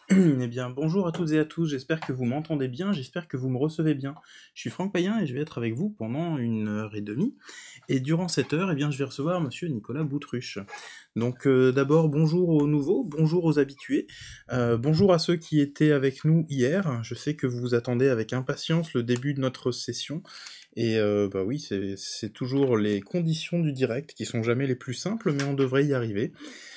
Eh bien, bonjour à toutes et à tous, j'espère que vous m'entendez bien, j'espère que vous me recevez bien. Je suis Franck Payen et je vais être avec vous pendant 1 heure et demie. Et durant cette heure, eh bien, je vais recevoir monsieur Nicolas Boutruche. Donc d'abord, bonjour aux nouveaux, bonjour aux habitués, bonjour à ceux qui étaient avec nous hier. Je sais que vous attendez avec impatience le début de notre session. Et bah oui, c'est toujours les conditions du direct qui sont jamais les plus simples, mais on devrait y arriver.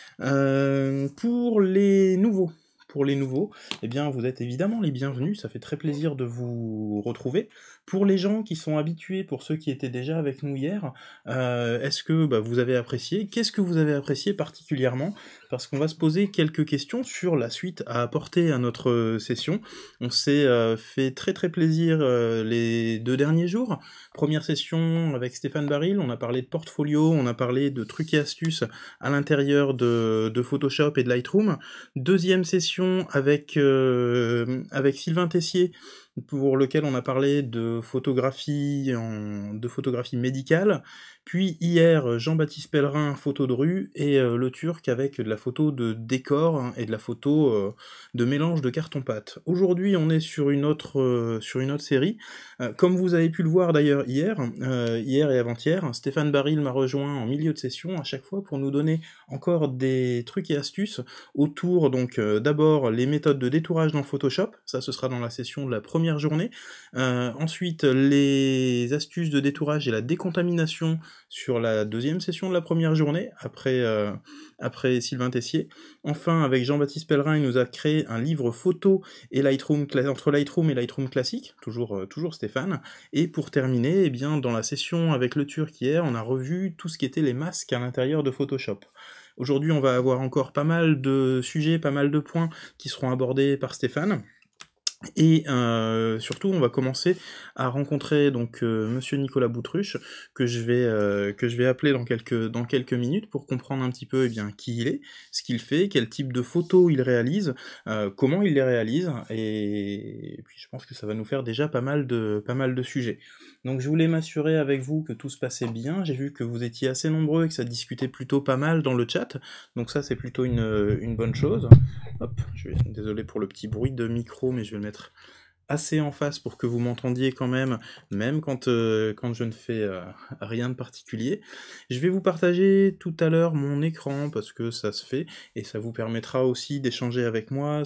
Pour les nouveaux, eh bien, vous êtes évidemment les bienvenus, ça fait très plaisir de vous retrouver. Pour les gens qui sont habitués, pour ceux qui étaient déjà avec nous hier, est-ce que bah, vous avez apprécié? Qu'est-ce que vous avez apprécié particulièrement? Parce qu'on va se poser quelques questions sur la suite à apporter à notre session. On s'est fait très très plaisir les 2 derniers jours. Première session avec Stéphane Baril, on a parlé de portfolio, on a parlé de trucs et astuces à l'intérieur de Photoshop et de Lightroom. Deuxième session avec Sylvain Tessier, pour lequel on a parlé de photographie médicale. Puis hier, Jean-Baptiste Pellerin, photo de rue, et le Turc avec de la photo de décor hein, et de la photo de mélange de carton-pâte. Aujourd'hui, on est sur une autre série. Comme vous avez pu le voir d'ailleurs hier et avant-hier, Stéphane Baril m'a rejoint en milieu de session à chaque fois pour nous donner encore des trucs et astuces autour, donc d'abord les méthodes de détourage dans Photoshop, ça ce sera dans la session de la première journée, ensuite les astuces de détourage et la décontamination sur la deuxième session de la première journée, après Sylvain Tessier. Enfin, avec Jean-Baptiste Pellerin, il nous a créé un livre photo et entre Lightroom et Lightroom classique, toujours Stéphane. Et pour terminer, eh bien, dans la session avec le Turc hier, on a revu tout ce qui était les masques à l'intérieur de Photoshop. Aujourd'hui, on va avoir encore pas mal de sujets, pas mal de points qui seront abordés par Stéphane. Et surtout, on va commencer à rencontrer donc Monsieur Nicolas Boutruche, que je vais appeler dans quelques minutes pour comprendre un petit peu eh bien, qui il est, ce qu'il fait, quel type de photos il réalise, comment il les réalise, et puis je pense que ça va nous faire déjà pas mal de sujets. Donc je voulais m'assurer avec vous que tout se passait bien, j'ai vu que vous étiez assez nombreux et que ça discutait plutôt pas mal dans le chat, donc ça c'est plutôt une bonne chose. Hop, désolé pour le petit bruit de micro, mais je vais le mettre assez en face pour que vous m'entendiez quand même quand je ne fais rien de particulier. Je vais vous partager tout à l'heure mon écran, parce que ça se fait, et ça vous permettra aussi d'échanger avec moi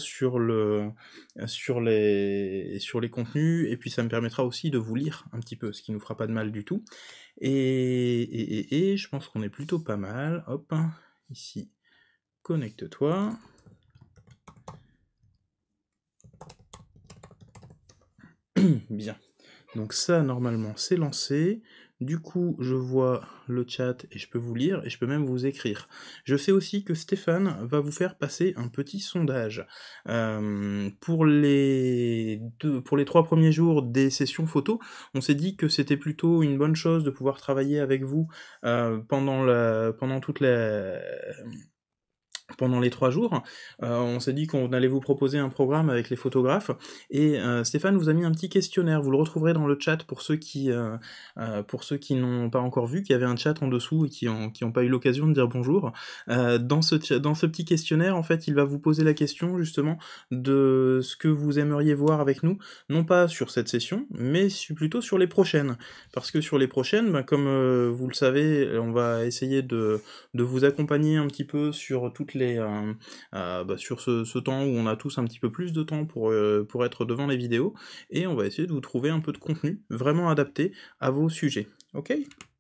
sur les contenus, et puis ça me permettra aussi de vous lire un petit peu, ce qui nous fera pas de mal du tout. Et je pense qu'on est plutôt pas mal. Hop, ici, connecte-toi. Bien. Donc ça, normalement, c'est lancé. Du coup, je vois le chat et je peux vous lire et je peux même vous écrire. Je sais aussi que Stéphane va vous faire passer un petit sondage. Pour les 3 premiers jours des sessions photos, on s'est dit que c'était plutôt une bonne chose de pouvoir travailler avec vous pendant les 3 jours. On s'est dit qu'on allait vous proposer un programme avec les photographes, et Stéphane vous a mis un petit questionnaire, vous le retrouverez dans le chat pour ceux qui n'ont pas encore vu, qu'il y avait un chat en dessous et qui ont pas eu l'occasion de dire bonjour. Dans ce petit questionnaire, en fait, il va vous poser la question, justement, de ce que vous aimeriez voir avec nous, non pas sur cette session, mais plutôt sur les prochaines. Parce que sur les prochaines, bah, comme vous le savez, on va essayer de vous accompagner un petit peu sur sur ce temps où on a tous un petit peu plus de temps pour être devant les vidéos, et on va essayer de vous trouver un peu de contenu vraiment adapté à vos sujets. Ok ?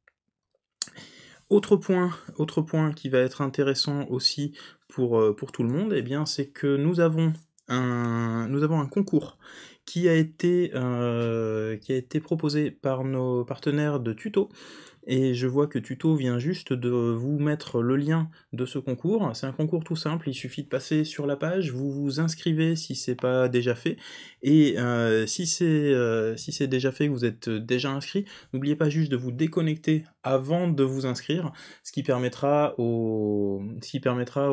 Autre point qui va être intéressant aussi pour tout le monde, eh bien, c'est que nous avons un concours qui a été proposé par nos partenaires de Tuto, et je vois que Tuto vient juste de vous mettre le lien de ce concours. C'est un concours tout simple, il suffit de passer sur la page, vous vous inscrivez si c'est pas déjà fait, et si c'est déjà fait, que vous êtes déjà inscrit, n'oubliez pas juste de vous déconnecter avant de vous inscrire, ce qui permettra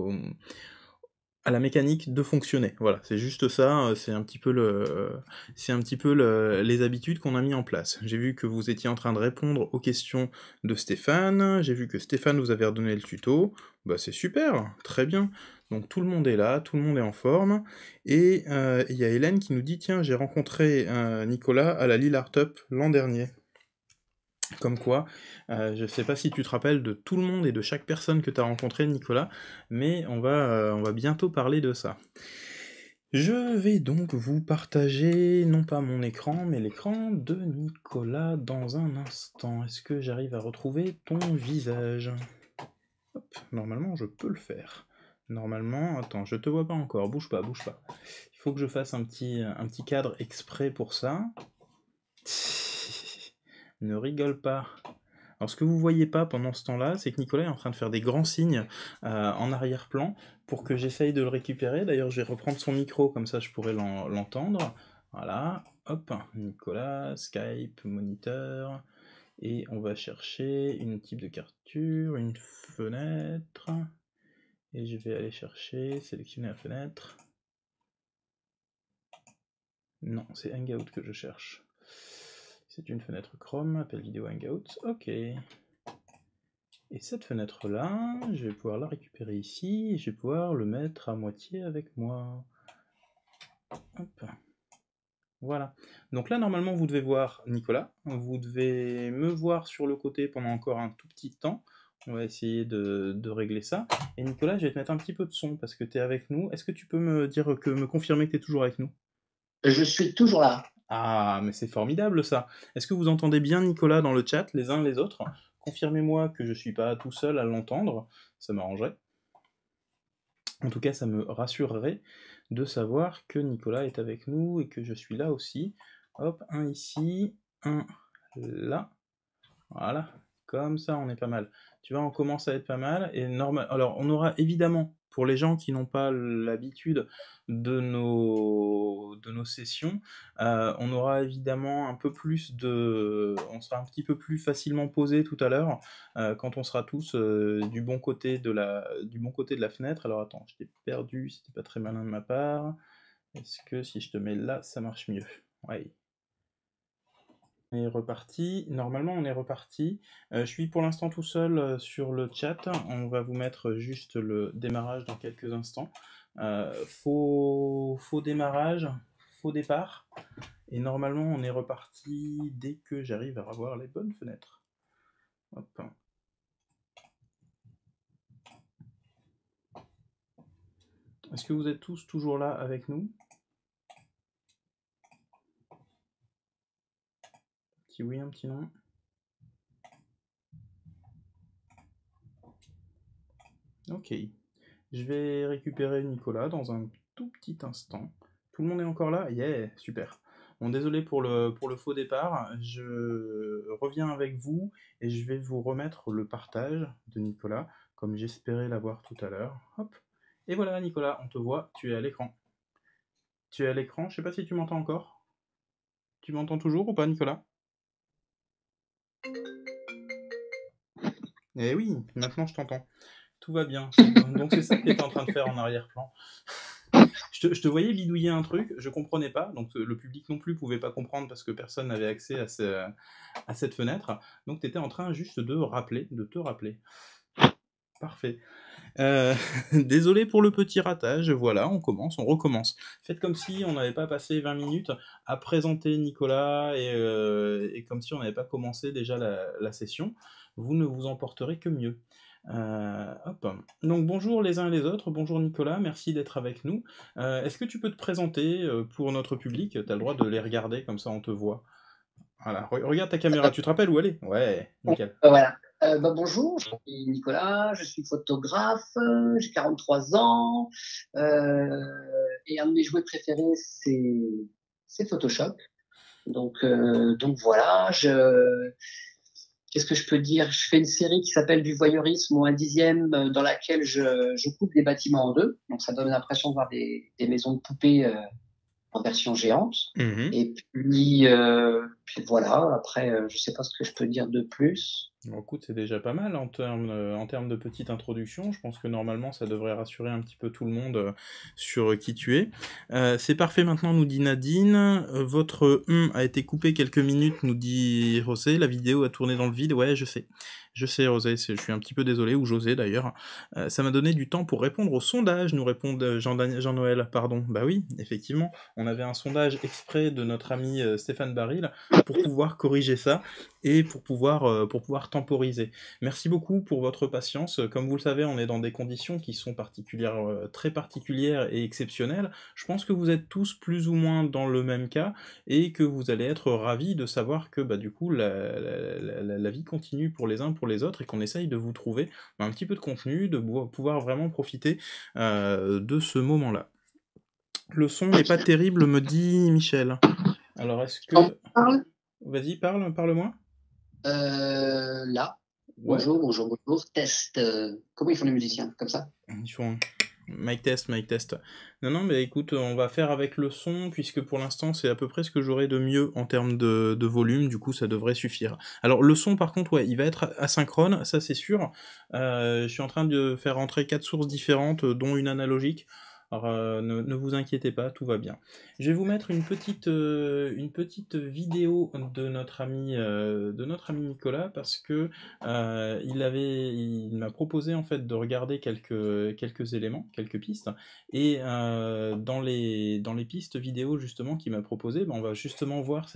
à la mécanique de fonctionner. Voilà, c'est juste ça, c'est un petit peu les habitudes qu'on a mis en place. J'ai vu que vous étiez en train de répondre aux questions de Stéphane, j'ai vu que Stéphane vous avait redonné le tuto, bah c'est super, très bien. Donc tout le monde est là, tout le monde est en forme, et il y a Hélène qui nous dit: «Tiens, j'ai rencontré, Nicolas à la Lille Art Up l'an dernier». Comme quoi, je sais pas si tu te rappelles de tout le monde et de chaque personne que tu as rencontré, Nicolas, mais on va bientôt parler de ça. Je vais donc vous partager, non pas mon écran, mais l'écran de Nicolas dans un instant. Est-ce que j'arrive à retrouver ton visage? Hop, normalement je peux le faire. Normalement, attends, je te vois pas encore, bouge pas, bouge pas. Il faut que je fasse un petit cadre exprès pour ça. Ne rigole pas. Alors ce que vous voyez pas pendant ce temps-là, c'est que Nicolas est en train de faire des grands signes en arrière-plan pour que j'essaye de le récupérer. D'ailleurs, je vais reprendre son micro, comme ça je pourrais l'entendre. Voilà, hop, Nicolas, Skype, moniteur, et on va chercher une type de capture, une fenêtre, et je vais aller chercher, sélectionner la fenêtre. Non, c'est Hangout que je cherche. C'est une fenêtre Chrome, appel vidéo Hangout, ok. Et cette fenêtre-là, je vais pouvoir la récupérer ici, et je vais pouvoir le mettre à moitié avec moi. Hop. Voilà. Donc là, normalement, vous devez voir Nicolas. Vous devez me voir sur le côté pendant encore un tout petit temps. On va essayer de régler ça. Et Nicolas, je vais te mettre un petit peu de son parce que tu es avec nous. Est-ce que tu peux me confirmer que tu es toujours avec nous? Je suis toujours là. Ah, mais c'est formidable ça. Est-ce que vous entendez bien Nicolas dans le chat, les uns les autres? Confirmez-moi que je suis pas tout seul à l'entendre, ça m'arrangerait. En tout cas, ça me rassurerait de savoir que Nicolas est avec nous et que je suis là aussi. Hop, un ici, un là. Voilà, comme ça on est pas mal. Tu vois, on commence à être pas mal, et normal. Alors, on aura évidemment, pour les gens qui n'ont pas l'habitude de nos sessions, on aura évidemment un peu plus de... On sera un petit peu plus facilement posé tout à l'heure, quand on sera tous du bon côté de la fenêtre. Alors attends, je t'ai perdu, c'était pas très malin de ma part. Est-ce que si je te mets là, ça marche mieux? Ouais. On est reparti. Normalement, on est reparti. Je suis pour l'instant tout seul sur le chat. On va vous mettre juste le démarrage dans quelques instants. Faux démarrage, faux départ. Et normalement, on est reparti dès que j'arrive à avoir les bonnes fenêtres. Hop. Est-ce que vous êtes tous toujours là avec nous? Un petit oui, un petit non. Ok. Je vais récupérer Nicolas dans un tout petit instant. Tout le monde est encore là? Yeah, super. Bon, désolé pour le faux départ. Je reviens avec vous et je vais vous remettre le partage de Nicolas, comme j'espérais l'avoir tout à l'heure. Hop. Et voilà, Nicolas, on te voit, tu es à l'écran. Tu es à l'écran, je sais pas si tu m'entends encore. Tu m'entends toujours ou pas, Nicolas? Eh oui, maintenant je t'entends. Tout va bien. Donc c'est ça que tu étais en train de faire en arrière-plan. Je te voyais bidouiller un truc, je comprenais pas, donc le public non plus pouvait pas comprendre parce que personne n'avait accès à cette fenêtre. Donc tu étais en train juste de te rappeler. Parfait. Désolé pour le petit ratage, voilà, on recommence. Faites comme si on n'avait pas passé 20 minutes à présenter Nicolas et comme si on n'avait pas commencé déjà la session. Vous ne vous emporterez que mieux. Hop. Donc bonjour les uns et les autres, bonjour Nicolas, merci d'être avec nous. Est-ce que tu peux te présenter pour notre public? Tu as le droit de les regarder, comme ça on te voit. Voilà, regarde ta caméra, tu te rappelles où elle est? Ouais, nickel. Voilà. Bonjour, je suis Nicolas, je suis photographe, j'ai 43 ans, et un de mes jouets préférés, c'est Photoshop. Donc voilà, qu'est-ce que je peux dire? Je fais une série qui s'appelle Du voyeurisme ou un dixième, dans laquelle je coupe des bâtiments en deux. Donc ça donne l'impression de voir des maisons de poupées en version géante. Mhm. Et puis voilà, après, je sais pas ce que je peux dire de plus. Bon, écoute, c'est déjà pas mal en termes de petite introduction. Je pense que normalement, ça devrait rassurer un petit peu tout le monde sur qui tu es. C'est parfait maintenant, nous dit Nadine. Votre a été coupé quelques minutes, nous dit José. La vidéo a tourné dans le vide. Ouais, je sais. Je sais, José, je suis un petit peu désolé, ou José d'ailleurs. Ça m'a donné du temps pour répondre au sondage, nous répond Jean-Noël. Pardon. Bah oui, effectivement, on avait un sondage exprès de notre ami Stéphane Baril pour pouvoir corriger ça et pour pouvoir temporiser. Merci beaucoup pour votre patience. Comme vous le savez, on est dans des conditions qui sont particulières, très particulières et exceptionnelles. Je pense que vous êtes tous plus ou moins dans le même cas et que vous allez être ravis de savoir que bah, du coup la vie continue pour les uns pour les autres et qu'on essaye de vous trouver un petit peu de contenu, de pouvoir vraiment profiter de ce moment-là. Le son n'est pas terrible, me dit Michel. Alors est-ce que... Vas-y, parle-moi. Là. Ouais. Bonjour, bonjour, bonjour. Test. Comment ils font les musiciens? Comme ça? Ils font mic test, mic test. Non, mais écoute, on va faire avec le son, puisque pour l'instant, c'est à peu près ce que j'aurai de mieux en termes de volume, du coup, ça devrait suffire. Alors, le son, par contre, ouais, il va être asynchrone, ça c'est sûr. Je suis en train de faire rentrer 4 sources différentes, dont une analogique. Alors, ne vous inquiétez pas, tout va bien. Je vais vous mettre une petite vidéo de notre ami Nicolas, parce que il m'a proposé en fait de regarder quelques éléments, quelques pistes, et dans les pistes vidéo justement qu'il m'a proposé, ben, on va justement voir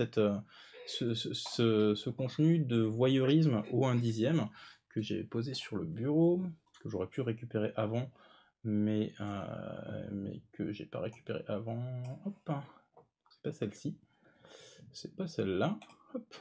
ce contenu de voyeurisme au 1/10 que j'ai posé sur le bureau, que j'aurais pu récupérer avant, mais que j'ai pas récupéré avant. Hop, c'est pas celle-ci, c'est pas celle-là. Hop,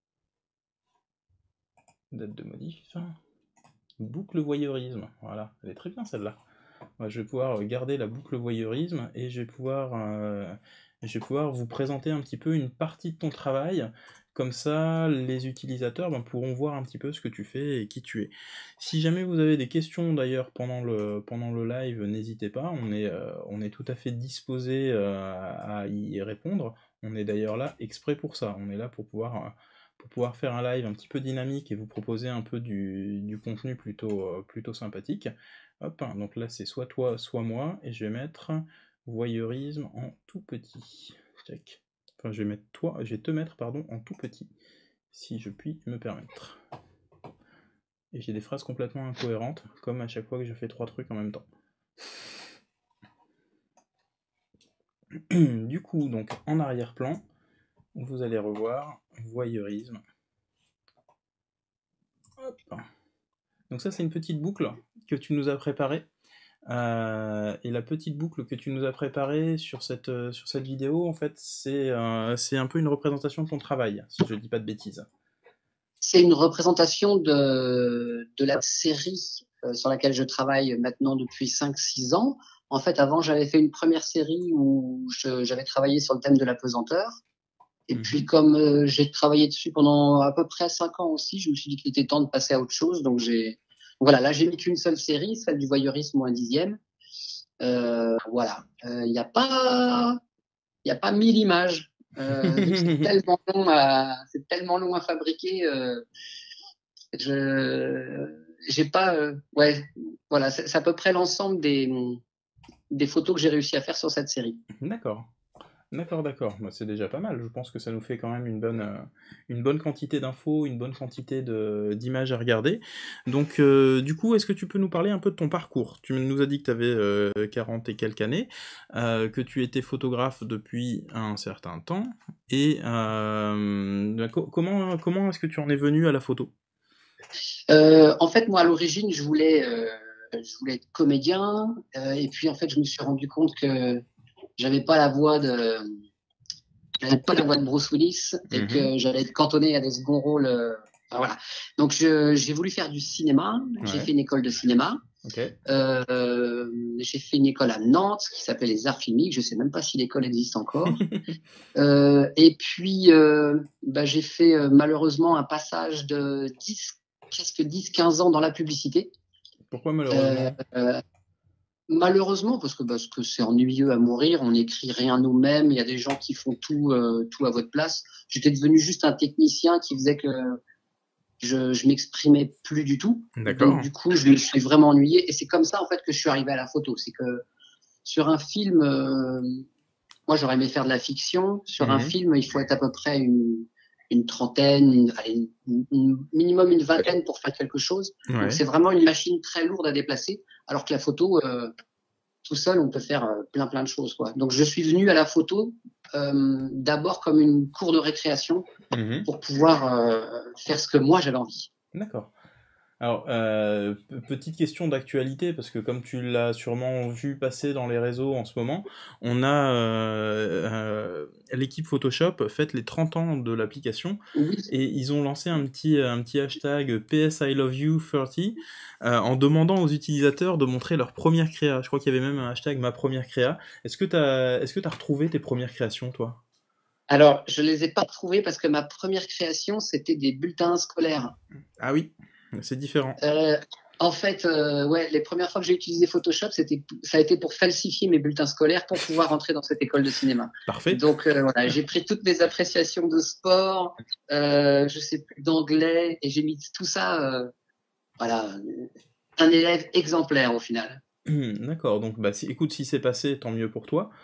date de modif. Boucle voyeurisme, voilà, elle est très bien celle-là. Moi, je vais pouvoir garder la boucle voyeurisme et je vais pouvoir vous présenter un petit peu une partie de ton travail. Comme ça, les utilisateurs pourront voir un petit peu ce que tu fais et qui tu es. Si jamais vous avez des questions d'ailleurs pendant le live, n'hésitez pas, on est tout à fait disposé à y répondre. On est d'ailleurs là exprès pour ça, on est là pour pouvoir faire un live un petit peu dynamique et vous proposer un peu du contenu plutôt sympathique. Hop, donc là c'est soit toi, soit moi, et je vais mettre voyeurisme en tout petit. Check. Enfin, je vais te mettre en tout petit, si je puis me permettre. Et j'ai des phrases complètement incohérentes, comme à chaque fois que je fais 3 trucs en même temps. Du coup, donc en arrière-plan, vous allez revoir voyeurisme. Hop. Donc ça c'est une petite boucle que tu nous as préparée. Et la petite boucle que tu nous as préparée sur cette vidéo, en fait, c'est un peu une représentation de ton travail, si je ne dis pas de bêtises. C'est une représentation de la série sur laquelle je travaille maintenant depuis 5-6 ans. En fait, avant, j'avais fait une première série où j'avais travaillé sur le thème de la pesanteur. Et puis, comme j'ai travaillé dessus pendant à peu près 5 ans aussi, je me suis dit qu'il était temps de passer à autre chose. Donc, voilà, là, j'ai mis qu'une seule série, celle du voyeurisme au 1/10. Voilà. Il n'y a pas 1000 images. C'est tellement long à fabriquer. J'ai pas. Ouais, voilà, c'est à peu près l'ensemble des photos que j'ai réussi à faire sur cette série. D'accord. D'accord. Bah, c'est déjà pas mal. Je pense que ça nous fait quand même une bonne quantité d'infos, une bonne quantité d'images à regarder. Donc, du coup, est-ce que tu peux nous parler un peu de ton parcours? Tu nous as dit que tu avais 40 et quelques années, que tu étais photographe depuis un certain temps, et comment est-ce que tu en es venu à la photo? En fait, moi, à l'origine, je voulais être comédien, et puis en fait, je me suis rendu compte que j'avais pas la voix de Bruce Willis et que j'allais être cantonné à des seconds rôles. Voilà. Donc, j'ai voulu faire du cinéma. J'ai fait une école de cinéma. Okay. J'ai fait une école à Nantes qui s'appelle les Arts Filmiques. Je sais même pas si l'école existe encore. Et puis, j'ai fait malheureusement un passage de presque 10-15 ans dans la publicité. Pourquoi malheureusement? Malheureusement, parce que c'est ennuyeux à mourir, on n'écrit rien nous-mêmes, il y a des gens qui font tout à votre place. J'étais devenu juste un technicien qui faisait que je m'exprimais plus du tout. D'accord. Donc du coup, je me suis vraiment ennuyé. Et c'est comme ça en fait que je suis arrivé à la photo. C'est que sur un film, moi j'aurais aimé faire de la fiction. Sur un film, il faut être à peu près une trentaine, minimum une vingtaine pour faire quelque chose. Ouais. Donc c'est vraiment une machine très lourde à déplacer. Alors que la photo, tout seul, on peut faire plein de choses, quoi. Donc je suis venu à la photo d'abord comme une cour de récréation pour pouvoir faire ce que moi j'avais envie. D'accord. Alors, petite question d'actualité, parce que comme tu l'as sûrement vu passer dans les réseaux en ce moment, on a l'équipe Photoshop fête les 30 ans de l'application, et ils ont lancé un petit hashtag PS I love you 30 en demandant aux utilisateurs de montrer leur première créa. Je crois qu'il y avait même un hashtag ma première créa. Est-ce que t'as retrouvé tes premières créations, toi? Alors, je les ai pas retrouvées parce que ma première création, c'était des bulletins scolaires. Ah oui, c'est différent. En fait, ouais, les premières fois que j'ai utilisé Photoshop, ça a été pour falsifier mes bulletins scolaires pour pouvoir rentrer dans cette école de cinéma. Parfait. Donc voilà, j'ai pris toutes mes appréciations de sport, je sais plus, d'anglais, et j'ai mis tout ça, voilà, un élève exemplaire au final. D'accord, donc bah écoute, si c'est passé, tant mieux pour toi.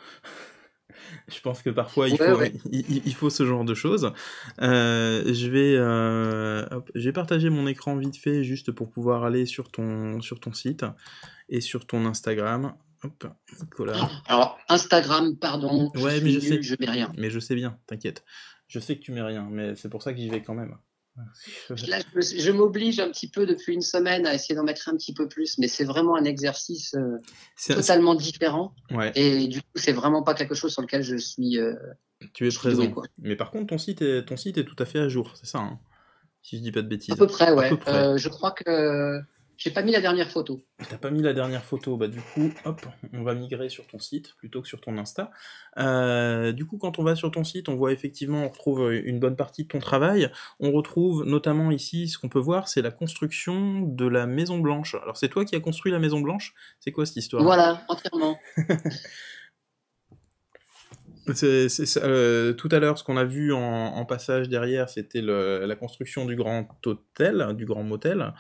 Je pense que parfois il faut ce genre de choses. Je vais partager mon écran vite fait juste pour pouvoir aller sur ton site et sur ton Instagram. Hop, Nicolas. Alors Instagram, pardon, ouais, mais je mets rien. Mais je sais bien, t'inquiète. Je sais que tu mets rien, mais c'est pour ça que j'y vais quand même. Là, je m'oblige un petit peu depuis une semaine à essayer d'en mettre un petit peu plus, mais c'est vraiment un exercice totalement différent. Ouais. Et du coup, c'est vraiment pas quelque chose sur lequel je suis. Tu es présent. Doué, quoi. Mais par contre, ton site est tout à fait à jour, c'est ça, hein, si je dis pas de bêtises. À peu près, ouais. Je crois que j'ai pas mis la dernière photo. T'as pas mis la dernière photo, bah du coup, hop, on va migrer sur ton site plutôt que sur ton Insta. Du coup, quand on va sur ton site, on voit effectivement, on retrouve une bonne partie de ton travail. On retrouve notamment ici, ce qu'on peut voir, c'est la construction de la Maison Blanche. Alors c'est toi qui as construit la Maison Blanche? C'est quoi cette histoire? Voilà, entièrement. Tout à l'heure, ce qu'on a vu en passage derrière, c'était la construction du grand hôtel, du grand motel.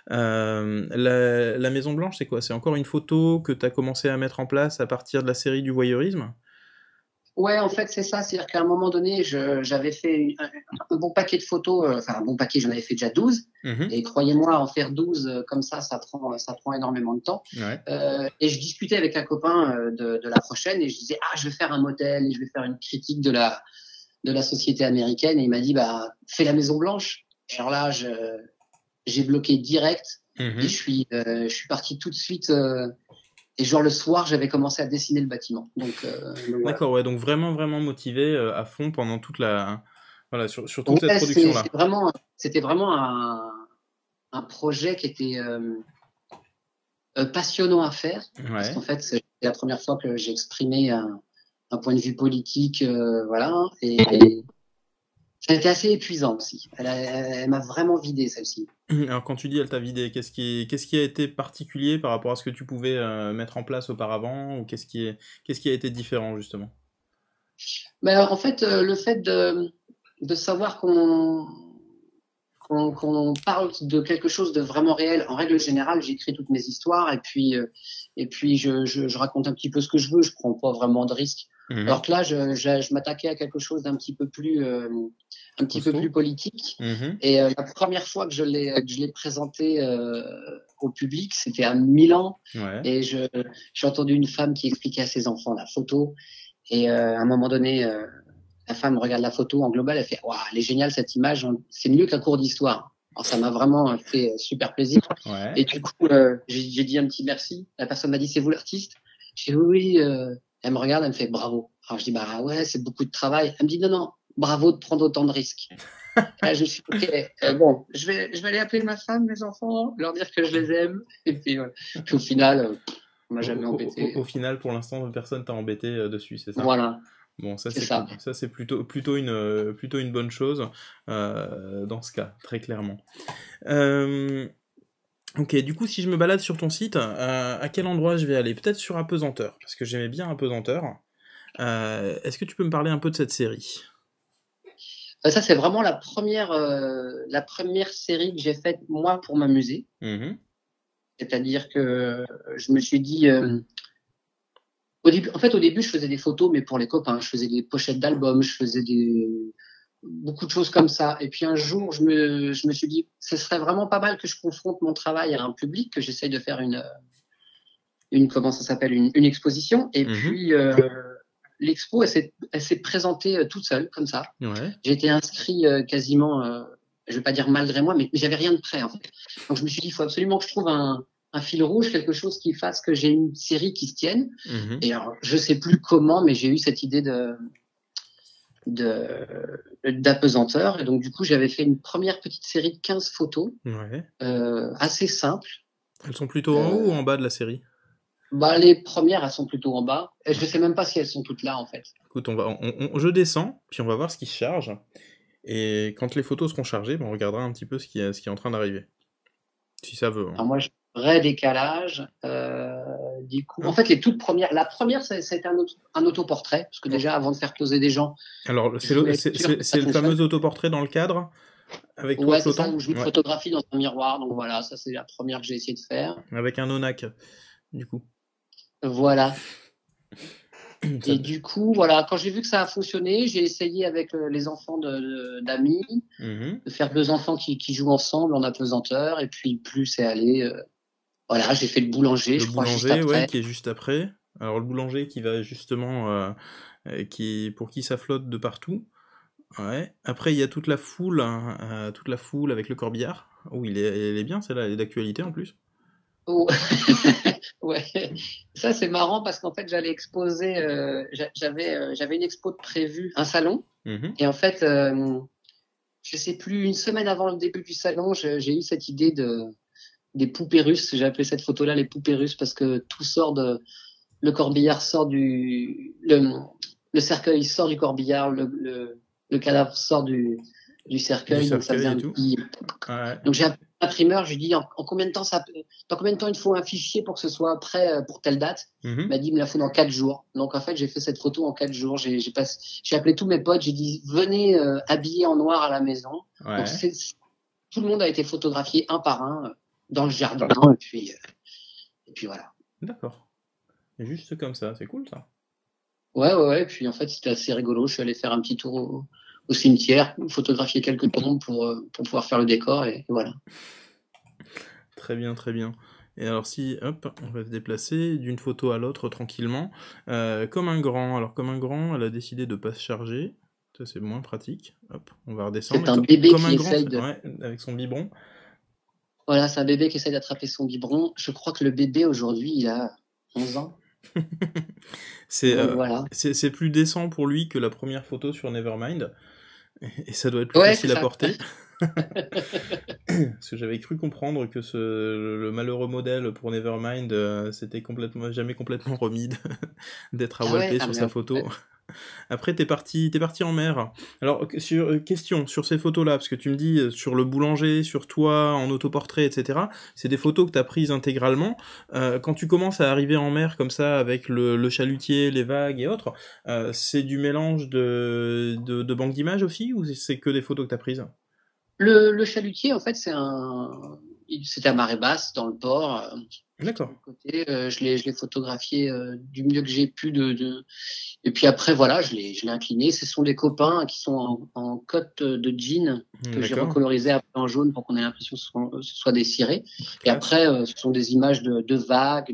La Maison Blanche, c'est quoi? C'est encore une photo que tu as commencé à mettre en place à partir de la série du voyeurisme? Ouais, en fait, c'est ça. C'est-à-dire qu'à un moment donné, j'avais fait un bon paquet de photos. Enfin, un bon paquet, j'en avais fait déjà 12. Et croyez-moi, en faire 12 comme ça prend énormément de temps. Ouais. Et je discutais avec un copain de la prochaine et je disais, je vais faire un motel et je vais faire une critique de la société américaine. Et il m'a dit, fais la Maison Blanche. Et alors là, j'ai bloqué direct. Et je suis parti tout de suite. Et genre le soir, j'avais commencé à dessiner le bâtiment. Donc d'accord, ouais, donc vraiment motivé à fond pendant toute la, voilà, sur toute cette production-là. C'était vraiment un projet qui était passionnant à faire, parce qu'en fait, c'est la première fois que j'ai exprimé un point de vue politique, voilà, et ça a été assez épuisant aussi. Elle m'a vraiment vidé, celle-ci. Alors quand tu dis elle t'a vidé, qu'est-ce qui a été particulier par rapport à ce que tu pouvais mettre en place auparavant, ou qu'est-ce qui a été différent justement? En fait, le fait de savoir qu'on parle de quelque chose de vraiment réel. En règle générale, j'écris toutes mes histoires et puis je raconte un petit peu ce que je veux. Je prends pas vraiment de risques. Alors que là, je m'attaquais à quelque chose d'un petit peu plus plus politique. Et la première fois que je l'ai présenté au public, c'était à Milan. Et j'ai entendu une femme qui expliquait à ses enfants la photo. Et à un moment donné, la femme regarde la photo en global, elle fait waouh, elle est géniale cette image, c'est mieux qu'un cours d'histoire. Alors ça m'a vraiment fait super plaisir. Et du coup, j'ai dit un petit merci. La personne m'a dit c'est vous l'artiste? J'ai dit oui. Elle me regarde, elle me fait bravo. Alors je dis ouais, c'est beaucoup de travail. Elle me dit non, bravo de prendre autant de risques. Là, je suis ok. Bon, je vais aller appeler ma femme, mes enfants, leur dire que je les aime. Et puis au final, on m'a jamais embêté. Au final, pour l'instant, personne t'a embêté dessus, c'est ça? Voilà. Bon, ça c'est plutôt une bonne chose dans ce cas, très clairement. Ok, du coup, si je me balade sur ton site, à quel endroit je vais aller? Peut-être sur Apesanteur, parce que j'aimais bien Apesanteur. Est-ce que tu peux me parler un peu de cette série? Ça, c'est vraiment la première série que j'ai faite, moi, pour m'amuser. C'est-à-dire que je me suis dit, au début, je faisais des photos, mais pour les copains, je faisais des pochettes d'albums, je faisais beaucoup de choses comme ça. Et puis un jour, je me suis dit, ce serait vraiment pas mal que je confronte mon travail à un public, que j'essaye de faire comment ça s'appelle, une exposition. Et puis, l'expo, elle s'est présentée toute seule, comme ça. Ouais. J'ai été inscrit quasiment, je vais pas dire malgré moi, mais j'avais rien de prêt, en fait. Donc je me suis dit, il faut absolument que je trouve un fil rouge, quelque chose qui fasse que j'ai une série qui se tienne. Et alors, je sais plus comment, mais j'ai eu cette idée d'apesanteur. Et donc, du coup, j'avais fait une première petite série de 15 photos, assez simple. Elles sont plutôt en haut ou en bas de la série? Bah, les premières, elles sont plutôt en bas. Et je sais même pas si elles sont toutes là, en fait. Écoute, je descends, puis on va voir ce qui se charge. Et quand les photos seront chargées, on regardera un petit peu ce qui est en train d'arriver. Si ça veut. Alors moi, j'ai un vrai décalage. Du coup, en fait, les toutes premières, la première, c'était un autoportrait, parce que déjà, avant de faire poser des gens. Alors, c'est le fameux autoportrait dans le cadre, avec toi flottant. C'est ça, où je me photographie dans un miroir. Donc voilà, ça, c'est la première que j'ai essayé de faire. Avec un Onac, du coup. Voilà. Et du coup, voilà, quand j'ai vu que ça a fonctionné, j'ai essayé avec les enfants d'amis, de faire 2 enfants qui jouent ensemble en apesanteur, et puis plus c'est allé. Voilà, j'ai fait le boulanger, je crois, juste après. Le boulanger, qui est juste après. Alors le boulanger qui va justement, pour qui ça flotte de partout. Ouais. Après il y a toute la foule avec le corbillard. Oh, elle est bien celle-là, elle est d'actualité en plus. Oh. Ouais, ça c'est marrant parce qu'en fait j'allais exposer, j'avais une expo de prévue, un salon, et en fait, je sais plus, une semaine avant le début du salon, j'ai eu cette idée des poupées russes. J'ai appelé cette photo-là les poupées russes parce que tout sort le corbillard sort le cercueil sort du corbillard, le cadavre sort du cercueil, donc ça faisait un petit. Ouais. Donc j'ai appelé l'imprimeur, je lui dis dans combien de temps il faut un fichier pour que ce soit prêt pour telle date. Il m'a dit il me la faut dans 4 jours. Donc en fait j'ai fait cette photo en 4 jours. J'ai appelé tous mes potes, j'ai dit venez habillés en noir à la maison. Ouais. Donc tout le monde a été photographié un par un dans le jardin, et puis voilà. D'accord. Juste comme ça, c'est cool ça. Ouais. Puis en fait c'était assez rigolo. Je suis allé faire un petit tour au cimetière, photographier quelques tombes pour pouvoir faire le décor, et voilà. Très bien, très bien. Et alors si, hop, on va se déplacer d'une photo à l'autre tranquillement, comme un grand. Alors comme un grand, elle a décidé de pas se charger, ça c'est moins pratique. Hop, on va redescendre. C'est un bébé comme qui essaye ouais, avec son biberon. Voilà, c'est un bébé qui essaye d'attraper son biberon. Je crois que le bébé aujourd'hui, il a 11 ans. Voilà. C'est plus décent pour lui que la première photo sur Nevermind. Et ça doit être plus facile à porter. Parce que j'avais cru comprendre que le malheureux modèle pour Nevermind c'était jamais complètement remis d'être awalpé sur sa photo. Après, t'es parti en mer. Alors, question sur ces photos-là, parce que tu me dis sur le boulanger, sur toi, en autoportrait, etc. C'est des photos que t'as prises intégralement. Quand tu commences à arriver en mer comme ça, avec le chalutier, les vagues et autres, c'est du mélange de banques d'images aussi, ou c'est que des photos que t'as prises ? Le chalutier, en fait, c'était à marée basse, dans le port. D'accord. Je l'ai photographié du mieux que j'ai pu et puis après, voilà, je l'ai incliné. Ce sont des copains qui sont en cotte de jean que j'ai recolorisé après en jaune pour qu'on ait l'impression que ce soit des cirés. Et après, ce sont des images de vagues,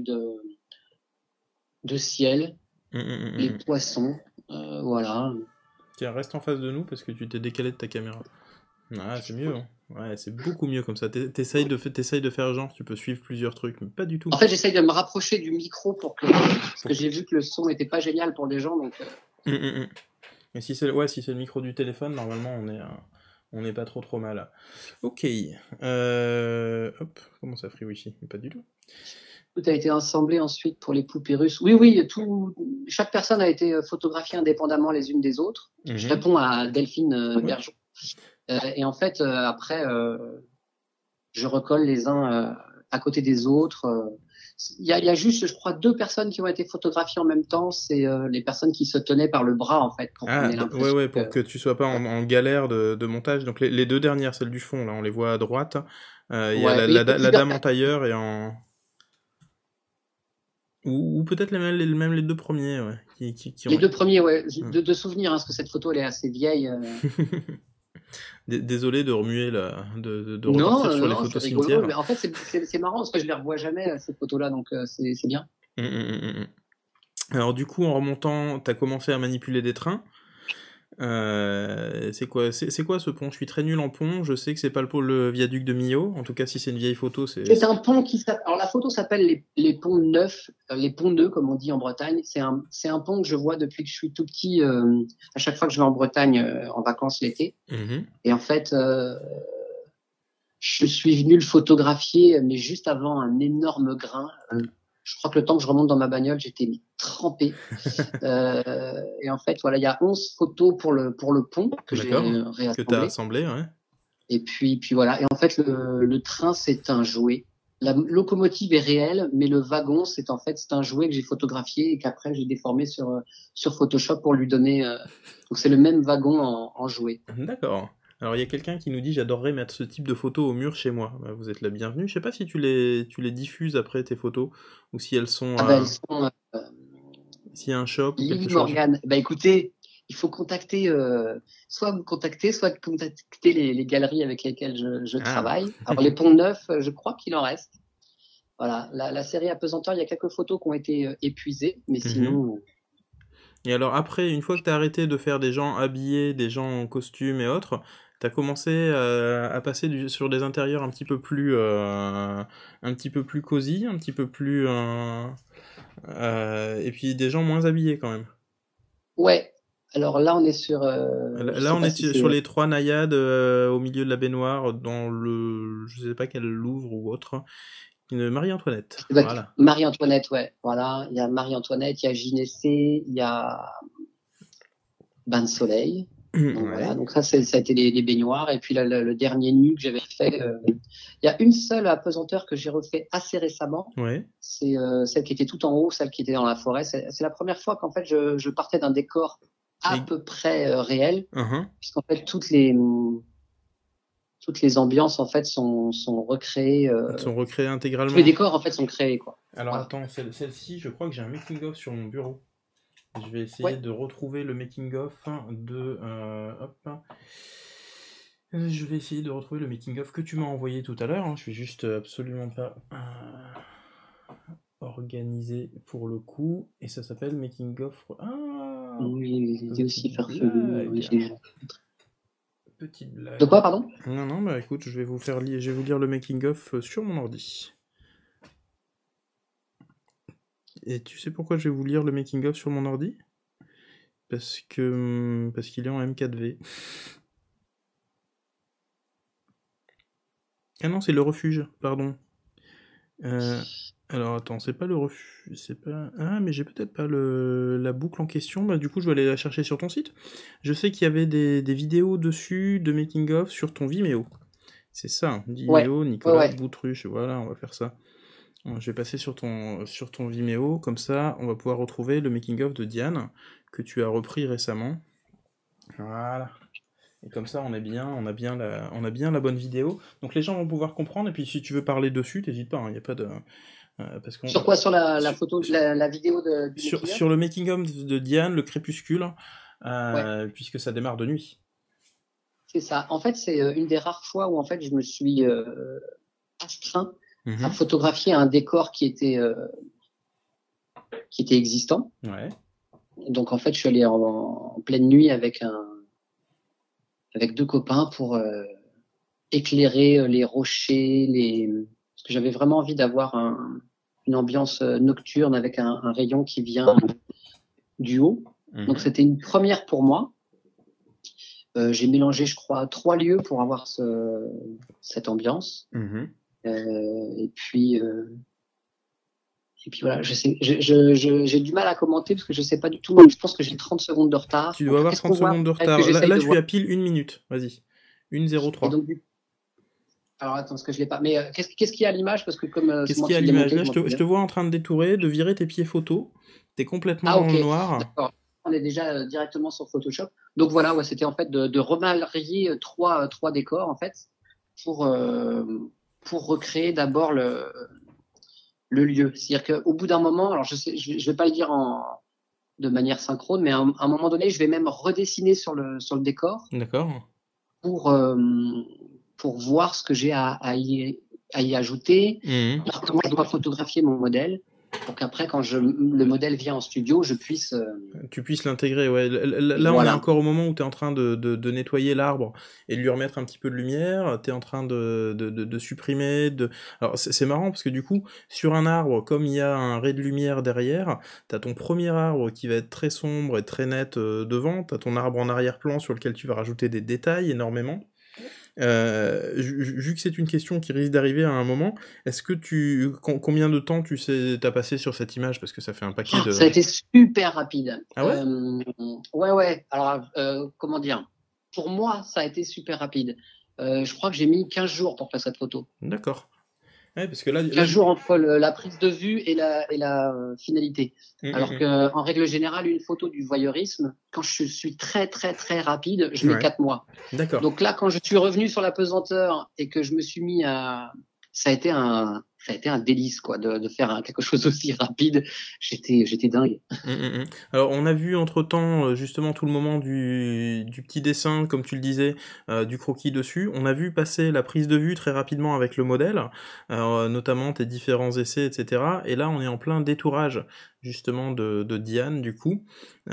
de ciel, les poissons, voilà. Tiens, reste en face de nous parce que tu t'es décalé de ta caméra. Ah, c'est mieux, hein. Ouais, c'est beaucoup mieux comme ça. T'essayes de faire genre, tu peux suivre plusieurs trucs, mais pas du tout. En fait, j'essaye de me rapprocher du micro parce que j'ai vu que le son n'était pas génial pour les gens, donc. Et si c'est le micro du téléphone, normalement on n'est pas trop mal. Ok. Hop, comment ça free-wifi ? Pas du tout. Tout a été assemblé ensuite pour les poupées russes. Oui, chaque personne a été photographiée indépendamment les unes des autres. Je réponds à Delphine Bergeon. Et en fait, après, je recolle les uns à côté des autres. Il y a juste, je crois, 2 personnes qui ont été photographiées en même temps. C'est les personnes qui se tenaient par le bras, en fait, pour qu'on Ah, ait ouais, l'impression ouais, que... pour que tu sois pas en galère de montage. Donc les deux dernières, celles du fond, là, on les voit à droite. Il y a Ouais, mais il y a la plusieurs dame en tailleur et en... Ou peut-être même les deux premiers, ouais, qui les ont... 2 premiers, ouais, Hmm. de souvenir, hein, parce que cette photo, elle est assez vieille. Désolé de remuer, de Non, repartir sur les non, c'est photos rigolo. cimetières. Mais en fait, c'est marrant parce que je les revois jamais, ces photos-là, donc c'est bien. Hum, hum, hum, hum. Alors du coup, en remontant, t'as commencé à manipuler des trains. C'est quoi ce pont? Je suis très nul en pont, je sais que c'est pas le viaduc de Millau, en tout cas si c'est une vieille photo, C'est un pont qui s'appelle... Alors, la photo s'appelle les ponts neufs, les ponts neufs, comme on dit en Bretagne. C'est un pont que je vois depuis que je suis tout petit, à chaque fois que je vais en Bretagne en vacances l'été. Mhm. Et en fait, je suis venu le photographier, mais juste avant un énorme grain. Je crois que le temps que je remonte dans ma bagnole, j'étais trempé. Et en fait, voilà, il y a 11 photos pour le pont que j'ai D'accord, que t'as réassemblé. assemblé, ouais. Et puis voilà. Et en fait, le train, c'est un jouet. La locomotive est réelle, mais le wagon, c'est un jouet que j'ai photographié et qu'après j'ai déformé sur Photoshop pour lui donner. Donc c'est le même wagon en jouet. D'accord. Alors il y a quelqu'un qui nous dit j'adorerais mettre ce type de photos au mur chez moi. Bah, vous êtes la bienvenue. Je sais pas si tu les diffuses après tes photos ou si elles sont Ah ben elles sont s'il y a un shop ou quelque Lily chose. Morgan. Bah écoutez, il faut contacter, soit me contacter, soit contacter les galeries avec lesquelles je Ah. travaille. Alors les ponts neufs, je crois qu'il en reste. Voilà, la série Apesanteur, il y a quelques photos qui ont été épuisées, mais sinon. Et alors après, une fois que t'as arrêté de faire des gens habillés, des gens en costume et autres, t'as commencé à passer sur des intérieurs un petit peu plus cosy, un petit peu plus et puis des gens moins habillés quand même. Ouais. Alors là, on est sur. Je Là, sais on pas est si sur c'est. les trois naïades au milieu de la baignoire dans le, je sais pas quel Louvre ou autre, une Marie-Antoinette. Voilà. Marie-Antoinette, ouais. Voilà. Il y a Marie-Antoinette, il y a Ginessé, il y a Bain de Soleil. Donc voilà. Ouais. Donc ça a été les baignoires. Et puis là, le dernier nu que j'avais fait. Il y a une seule apesanteur que j'ai refait assez récemment. Ouais. C'est celle qui était tout en haut, celle qui était dans la forêt. C'est la première fois qu'en fait je partais d'un décor à Et... peu près réel, Uh-huh. puisqu'en fait toutes les ambiances en fait sont recréées. Ils sont recréés Tous les intégralement. décors en fait sont créés quoi. Alors Voilà. attends, celle-ci, je crois que j'ai un making-of sur mon bureau. Je vais essayer Ouais. de retrouver le making-of de... hop. Je vais essayer de retrouver le making-of que tu m'as envoyé tout à l'heure. Hein. Je suis juste absolument pas organisé pour le coup. Et ça s'appelle making-of... Ah, Oui, il était aussi petite farfelu. Oui, blague. Petite blague. De quoi, pardon? Non, bah écoute, je vais vous lire le making-of sur mon ordi. Et tu sais pourquoi je vais vous lire le making-of sur mon ordi? Parce qu'il est en M4V. Ah non, c'est le refuge, pardon. Alors attends, c'est pas le refuge, c'est pas... Ah, mais j'ai peut-être pas la boucle en question, bah du coup je vais aller la chercher sur ton site. Je sais qu'il y avait des vidéos dessus de making-of sur ton Vimeo. C'est ça, hein, Vimeo, Ouais. Nicolas Ouais. Boutruche, voilà, on va faire ça. Je vais passer sur ton Vimeo, comme ça on va pouvoir retrouver le making-of de Diane, que tu as repris récemment. Voilà. Et comme ça, on a bien la bonne vidéo. Donc les gens vont pouvoir comprendre. Et puis si tu veux parler dessus, t'hésites pas. Il n'y a pas de parce qu'on Sur quoi? Sur la photo, la vidéo du making-of? sur le making-of de Diane, le crépuscule, Ouais. puisque ça démarre de nuit. C'est ça. En fait, c'est une des rares fois où en fait je me suis astreint à photographier un décor qui était existant. Ouais. Donc en fait, je suis allé en pleine nuit avec 2 copains pour éclairer les rochers, parce que j'avais vraiment envie d'avoir une ambiance nocturne avec un rayon qui vient du haut. Donc c'était une première pour moi. J'ai mélangé, je crois, 3 lieux pour avoir cette ambiance. Et puis voilà, j'ai du mal à commenter parce que je sais pas du tout. Je pense que j'ai 30 secondes de retard. Tu dois avoir 30 secondes de retard. Là, je suis à pile 1 minute. Vas-y. 1:03. Et donc, Alors attends, parce que je l'ai pas. Mais qu'est-ce qu'il y a à l'image? Parce que comme c'est Qu'est-ce moi qu'il y a à qui l'ai l'image? monté, Là, je m'en je souviens. te vois en train de détourer, de virer tes pieds photo. T'es complètement Ah dans ok, le noir. d'accord. On est déjà directement sur Photoshop. Donc voilà, ouais, c'était en fait de remarier trois décors en fait pour euh, pour recréer d'abord le lieu. C'est-à-dire qu'au bout d'un moment, alors je vais pas le dire de manière synchrone, mais à un moment donné, je vais même redessiner sur le décor D'accord. pour euh, pour voir ce que j'ai à y ajouter, Mhm. voir comment je dois photographier mon modèle, pour qu'après, quand le modèle vient en studio, je puisse Tu puisses l'intégrer, ouais. Là, on est voilà. encore au moment où tu es en train de nettoyer l'arbre et de lui remettre un petit peu de lumière. Tu es en train de supprimer. Alors, c'est marrant parce que du coup, sur un arbre, comme il y a un ray de lumière derrière, tu as ton premier arbre qui va être très sombre et très net devant. Tu as ton arbre en arrière-plan sur lequel tu vas rajouter des détails énormément. Vu que c'est une question qui risque d'arriver à un moment, est-ce que combien de temps t'as passé sur cette image? Parce que ça fait un paquet de... Ça a été super rapide. Ah ouais? Ouais, ouais. Alors, comment dire? Pour moi, ça a été super rapide. Je crois que j'ai mis 15 jours pour faire cette photo. D'accord. Ouais, parce que là, 15 jours entre la prise de vue et la finalité. Alors mm. que, en règle générale, une photo du voyeurisme, quand je suis très, très, très rapide, je mets Ouais, 4 mois. d'accord. Donc là, quand je suis revenu sur la pesanteur et que je me suis mis ça a été un délice, quoi, de faire quelque chose aussi rapide. J'étais dingue. Mm. Alors, on a vu entre-temps, justement, tout le moment du petit dessin, comme tu le disais, du croquis dessus. On a vu passer la prise de vue très rapidement avec le modèle, notamment tes différents essais, etc. Et là, on est en plein détourage, justement, de Diane, du coup,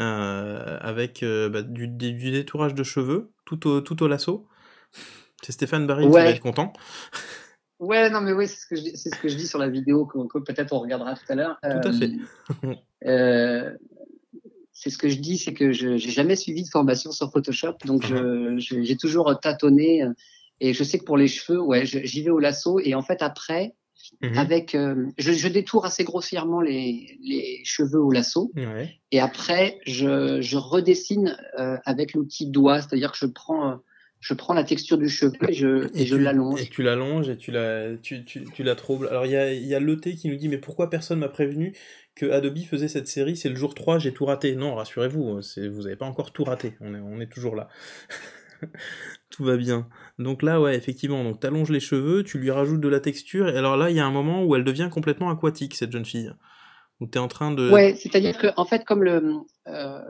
avec du détourage de cheveux, tout au lasso. C'est Stéphane Barry qui va être Ouais, content. ouais, non, mais oui, c'est ce que je dis sur la vidéo que peut-être on regardera tout à l'heure. Tout à fait. Euh, c'est ce que je dis, c'est que je j'ai jamais suivi de formation sur Photoshop, donc Mhm. j'ai toujours tâtonné. Et je sais que pour les cheveux, ouais, j'y vais au lasso. Et en fait, après, Mhm. je détourne assez grossièrement les cheveux au lasso. Ouais. Et après, je redessine avec l'outil doigt, c'est-à-dire que je prends la texture du cheveu et je Et l'allonge. tu l'allonges et tu la troubles. Alors il y a Loté qui nous dit mais pourquoi personne m'a prévenu que Adobe faisait cette série, c'est le jour 3, j'ai tout raté. Non, rassurez-vous, vous avez pas encore tout raté, on est toujours là. Tout va bien. Donc là, ouais, effectivement, donc t'allonges les cheveux, tu lui rajoutes de la texture, et alors là, il y a un moment où elle devient complètement aquatique, cette jeune fille. Où t'es en train de... Ouais, c'est-à-dire que en fait, comme euh,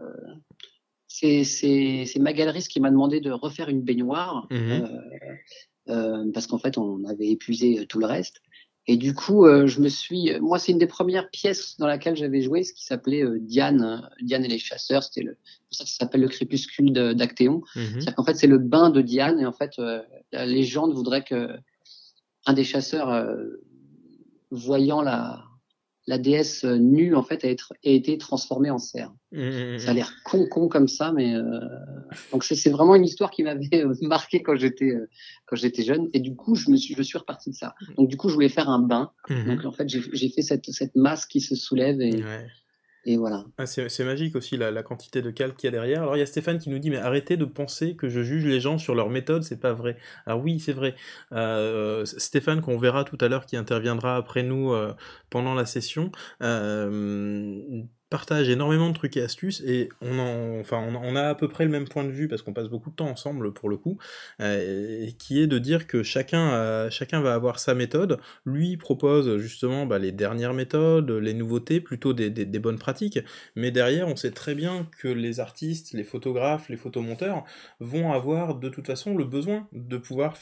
c'est ma galeriste qui m'a demandé de refaire une baignoire Mhm. parce qu'en fait, on avait épuisé tout le reste. Et du coup, moi, c'est une des premières pièces dans laquelle j'avais joué, ce qui s'appelait Diane et les chasseurs. C'est pour ça que ça s'appelle le crépuscule d'Actéon. Mhm. C'est-à-dire qu'en fait, c'est le bain de Diane, et en fait, la légende voudrait que un des chasseurs, voyant la déesse nue, en fait, ait été transformée en cerf. Ça a Mhm. l'air con comme ça, mais donc c'est vraiment une histoire qui m'avait marqué quand j'étais jeune. Et du coup, je suis reparti de ça. Donc du coup, je voulais faire un bain. Donc Mhm. en fait, j'ai fait cette masse qui se soulève Ouais. et voilà. Ah, c'est magique aussi la quantité de calque qu'il y a derrière. Alors il y a Stéphane qui nous dit mais arrêtez de penser que je juge les gens sur leur méthode, c'est pas vrai. Alors oui, c'est vrai. Stéphane qu'on verra tout à l'heure qui interviendra après nous pendant la session partage énormément de trucs et astuces et on a à peu près le même point de vue parce qu'on passe beaucoup de temps ensemble pour le coup, et qui est de dire que chacun va avoir sa méthode. Lui propose justement les dernières méthodes, les nouveautés, plutôt des bonnes pratiques. Mais derrière, on sait très bien que les artistes, les photographes, les photomonteurs vont avoir de toute façon le besoin de pouvoir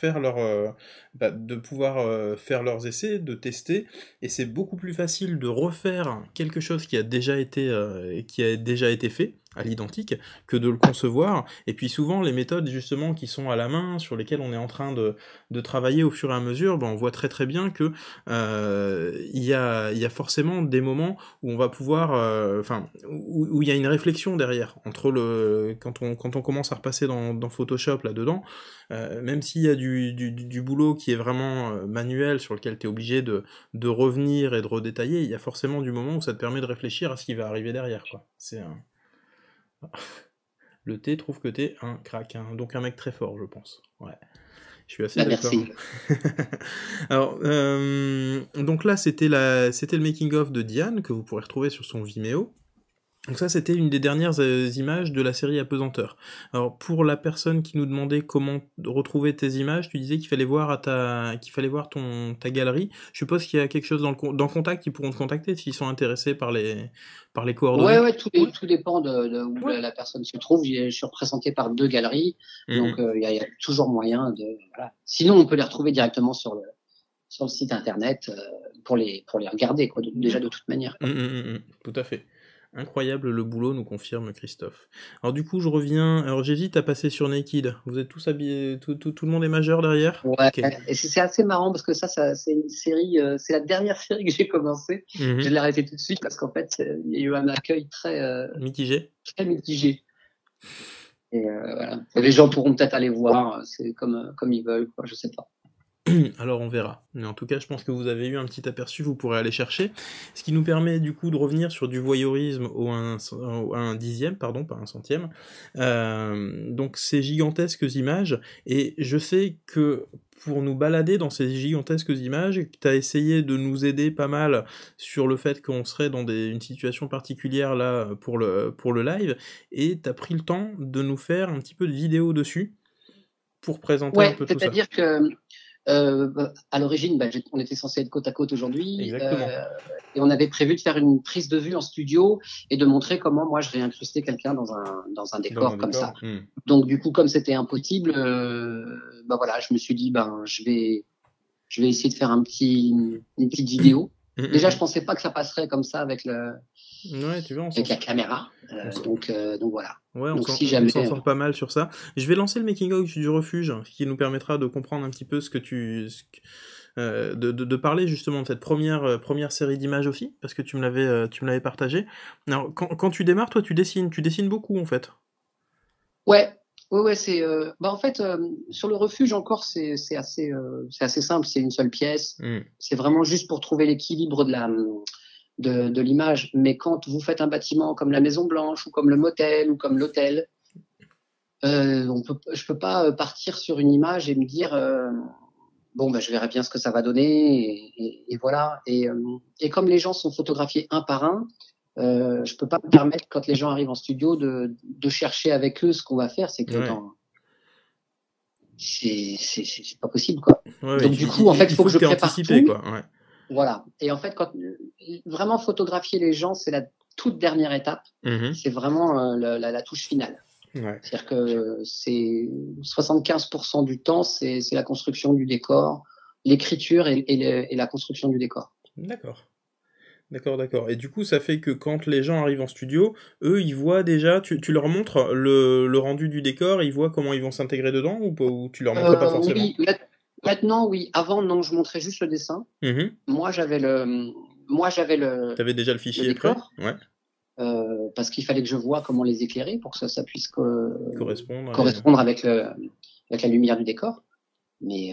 faire leurs essais, de tester, et c'est beaucoup plus facile de refaire quelque chose qui a déjà été fait à l'identique que de le concevoir. Et puis souvent, les méthodes justement qui sont à la main, sur lesquelles on est en train de travailler au fur et à mesure, on voit très très bien que il y a forcément des moments où on va pouvoir, où il y a une réflexion derrière entre quand on commence à repasser dans Photoshop là-dedans, même s'il y a du boulot qui est vraiment manuel sur lequel tu es obligé de revenir et de redétailler, il y a forcément du moment où ça te permet de réfléchir à ce qui va arriver derrière, quoi. Le T trouve que t'es un crack, hein, donc un mec très fort, je pense. Ouais. Je suis assez d'accord. Merci. Alors, donc là, c'était le making-of de Diane, que vous pourrez retrouver sur son Vimeo. Donc ça, c'était une des dernières images de la série Apesanteur. Alors, pour la personne qui nous demandait comment retrouver tes images, tu disais qu'il fallait voir ta galerie. Je suppose qu'il y a quelque chose dans Contact, ils pourront te contacter s'ils sont intéressés par les coordonnées. Ouais, tout dépend de où la personne se trouve. Je suis représenté par 2 galeries, donc il y a toujours moyen de. Voilà. Sinon, on peut les retrouver directement sur le site internet pour les regarder, quoi. Déjà de toute manière. Tout à fait. Incroyable le boulot, nous confirme Christophe. Alors du coup, je reviens. Alors j'hésite à passer sur Naked. Vous êtes tous habillés, tout le monde est majeur derrière. Ouais. Okay. Et c'est assez marrant parce que ça c'est une série, c'est la dernière série que j'ai commencé. Je l'ai arrêtée tout de suite parce qu'en fait, il y a eu un accueil très mitigé. Très mitigé. Et voilà. Et les gens pourront peut-être aller voir. C'est comme ils veulent, quoi. Je sais pas. Alors on verra. Mais en tout cas, je pense que vous avez eu un petit aperçu, vous pourrez aller chercher. Ce qui nous permet du coup de revenir sur du voyeurisme à un dixième, pardon, pas un centième. Donc ces gigantesques images, et je sais que pour nous balader dans ces gigantesques images, tu as essayé de nous aider pas mal sur le fait qu'on serait dans une situation particulière là pour le live, et tu as pris le temps de nous faire un petit peu de vidéo dessus pour présenter un peu tout ça. C'est-à-dire que à l'origine, on était censé être côte à côte aujourd'hui, et on avait prévu de faire une prise de vue en studio et de montrer comment moi je réincrustais quelqu'un dans un décor comme ça. Donc du coup, comme c'était impossible, voilà, je me suis dit je vais essayer de faire une petite vidéo. Déjà, je pensais pas que ça passerait comme ça avec avec la caméra. Donc voilà. Ouais, donc, on s'en sort pas mal sur ça. Je vais lancer le making-of du refuge, qui nous permettra de comprendre un petit peu ce que de parler justement de cette première série d'images aussi, parce que tu me l'avais partagé. Alors, quand tu démarres, toi, tu dessines beaucoup en fait. Ouais, c'est en fait sur le refuge encore c'est assez simple, c'est une seule pièce. C'est vraiment juste pour trouver l'équilibre de l'image. Mais quand vous faites un bâtiment comme la Maison Blanche ou comme le motel ou comme l'hôtel, je peux pas partir sur une image et me dire je verrai bien ce que ça va donner et voilà. Et comme les gens sont photographiés un par un, je peux pas me permettre quand les gens arrivent en studio de chercher avec eux ce qu'on va faire. C'est que c'est pas possible, quoi. Donc du coup, en fait, il faut que je prépare tout. Quoi. Ouais. Voilà. Et en fait, quand vraiment photographier les gens, c'est la toute dernière étape. C'est vraiment la touche finale. Ouais. C'est-à-dire que c'est 75% du temps, c'est la construction du décor, l'écriture et la construction du décor. D'accord. Et du coup, ça fait que quand les gens arrivent en studio, eux, ils voient déjà, tu leur montres le rendu du décor, ils voient comment ils vont s'intégrer dedans, ou tu leur montres pas forcément? Oui, maintenant, oui. Avant, non, je montrais juste le dessin. Moi, j'avais T'avais déjà le fichier prêt? Ouais. Parce qu'il fallait que je voie comment les éclairer pour que ça puisse correspondre avec la lumière du décor. Mais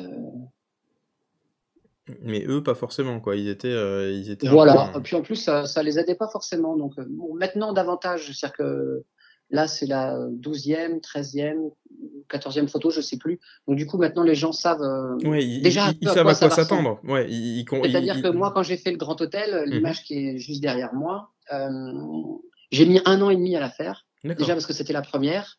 eux, pas forcément, quoi. Ils étaient voilà. Et puis en plus, ça les aidait pas forcément. Donc maintenant, davantage. C'est-à-dire que là, c'est la 12e, 13e, 14e photo, je sais plus. Donc du coup, maintenant, les gens savent déjà ils savent à quoi s'attendre. Ouais, c'est-à-dire que moi, quand j'ai fait le Grand Hôtel, l'image qui est juste derrière moi, j'ai mis 1 an et demi à la faire. Déjà parce que c'était la première.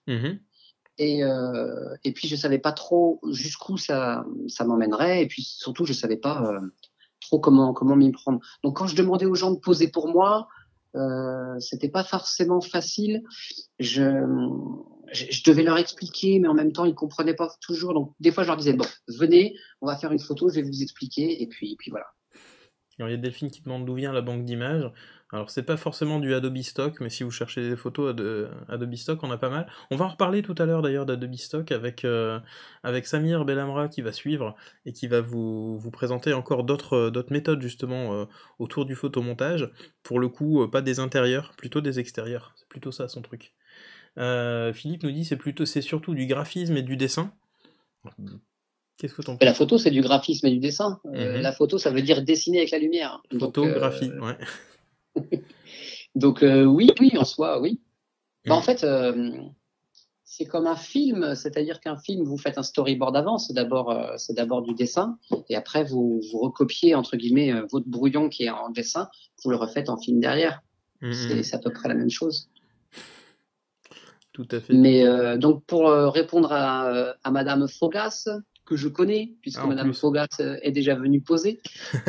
Et puis je savais pas trop jusqu'où ça m'emmènerait, et puis surtout je savais pas trop comment m'y prendre. Donc quand je demandais aux gens de poser pour moi, c'était pas forcément facile. Je devais leur expliquer, mais en même temps ils comprenaient pas toujours. Donc des fois je leur disais venez, on va faire une photo, je vais vous expliquer, et puis voilà. Alors il y a Delphine qui demande d'où vient la banque d'images. Alors c'est pas forcément du Adobe Stock, mais si vous cherchez des photos Adobe Stock, on a pas mal. On va en reparler tout à l'heure d'ailleurs d'Adobe Stock avec Samir Belhamra qui va suivre et qui va vous présenter encore d'autres méthodes justement autour du photomontage. Pour le coup, pas des intérieurs, plutôt des extérieurs. C'est plutôt ça son truc. Philippe nous dit c'est surtout du graphisme et du dessin. Qu'est-ce que t'en penses ? La photo, c'est du graphisme et du dessin. La photo, ça veut dire dessiner avec la lumière. Photographie, ouais. Donc oui, en soi, oui. En fait, c'est comme un film, c'est-à-dire qu'un film, vous faites un storyboard avant, c'est d'abord du dessin, et après vous recopiez entre guillemets votre brouillon qui est en dessin, vous le refaites en film derrière. C'est à peu près la même chose. Tout à fait. Mais donc pour répondre à Madame Fogas, que je connais, puisque Madame Fogas est déjà venue poser,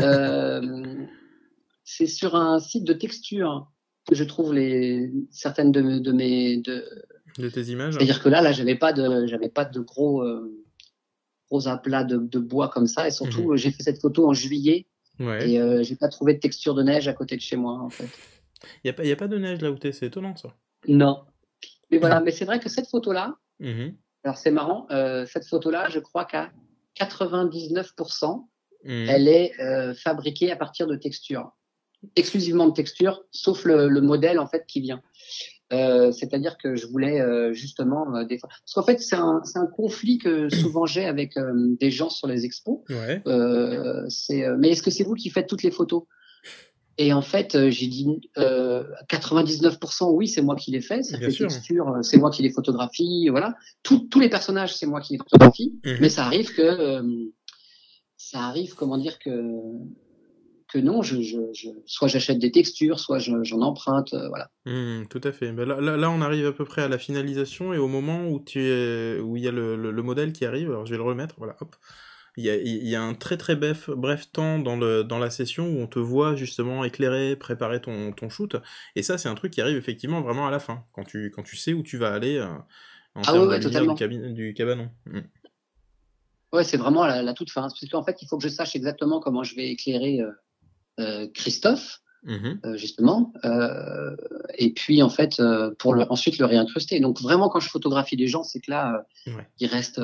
c'est sur un site de texture que je trouve certaines de tes images. C'est-à-dire que là, j'avais pas de gros aplats de bois comme ça, et surtout, j'ai fait cette photo en juillet, et j'ai pas trouvé de texture de neige à côté de chez moi, en fait. Y a pas de neige là où t'es, c'est étonnant ça. Non. Mais voilà, mais c'est vrai que cette photo-là, alors c'est marrant, cette photo-là, je crois qu'à 99%, elle est fabriquée à partir de textures, exclusivement de textures, sauf le modèle en fait qui vient. C'est-à-dire que je voulais justement parce qu'en fait c'est un conflit que souvent j'ai avec des gens sur les expos. Ouais. Mais est-ce que c'est vous qui faites toutes les photos? Et en fait, j'ai dit 99% oui, c'est moi qui les fais. C'est les textures, c'est moi qui les photographie. Voilà, tous les personnages, c'est moi qui les photographie. Mais ça arrive comment dire que non, soit j'achète des textures, soit j'en emprunte, voilà. Tout à fait. Ben là, on arrive à peu près à la finalisation et au moment où où il y a le modèle qui arrive, alors je vais le remettre, voilà, hop. Il y a un très très bref temps dans la session où on te voit justement éclairer, préparer ton shoot, et ça c'est un truc qui arrive effectivement vraiment à la fin, quand tu sais où tu vas aller en termes de lumière du cabanon. Ouais, c'est vraiment la toute fin, parce qu'en fait il faut que je sache exactement comment je vais éclairer Christophe, justement, et puis en fait pour ensuite le réincruster. Donc vraiment quand je photographie des gens, c'est que là il reste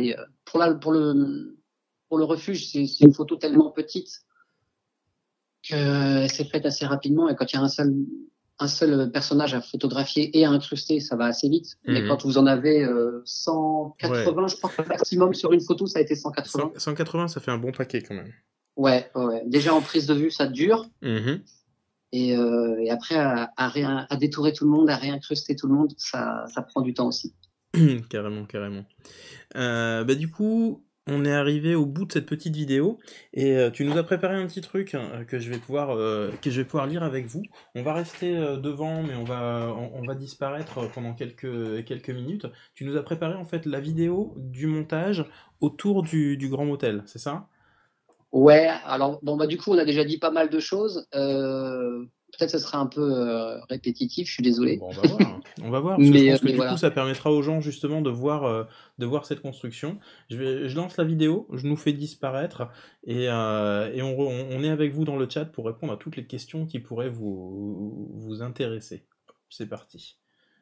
pour le refuge, c'est une photo tellement petite que c'est faite assez rapidement, et quand il y a un seul personnage à photographier et à incruster, ça va assez vite. Mais quand vous en avez 180, je crois que le maximum sur une photo, ça a été 180. 180, ça fait un bon paquet quand même. Ouais. Déjà en prise de vue, ça dure. Et après, à détourer tout le monde, à réincruster tout le monde, ça prend du temps aussi. Carrément. Du coup, on est arrivé au bout de cette petite vidéo, et tu nous as préparé un petit truc que je vais pouvoir lire avec vous. On va rester devant, mais on va disparaître pendant quelques minutes. Tu nous as préparé en fait la vidéo du montage autour du Grand Motel, c'est ça? Ouais, alors du coup on a déjà dit pas mal de choses. Peut-être que ce sera un peu répétitif, je suis désolé. Bon, on va voir, parce que je pense que du coup ça permettra aux gens justement de voir cette construction. Je lance la vidéo, je nous fais disparaître, et on est avec vous dans le chat pour répondre à toutes les questions qui pourraient vous intéresser. C'est parti.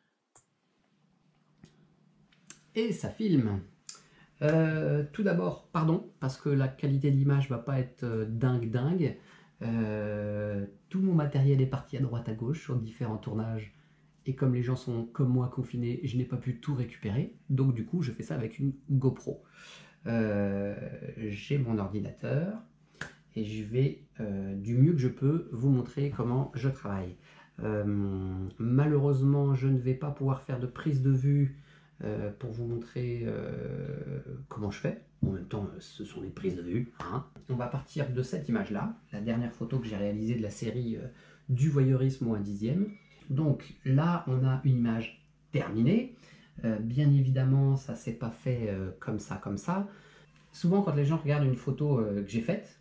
Et ça filme. Tout d'abord, pardon, parce que la qualité de l'image va pas être dingue. Tout mon matériel est parti à droite à gauche sur différents tournages, et comme les gens sont comme moi confinés, je n'ai pas pu tout récupérer, donc du coup je fais ça avec une GoPro. J'ai mon ordinateur et je vais du mieux que je peux vous montrer comment je travaille. Malheureusement je ne vais pas pouvoir faire de prise de vue pour vous montrer comment je fais. En même temps, ce sont des prises de vue. On va partir de cette image-là, la dernière photo que j'ai réalisée de la série du voyeurisme au 1/10. Donc là, on a une image terminée. Bien évidemment, ça s'est pas fait comme ça. Souvent, quand les gens regardent une photo que j'ai faite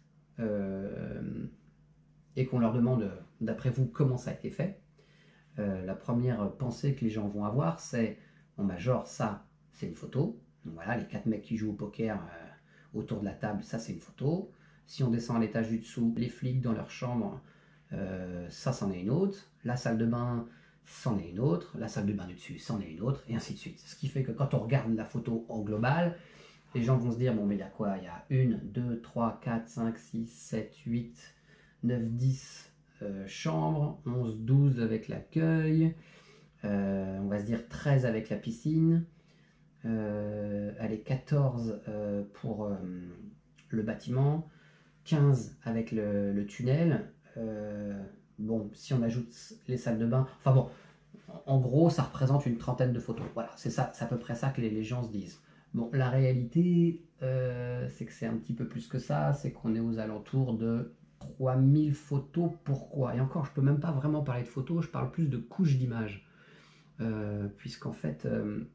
et qu'on leur demande, d'après vous, comment ça a été fait, la première pensée que les gens vont avoir, c'est genre ça, c'est une photo. Donc voilà, les 4 mecs qui jouent au poker autour de la table, ça c'est une photo. Si on descend à l'étage du dessous, les flics dans leur chambre, ça c'en est une autre. La salle de bain, c'en est une autre. La salle de bain du dessus, c'en est une autre, et ainsi de suite. Ce qui fait que quand on regarde la photo en global, les gens vont se dire, bon mais il y a quoi? Il y a 1, 2, 3, 4, 5, 6, 7, 8, 9, 10 chambres, 11, 12 avec l'accueil. On va se dire 13 avec la piscine, allez, 14 pour le bâtiment, 15 avec le tunnel. Bon, si on ajoute les salles de bain, enfin bon, En gros, ça représente une trentaine de photos. Voilà, c'est ça, c'est à peu près ça que les gens se disent. Bon, la réalité, c'est que c'est un petit peu plus que ça, c'est qu'on est aux alentours de 3000 photos. Pourquoi? Et encore, je peux même pas vraiment parler de photos, je parle plus de couches d'images. Puisqu'en fait,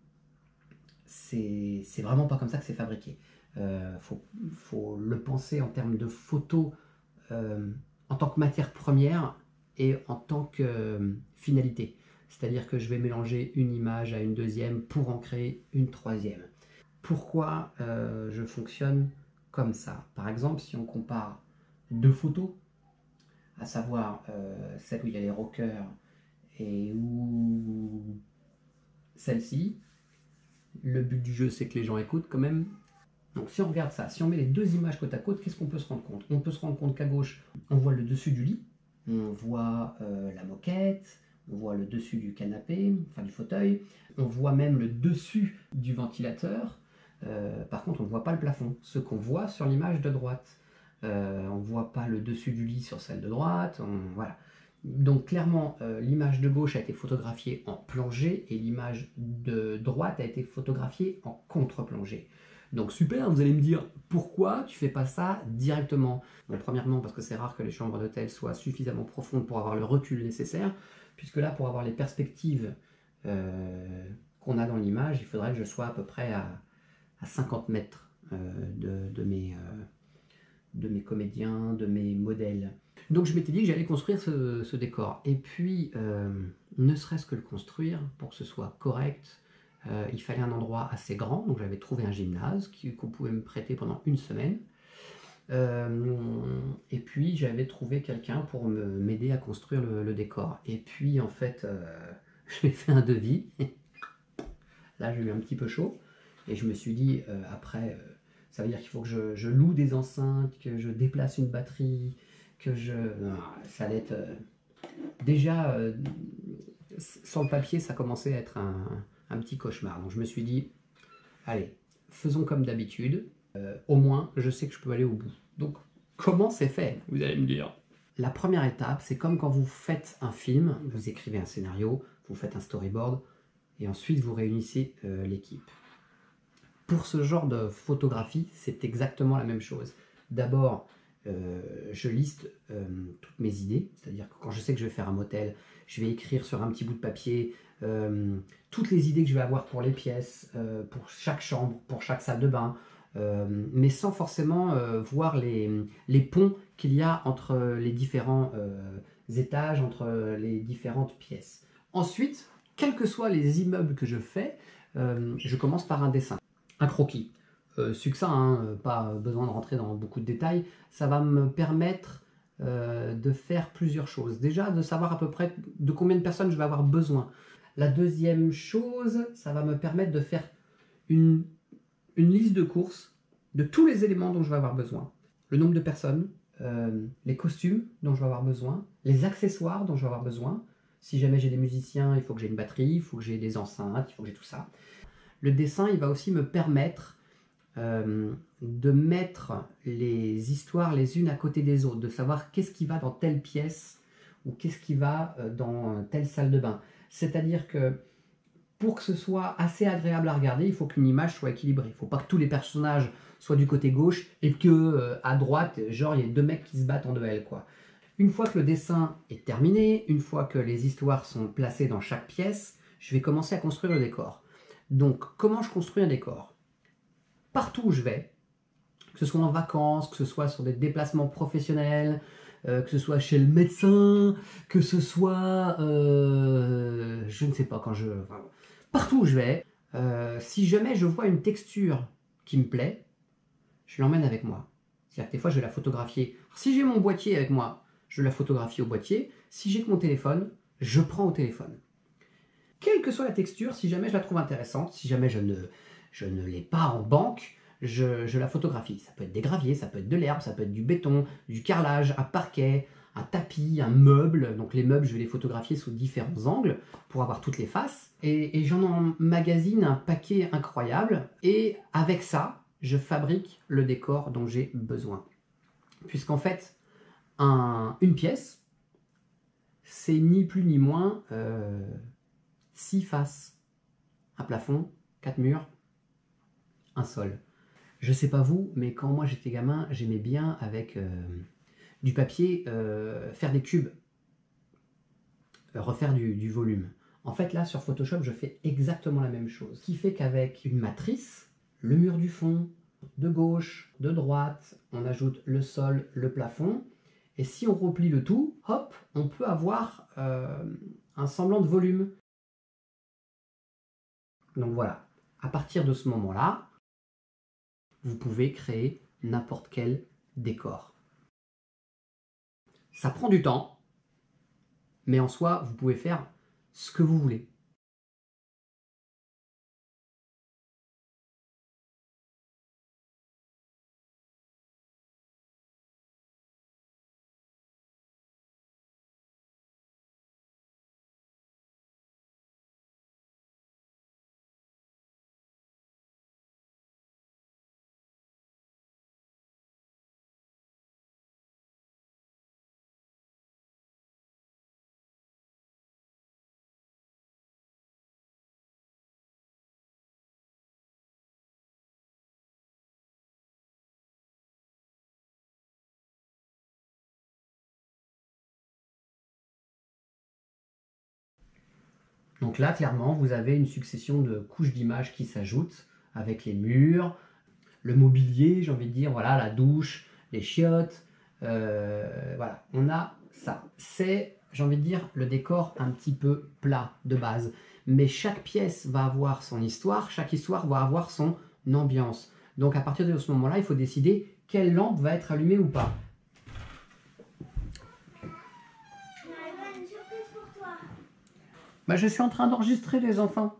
c'est vraiment pas comme ça que c'est fabriqué. Faut le penser en termes de photos en tant que matière première et en tant que finalité. C'est-à-dire que je vais mélanger une image à une deuxième pour en créer une troisième. Pourquoi je fonctionne comme ça? Par exemple, si on compare deux photos, à savoir celle où il y a les rockers et où celle-ci, le but du jeu c'est que les gens écoutent quand même. Donc si on regarde ça, si on met les deux images côte à côte, qu'est-ce qu'on peut se rendre compte? On peut se rendre compte qu'à gauche, on voit le dessus du lit, on voit la moquette, on voit le dessus du canapé, enfin du fauteuil, on voit même le dessus du ventilateur. Par contre, on ne voit pas le plafond, ce qu'on voit sur l'image de droite. On ne voit pas le dessus du lit sur celle de droite, voilà. Donc clairement, l'image de gauche a été photographiée en plongée et l'image de droite a été photographiée en contre-plongée. Donc super, vous allez me dire, pourquoi tu fais pas ça directement? Bon, premièrement, parce que c'est rare que les chambres d'hôtel soient suffisamment profondes pour avoir le recul nécessaire, puisque là, pour avoir les perspectives qu'on a dans l'image, il faudrait que je sois à peu près à 50 mètres de mes comédiens, de mes modèles. Donc je m'étais dit que j'allais construire ce décor. Et puis, ne serait-ce que le construire, pour que ce soit correct, il fallait un endroit assez grand. Donc j'avais trouvé un gymnase qu'on pouvait me prêter pendant une semaine. Et puis j'avais trouvé quelqu'un pour m'aider à construire le décor. Et puis en fait, j'ai fait un devis. Là j'ai eu un petit peu chaud. Et je me suis dit, après, ça veut dire qu'il faut que je loue des enceintes, que je déplace une batterie, que je... Non, ça allait être... déjà, sans le papier, ça commençait à être un petit cauchemar. Donc je me suis dit, allez, faisons comme d'habitude. Au moins, je sais que je peux aller au bout. Donc, comment c'est fait, vous allez me dire? La première étape, c'est comme quand vous faites un film, vous écrivez un scénario, vous faites un storyboard, et ensuite vous réunissez l'équipe. Pour ce genre de photographie, c'est exactement la même chose. D'abord, je liste toutes mes idées, c'est-à-dire que quand je sais que je vais faire un motel, je vais écrire sur un petit bout de papier toutes les idées que je vais avoir pour les pièces, pour chaque chambre, pour chaque salle de bain, mais sans forcément voir les ponts qu'il y a entre les différents étages, entre les différentes pièces. Ensuite, quels que soient les immeubles que je fais, je commence par un dessin. Un croquis, succinct, hein, pas besoin de rentrer dans beaucoup de détails, ça va me permettre de faire plusieurs choses. Déjà, de savoir à peu près de combien de personnes je vais avoir besoin. La deuxième chose, ça va me permettre de faire une liste de courses de tous les éléments dont je vais avoir besoin. Le nombre de personnes, les costumes dont je vais avoir besoin, les accessoires dont je vais avoir besoin. Si jamais j'ai des musiciens, il faut que j'ai une batterie, il faut que j'ai des enceintes, il faut que j'ai tout ça. Le dessin, il va aussi me permettre de mettre les histoires les unes à côté des autres, de savoir qu'est-ce qui va dans telle pièce ou qu'est-ce qui va dans telle salle de bain. C'est-à-dire que pour que ce soit assez agréable à regarder, il faut qu'une image soit équilibrée. Il ne faut pas que tous les personnages soient du côté gauche et que à droite, genre, il y ait deux mecs qui se battent en duel, quoi. Une fois que le dessin est terminé, une fois que les histoires sont placées dans chaque pièce, je vais commencer à construire le décor. Donc, comment je construis un décor? Partout où je vais, que ce soit en vacances, que ce soit sur des déplacements professionnels, que ce soit chez le médecin, que ce soit, je ne sais pas, partout où je vais, si jamais je vois une texture qui me plaît, je l'emmène avec moi. C'est-à-dire que des fois, je vais la photographier. Si j'ai mon boîtier avec moi, je la photographie au boîtier. Si j'ai que mon téléphone, je prends au téléphone. Quelle que soit la texture, si jamais je la trouve intéressante, si jamais je ne l'ai pas en banque, je la photographie. Ça peut être des graviers, ça peut être de l'herbe, ça peut être du béton, du carrelage, un parquet, un tapis, un meuble. Donc les meubles, je vais les photographier sous différents angles pour avoir toutes les faces. Et j'en emmagasine un paquet incroyable. Et avec ça, je fabrique le décor dont j'ai besoin. Puisqu'en fait, une pièce, c'est ni plus ni moins 6 faces. Un plafond, 4 murs, un sol. Je sais pas vous, mais quand moi j'étais gamin, j'aimais bien avec du papier faire des cubes, refaire du volume. En fait là sur Photoshop je fais exactement la même chose. Ce qui fait qu'avec une matrice, le mur du fond, de gauche, de droite, on ajoute le sol, le plafond. Et si on replie le tout, hop, on peut avoir un semblant de volume. Donc voilà, à partir de ce moment-là, vous pouvez créer n'importe quel décor. Ça prend du temps, mais en soi, vous pouvez faire ce que vous voulez. Donc là, clairement, vous avez une succession de couches d'images qui s'ajoutent avec les murs, le mobilier, j'ai envie de dire, voilà, la douche, les chiottes, voilà, on a ça. C'est, j'ai envie de dire, le décor un petit peu plat de base. Mais chaque pièce va avoir son histoire, chaque histoire va avoir son ambiance. Donc à partir de ce moment-là, il faut décider quelle lampe va être allumée ou pas. Bah, je suis en train d'enregistrer les enfants.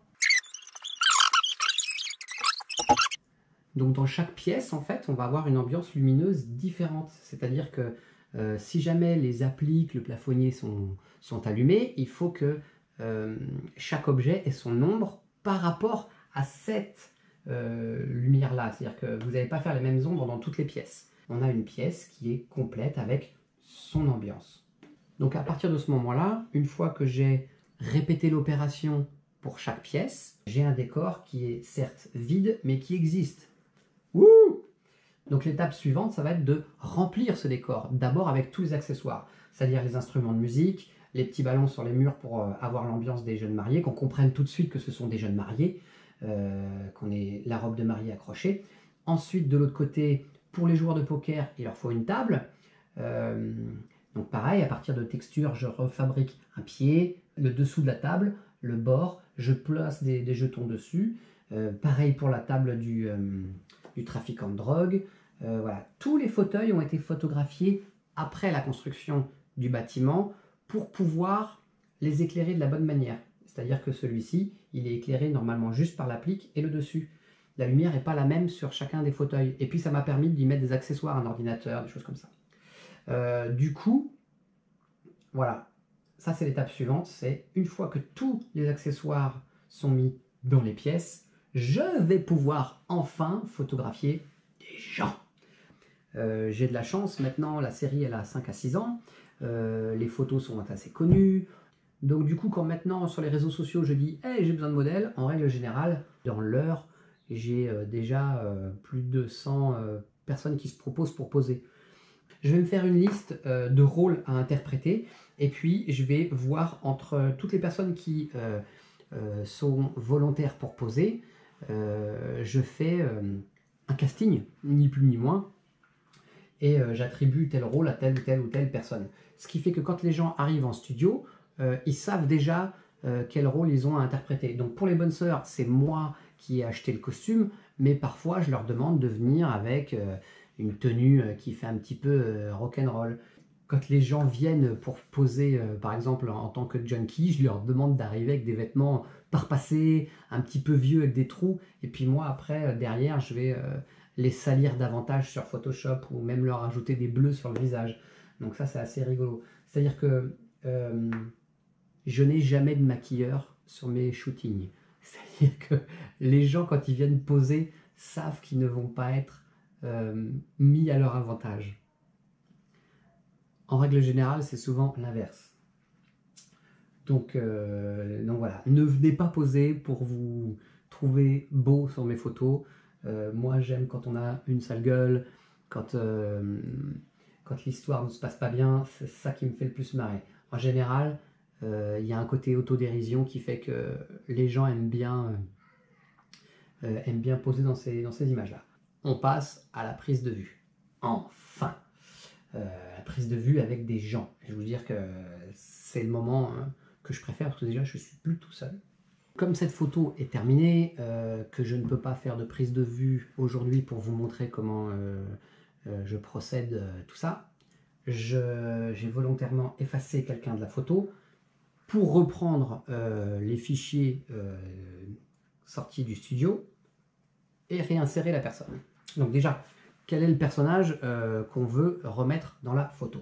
Donc dans chaque pièce, en fait, on va avoir une ambiance lumineuse différente. C'est-à-dire que si jamais les appliques, le plafonnier sont allumés, il faut que chaque objet ait son ombre par rapport à cette lumière-là. C'est-à-dire que vous n'allez pas faire les mêmes ombres dans toutes les pièces. On a une pièce qui est complète avec son ambiance. Donc à partir de ce moment-là, une fois que j'ai répété l'opération pour chaque pièce, j'ai un décor qui est certes vide, mais qui existe. Wouh! Donc l'étape suivante, ça va être de remplir ce décor, d'abord avec tous les accessoires, c'est-à-dire les instruments de musique, les petits ballons sur les murs pour avoir l'ambiance des jeunes mariés, qu'on comprenne tout de suite que ce sont des jeunes mariés, qu'on ait la robe de mariée accrochée. Ensuite, de l'autre côté, pour les joueurs de poker, il leur faut une table. Donc pareil, à partir de textures, je refabrique un pied, le dessous de la table, le bord, je place des jetons dessus. Pareil pour la table du trafiquant de drogue. Voilà. Tous les fauteuils ont été photographiés après la construction du bâtiment pour pouvoir les éclairer de la bonne manière. C'est-à-dire que celui-ci, il est éclairé normalement juste par l'applique et le dessus. La lumière n'est pas la même sur chacun des fauteuils. Et puis ça m'a permis d'y mettre des accessoires, un ordinateur, des choses comme ça. Du coup, voilà, ça c'est l'étape suivante, c'est une fois que tous les accessoires sont mis dans les pièces, je vais pouvoir enfin photographier des gens. J'ai de la chance, maintenant la série elle a 5 à 6 ans, les photos sont assez connues, donc du coup quand maintenant sur les réseaux sociaux je dis hey, j'ai besoin de modèles, en règle générale, dans l'heure, j'ai déjà plus de 100 personnes qui se proposent pour poser. Je vais me faire une liste de rôles à interpréter et puis je vais voir entre toutes les personnes qui sont volontaires pour poser, je fais un casting, ni plus ni moins, et j'attribue tel rôle à telle ou telle personne. Ce qui fait que quand les gens arrivent en studio, ils savent déjà quel rôle ils ont à interpréter. Donc pour les bonnes sœurs, c'est moi qui ai acheté le costume, mais parfois je leur demande de venir avec une tenue qui fait un petit peu rock'n'roll. Quand les gens viennent pour poser, par exemple en tant que junkie, je leur demande d'arriver avec des vêtements parpassés, un petit peu vieux avec des trous, et puis moi après, derrière, je vais les salir davantage sur Photoshop ou même leur ajouter des bleus sur le visage. Donc ça, c'est assez rigolo. C'est-à-dire que je n'ai jamais de maquilleur sur mes shootings. C'est-à-dire que les gens, quand ils viennent poser, savent qu'ils ne vont pas être mis à leur avantage. En règle générale, c'est souvent l'inverse. Donc voilà, ne venez pas poser pour vous trouver beau sur mes photos. Moi j'aime quand on a une sale gueule, quand l'histoire ne se passe pas bien, c'est ça qui me fait le plus marrer. En général, il y a un côté autodérision qui fait que les gens aiment bien poser dans ces images-là. On passe à la prise de vue. Enfin, la prise de vue avec des gens. Je vais vous dire que c'est le moment que je préfère parce que déjà je suis plus tout seul. Comme cette photo est terminée, que je ne peux pas faire de prise de vue aujourd'hui pour vous montrer comment je procède, tout ça, j'ai volontairement effacé quelqu'un de la photo pour reprendre les fichiers sortis du studio et réinsérer la personne. Donc déjà, quel est le personnage qu'on veut remettre dans la photo?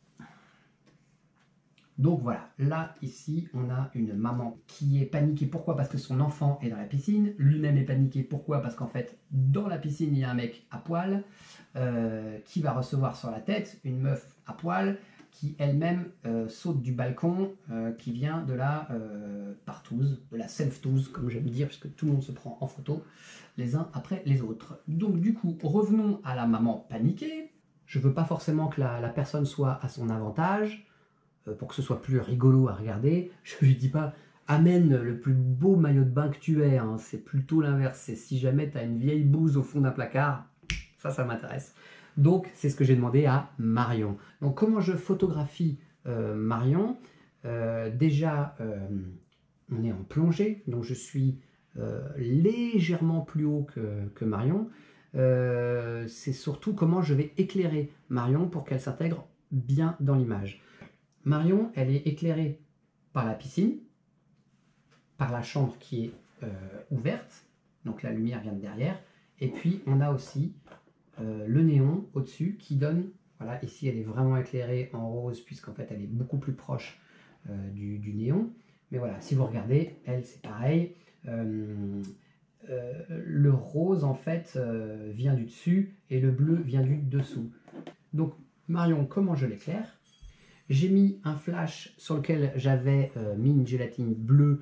Donc voilà, là, ici, on a une maman qui est paniquée. Pourquoi? Parce que son enfant est dans la piscine. Lui-même est paniqué. Pourquoi? Parce qu'en fait, dans la piscine, il y a un mec à poil qui va recevoir sur la tête une meuf à poil qui elle-même saute du balcon qui vient de la partouze, de la self-touze, comme j'aime dire, puisque tout le monde se prend en photo les uns après les autres. Donc du coup, revenons à la maman paniquée. Je veux pas forcément que la personne soit à son avantage. Pour que ce soit plus rigolo à regarder, je lui dis pas amène le plus beau maillot de bain que tu aies, hein. C'est plutôt l'inverse, c'est si jamais tu as une vieille bouse au fond d'un placard, ça m'intéresse. Donc c'est ce que j'ai demandé à Marion. Donc comment je photographie Marion? Déjà on est en plongée, donc je suis légèrement plus haut que Marion. C'est surtout comment je vais éclairer Marion pour qu'elle s'intègre bien dans l'image. Marion, elle est éclairée par la piscine, par la chambre qui est ouverte, donc la lumière vient de derrière, et puis on a aussi le néon au-dessus qui donne, voilà, ici elle est vraiment éclairée en rose puisqu'en fait elle est beaucoup plus proche du néon, mais voilà, si vous regardez, elle c'est pareil, le rose en fait vient du dessus et le bleu vient du dessous. Donc Marion, comment je l'éclaire? J'ai mis un flash sur lequel j'avais mis une gélatine bleue,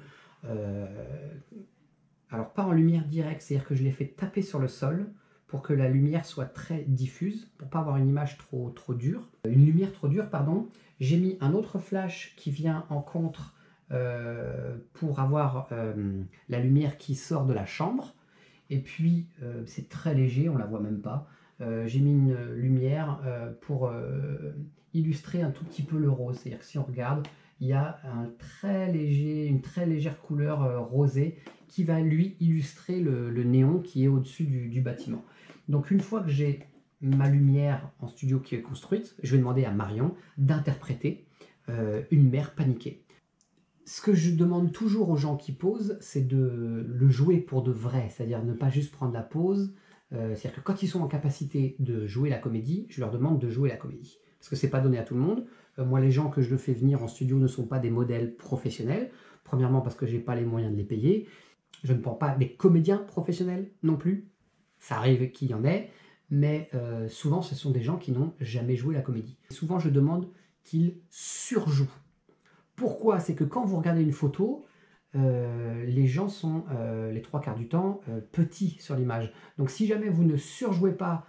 alors pas en lumière directe, c'est-à-dire que je l'ai fait taper sur le sol pour que la lumière soit très diffuse, pour pas avoir une image trop dure, une lumière trop dure, pardon. J'ai mis un autre flash qui vient en contre pour avoir la lumière qui sort de la chambre, et puis c'est très léger, on la voit même pas. J'ai mis une lumière pour illustrer un tout petit peu le rose, c'est-à-dire que si on regarde, il y a une très légère couleur rosée qui va lui illustrer le néon qui est au-dessus du bâtiment. Donc une fois que j'ai ma lumière en studio qui est construite, je vais demander à Marion d'interpréter une mère paniquée. Ce que je demande toujours aux gens qui posent, c'est de le jouer pour de vrai, c'est-à-dire ne pas juste prendre la pose. C'est-à-dire que quand ils sont en capacité de jouer la comédie, je leur demande de jouer la comédie. Parce que c'est pas donné à tout le monde. Moi, les gens que je le fais venir en studio ne sont pas des modèles professionnels. Premièrement, parce que j'ai pas les moyens de les payer. Je ne prends pas des comédiens professionnels non plus. Ça arrive qu'il y en ait, mais souvent, ce sont des gens qui n'ont jamais joué la comédie. Souvent, je demande qu'ils surjouent. Pourquoi? C'est que quand vous regardez une photo, les gens sont, les trois quarts du temps, petits sur l'image. Donc si jamais vous ne surjouez pas,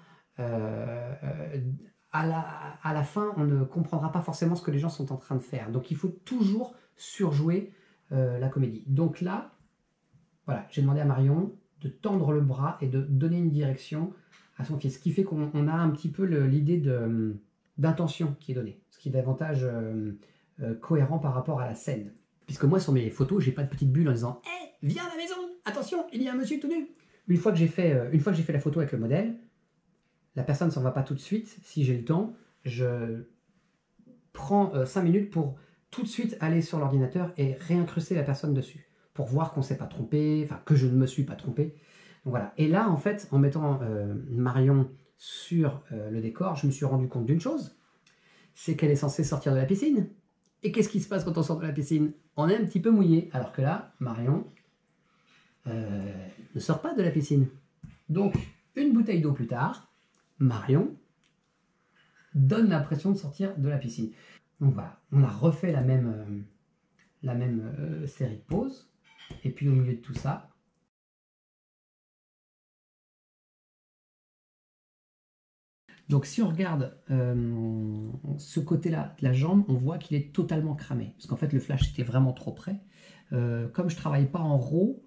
à la fin, on ne comprendra pas forcément ce que les gens sont en train de faire. Donc il faut toujours surjouer la comédie. Donc là, voilà, j'ai demandé à Marion de tendre le bras et de donner une direction à son fils. Ce qui fait qu'on a un petit peu l'idée d'intention qui est donnée. Ce qui est davantage cohérent par rapport à la scène. Puisque moi, sur mes photos, j'ai pas de petite bulle en disant « Hey, viens à la maison, attention, il y a un monsieur tout nu !» Une fois que j'ai fait la photo avec le modèle, la personne ne s'en va pas tout de suite. Si j'ai le temps, je prends 5 minutes pour tout de suite aller sur l'ordinateur et réincruster la personne dessus, pour voir qu'on ne s'est pas trompé, enfin que je ne me suis pas trompé. Donc voilà. Et là, en fait, en mettant Marion sur le décor, je me suis rendu compte d'une chose, c'est qu'elle est censée sortir de la piscine. Et qu'est-ce qui se passe quand on sort de la piscine? On est un petit peu mouillé, alors que là, Marion ne sort pas de la piscine. Donc, une bouteille d'eau plus tard, Marion donne l'impression de sortir de la piscine. Donc voilà, on a refait la même la même série de poses. Et puis au milieu de tout ça, donc si on regarde ce côté-là de la jambe, on voit qu'il est totalement cramé. Parce qu'en fait le flash était vraiment trop près. Comme je travaille pas en RAW,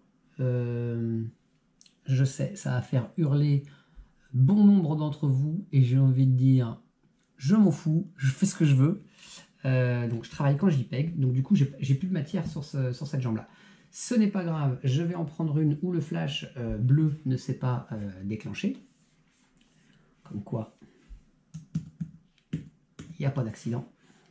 je sais, ça va faire hurler bon nombre d'entre vous. Et j'ai envie de dire, je m'en fous, je fais ce que je veux. Donc je travaille quand JPEG. Donc du coup j'ai plus de matière sur cette jambe-là. Ce n'est pas grave, je vais en prendre une où le flash bleu ne s'est pas déclenché. Comme quoi, il n'y a pas d'accident.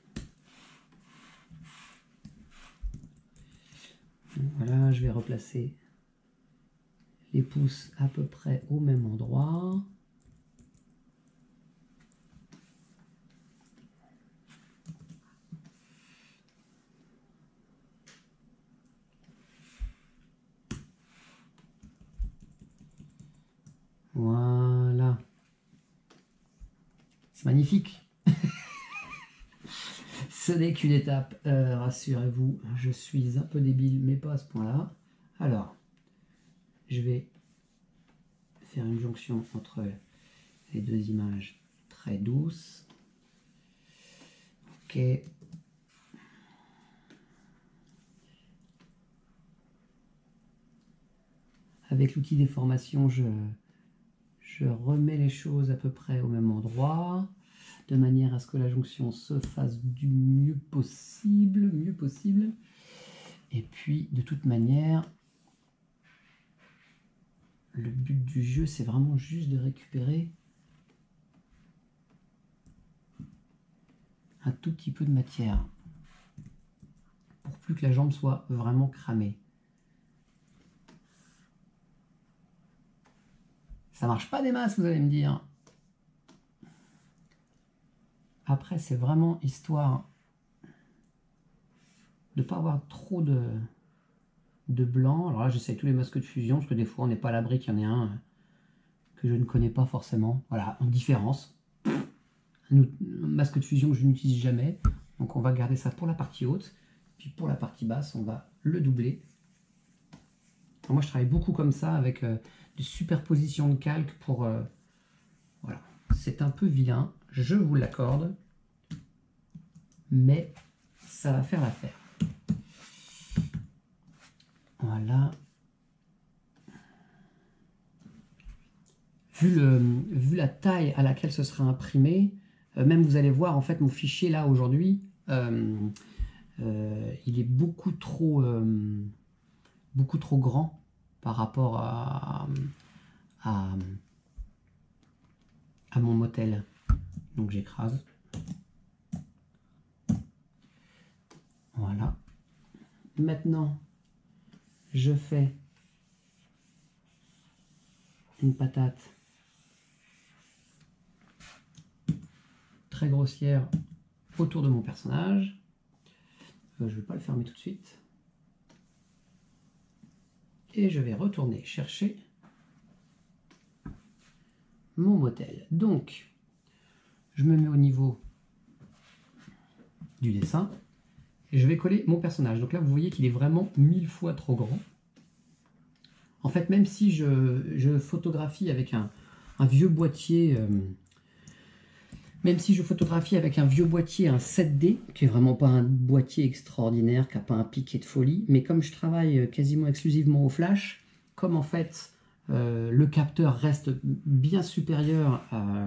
Voilà, je vais replacer les pouces à peu près au même endroit. Voilà. C'est magnifique. Ce n'est qu'une étape, rassurez-vous, je suis un peu débile, mais pas à ce point-là. Alors, je vais faire une jonction entre les deux images très douce. Ok. Avec l'outil déformation, je remets les choses à peu près au même endroit, de manière à ce que la jonction se fasse du mieux possible, Et puis, de toute manière, le but du jeu, c'est vraiment juste de récupérer un tout petit peu de matière pour plus que la jambe soit vraiment cramée. Ça marche pas des masses, vous allez me dire. Après, c'est vraiment histoire de ne pas avoir trop de blanc. Alors là, j'essaye tous les masques de fusion, parce que des fois, on n'est pas à l'abri qu'il y en ait un que je ne connais pas forcément. Voilà, une différence. Un masque de fusion que je n'utilise jamais. Donc on va garder ça pour la partie haute. Puis pour la partie basse, on va le doubler. Alors moi, je travaille beaucoup comme ça, avec des superpositions de calque pour... voilà. C'est un peu vilain, je vous l'accorde. Mais ça va faire l'affaire. Voilà. Vu la taille à laquelle ce sera imprimé, même vous allez voir en fait mon fichier là aujourd'hui, il est beaucoup trop grand par rapport à mon motel. Donc j'écrase. Voilà. Maintenant, je fais une patate très grossière autour de mon personnage. Je ne vais pas le fermer tout de suite. Et je vais retourner chercher mon motel. Donc, je me mets au niveau du dessin et je vais coller mon personnage. Donc là, vous voyez qu'il est vraiment 1000 fois trop grand. En fait, même si je photographie avec un vieux boîtier, un 7D, qui est vraiment pas un boîtier extraordinaire, qui n'a pas un piqué de folie, mais comme je travaille quasiment exclusivement au flash, comme en fait le capteur reste bien supérieur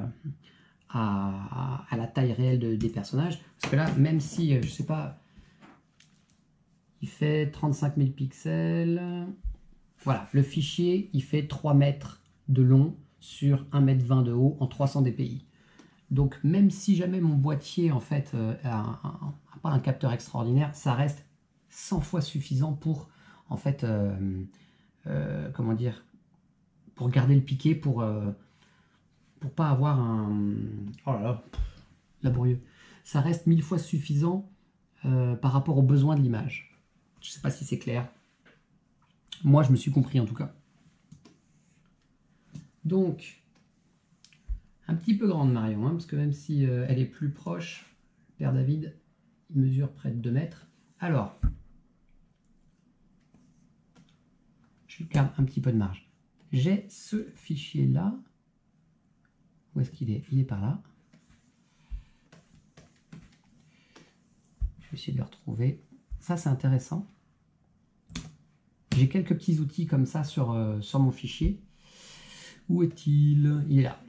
à la taille réelle des personnages, parce que là, même si, je sais pas, il fait 35 000 pixels, voilà, le fichier, il fait 3 mètres de long sur 1,20 m de haut en 300 dpi. Donc même si jamais mon boîtier en fait n'a pas un capteur extraordinaire, ça reste 100 fois suffisant pour en fait comment dire, pour garder le piqué, pour pas avoir un... Oh là là, laborieux. Ça reste 1000 fois suffisant par rapport aux besoins de l'image. Je sais pas si c'est clair. Moi, je me suis compris en tout cas. Donc, un petit peu grande Marion, hein, parce que même si elle est plus proche, Père David, il mesure près de 2 mètres. Alors, je garde un petit peu de marge. J'ai ce fichier-là. Où est-ce qu'il est? Il est par là. Je vais essayer de le retrouver. Ça, c'est intéressant. J'ai quelques petits outils comme ça sur mon fichier. Où est-il? Il est là.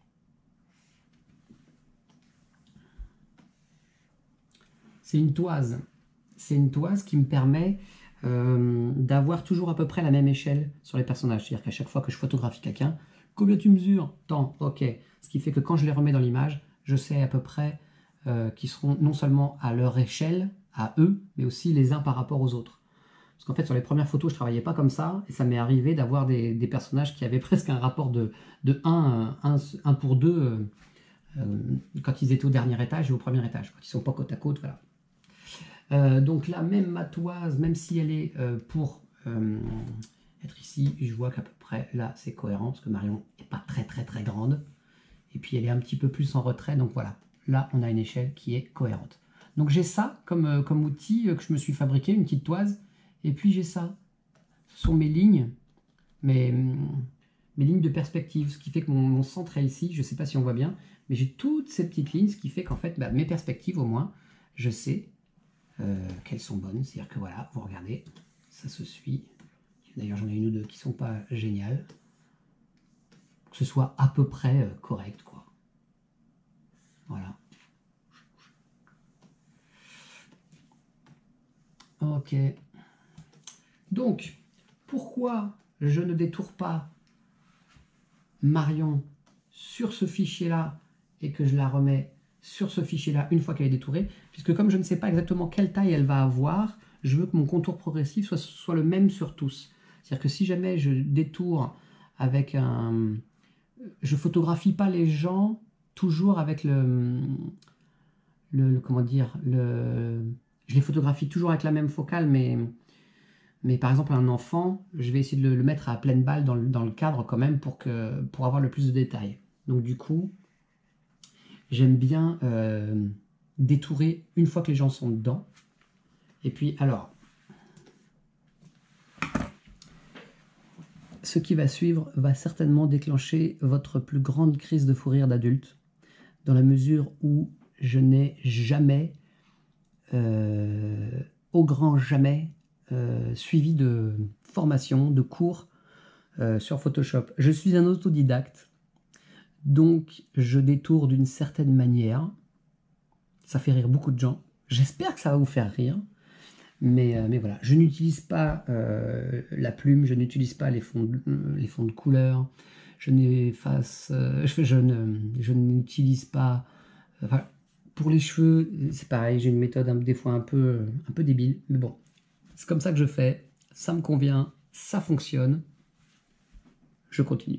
C'est une toise. C'est une toise qui me permet d'avoir toujours à peu près la même échelle sur les personnages. C'est-à-dire qu'à chaque fois que je photographie quelqu'un, combien tu mesures? Tant, ok. Ce qui fait que quand je les remets dans l'image, je sais à peu près qu'ils seront non seulement à leur échelle, à eux, mais aussi les uns par rapport aux autres. Parce qu'en fait, sur les premières photos, je ne travaillais pas comme ça, et ça m'est arrivé d'avoir des personnages qui avaient presque un rapport de 1 pour 2 quand ils étaient au dernier étage et au premier étage, quand ils ne sont pas côte à côte, voilà. Donc là, même ma toise, même si elle est pour être ici, je vois qu'à peu près là, c'est cohérent, parce que Marion n'est pas très grande, et puis elle est un petit peu plus en retrait, donc voilà. Là, on a une échelle qui est cohérente. Donc j'ai ça comme outil que je me suis fabriqué, une petite toise, et puis j'ai ça. Ce sont mes lignes, mes lignes de perspective, ce qui fait que mon centre est ici, je ne sais pas si on voit bien, mais j'ai toutes ces petites lignes, ce qui fait qu'en fait, mes perspectives au moins, je sais qu'elles sont bonnes. C'est-à-dire que voilà, vous regardez, ça se suit. D'ailleurs, j'en ai une ou deux qui ne sont pas géniales. Que ce soit à peu près correct, quoi. Voilà. Ok. Donc, pourquoi je ne détourne pas Marion sur ce fichier-là et que je la remets sur ce fichier-là une fois qu'elle est détourée, puisque comme je ne sais pas exactement quelle taille elle va avoir, je veux que mon contour progressif soit le même sur tous. C'est-à-dire que si jamais je détourne avec un... Je photographie pas les gens toujours avec comment dire, je les photographie toujours avec la même focale, mais par exemple un enfant, je vais essayer de le mettre à pleine balle dans le cadre quand même pour avoir le plus de détails. Donc du coup, j'aime bien détourer une fois que les gens sont dedans. Et puis alors, ce qui va suivre va certainement déclencher votre plus grande crise de fou rire d'adulte, dans la mesure où je n'ai jamais, au grand jamais, suivi de formation, de cours sur Photoshop. Je suis un autodidacte, donc je détourne d'une certaine manière. Ça fait rire beaucoup de gens. J'espère que ça va vous faire rire. Mais voilà, je n'utilise pas la plume, je n'utilise pas les fonds de couleur, je n'utilise pas... Enfin, pour les cheveux, c'est pareil, j'ai une méthode des fois un peu débile, mais bon, c'est comme ça que je fais, ça me convient, ça fonctionne, je continue.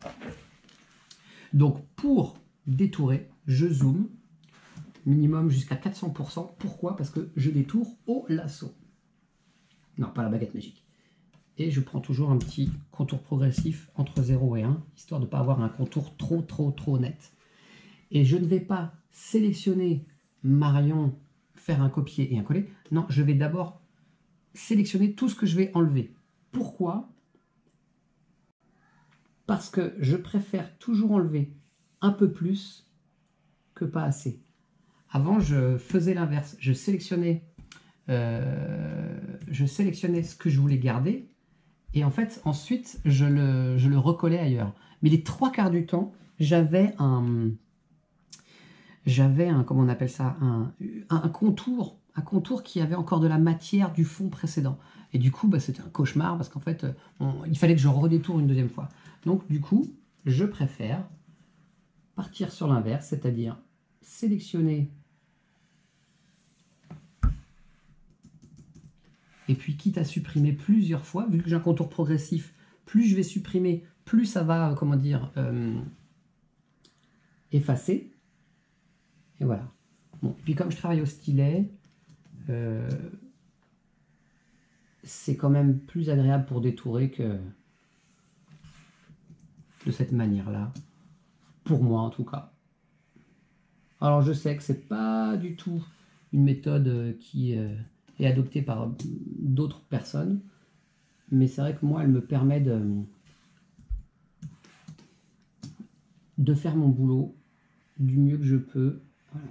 Donc pour détourer, je zoome, minimum jusqu'à 400%. Pourquoi? Parce que je détourne au lasso. Non, pas la baguette magique. Et je prends toujours un petit contour progressif entre 0 et 1, histoire de ne pas avoir un contour trop net. Et je ne vais pas sélectionner Marion, faire un copier et un coller. Non, je vais d'abord sélectionner tout ce que je vais enlever. Pourquoi? Parce que je préfère toujours enlever un peu plus que pas assez. Avant, je faisais l'inverse. Je sélectionnais ce que je voulais garder et en fait, ensuite, je le recollais ailleurs. Mais les 3/4 du temps, j'avais un comment on appelle ça, un contour qui avait encore de la matière du fond précédent. Et du coup, c'était un cauchemar parce qu'en fait, il fallait que je redétourne une deuxième fois. Donc, du coup, je préfère partir sur l'inverse, c'est-à-dire sélectionner et puis quitte à supprimer plusieurs fois, vu que j'ai un contour progressif, plus je vais supprimer, plus ça va, comment dire, effacer. Et voilà. Bon, et puis comme je travaille au stylet, c'est quand même plus agréable pour détourer que de cette manière-là. Pour moi, en tout cas. Alors, je sais que c'est pas du tout une méthode qui est adoptée par d'autres personnes. Mais c'est vrai que moi, elle me permet de faire mon boulot du mieux que je peux. Voilà.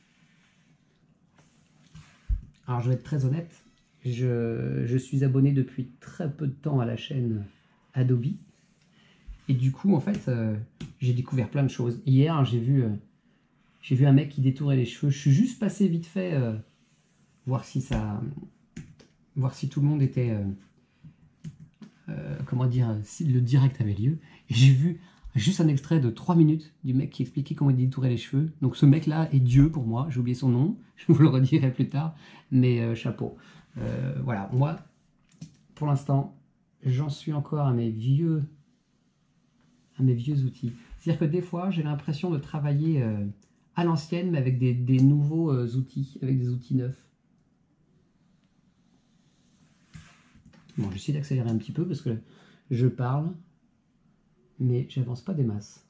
Alors, je vais être très honnête, je suis abonné depuis très peu de temps à la chaîne Adobe. Et du coup, en fait, j'ai découvert plein de choses. Hier, j'ai vu un mec qui détourait les cheveux. Je suis juste passé vite fait voir si tout le monde était, comment dire, si le direct avait lieu. Et j'ai vu juste un extrait de 3 minutes du mec qui expliquait comment il détourait les cheveux. Donc ce mec-là est Dieu pour moi. J'ai oublié son nom. Je vous le redirai plus tard. Mais chapeau. Voilà, moi, pour l'instant, j'en suis encore à mes vieux outils. C'est-à-dire que des fois, j'ai l'impression de travailler à l'ancienne, mais avec des nouveaux outils, avec des outils neufs. Bon, j'essaie d'accélérer un petit peu parce que je parle, mais j'avance pas des masses.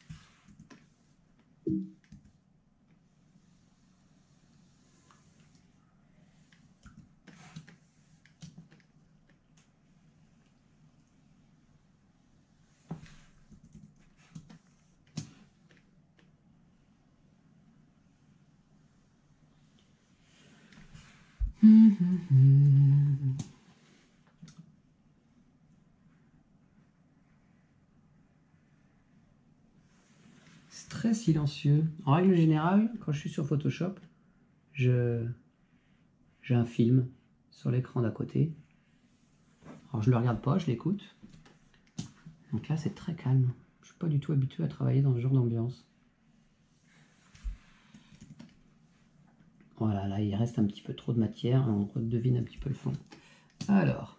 C'est très silencieux. En règle générale, quand je suis sur Photoshop, j'ai un film sur l'écran d'à côté. Alors je le regarde pas, je l'écoute. Donc là, c'est très calme. Je suis pas du tout habitué à travailler dans ce genre d'ambiance. Voilà, là, il reste un petit peu trop de matière. On devine un petit peu le fond. Alors,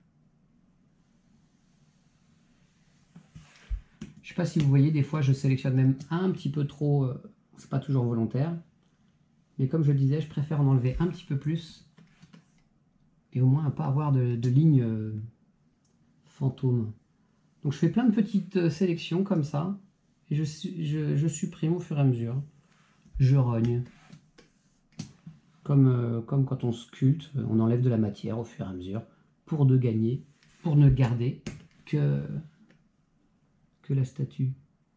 je sais pas si vous voyez, des fois, je sélectionne même un petit peu trop. C'est pas toujours volontaire. Mais comme je le disais, je préfère en enlever un petit peu plus. Et au moins, ne pas avoir de lignes fantômes. Donc, je fais plein de petites sélections comme ça. Et je supprime au fur et à mesure. Je rogne. Comme quand on sculpte, on enlève de la matière au fur et à mesure pour ne garder que la statue.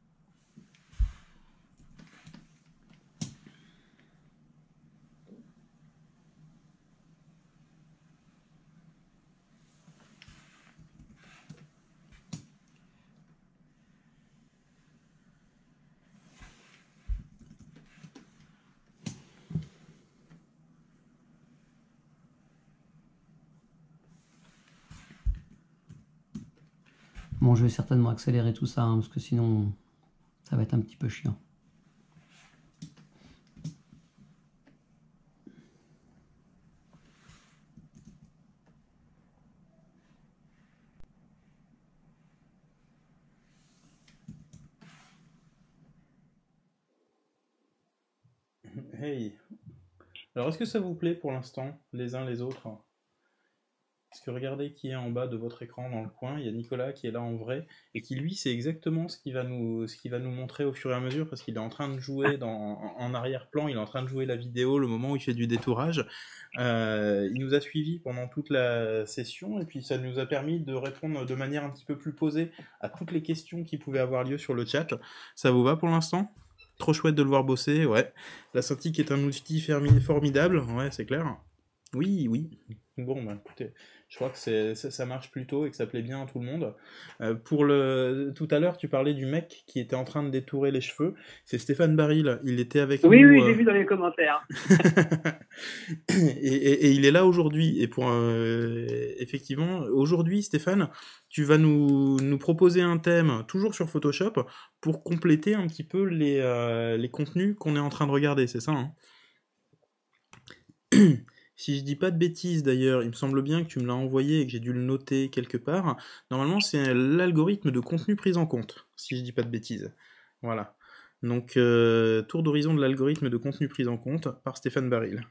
Bon, je vais certainement accélérer tout ça, hein, parce que sinon, ça va être un petit peu chiant. Hey. Alors, est-ce que ça vous plaît pour l'instant, les uns les autres? Parce que regardez qui est en bas de votre écran dans le coin, il y a Nicolas qui est là en vrai, et qui lui, c'est exactement ce qu'il va nous montrer au fur et à mesure, parce qu'il est en train de jouer en arrière-plan, il est en train de jouer la vidéo, le moment où il fait du détourage. Il nous a suivis pendant toute la session, et puis ça nous a permis de répondre de manière un petit peu plus posée à toutes les questions qui pouvaient avoir lieu sur le chat. Ça vous va pour l'instant? Trop chouette de le voir bosser, ouais. La Cintiq est un outil formidable, ouais, c'est clair. Oui, oui. Bon, bah, écoutez, je crois que ça marche plutôt et que ça plaît bien à tout le monde. Tout à l'heure, tu parlais du mec qui était en train de détourer les cheveux. C'est Stéphane Baril. Il était avec Oui, nous. oui, j'ai vu dans les commentaires. et il est là aujourd'hui. Et effectivement, aujourd'hui, Stéphane, tu vas nous proposer un thème, toujours sur Photoshop, pour compléter un petit peu les contenus qu'on est en train de regarder, c'est ça, hein? Si je dis pas de bêtises d'ailleurs, il me semble bien que tu me l'as envoyé et que j'ai dû le noter quelque part. Normalement, c'est l'algorithme de contenu pris en compte, si je dis pas de bêtises. Voilà. Donc, tour d'horizon de l'algorithme de contenu pris en compte par Stéphane Baril.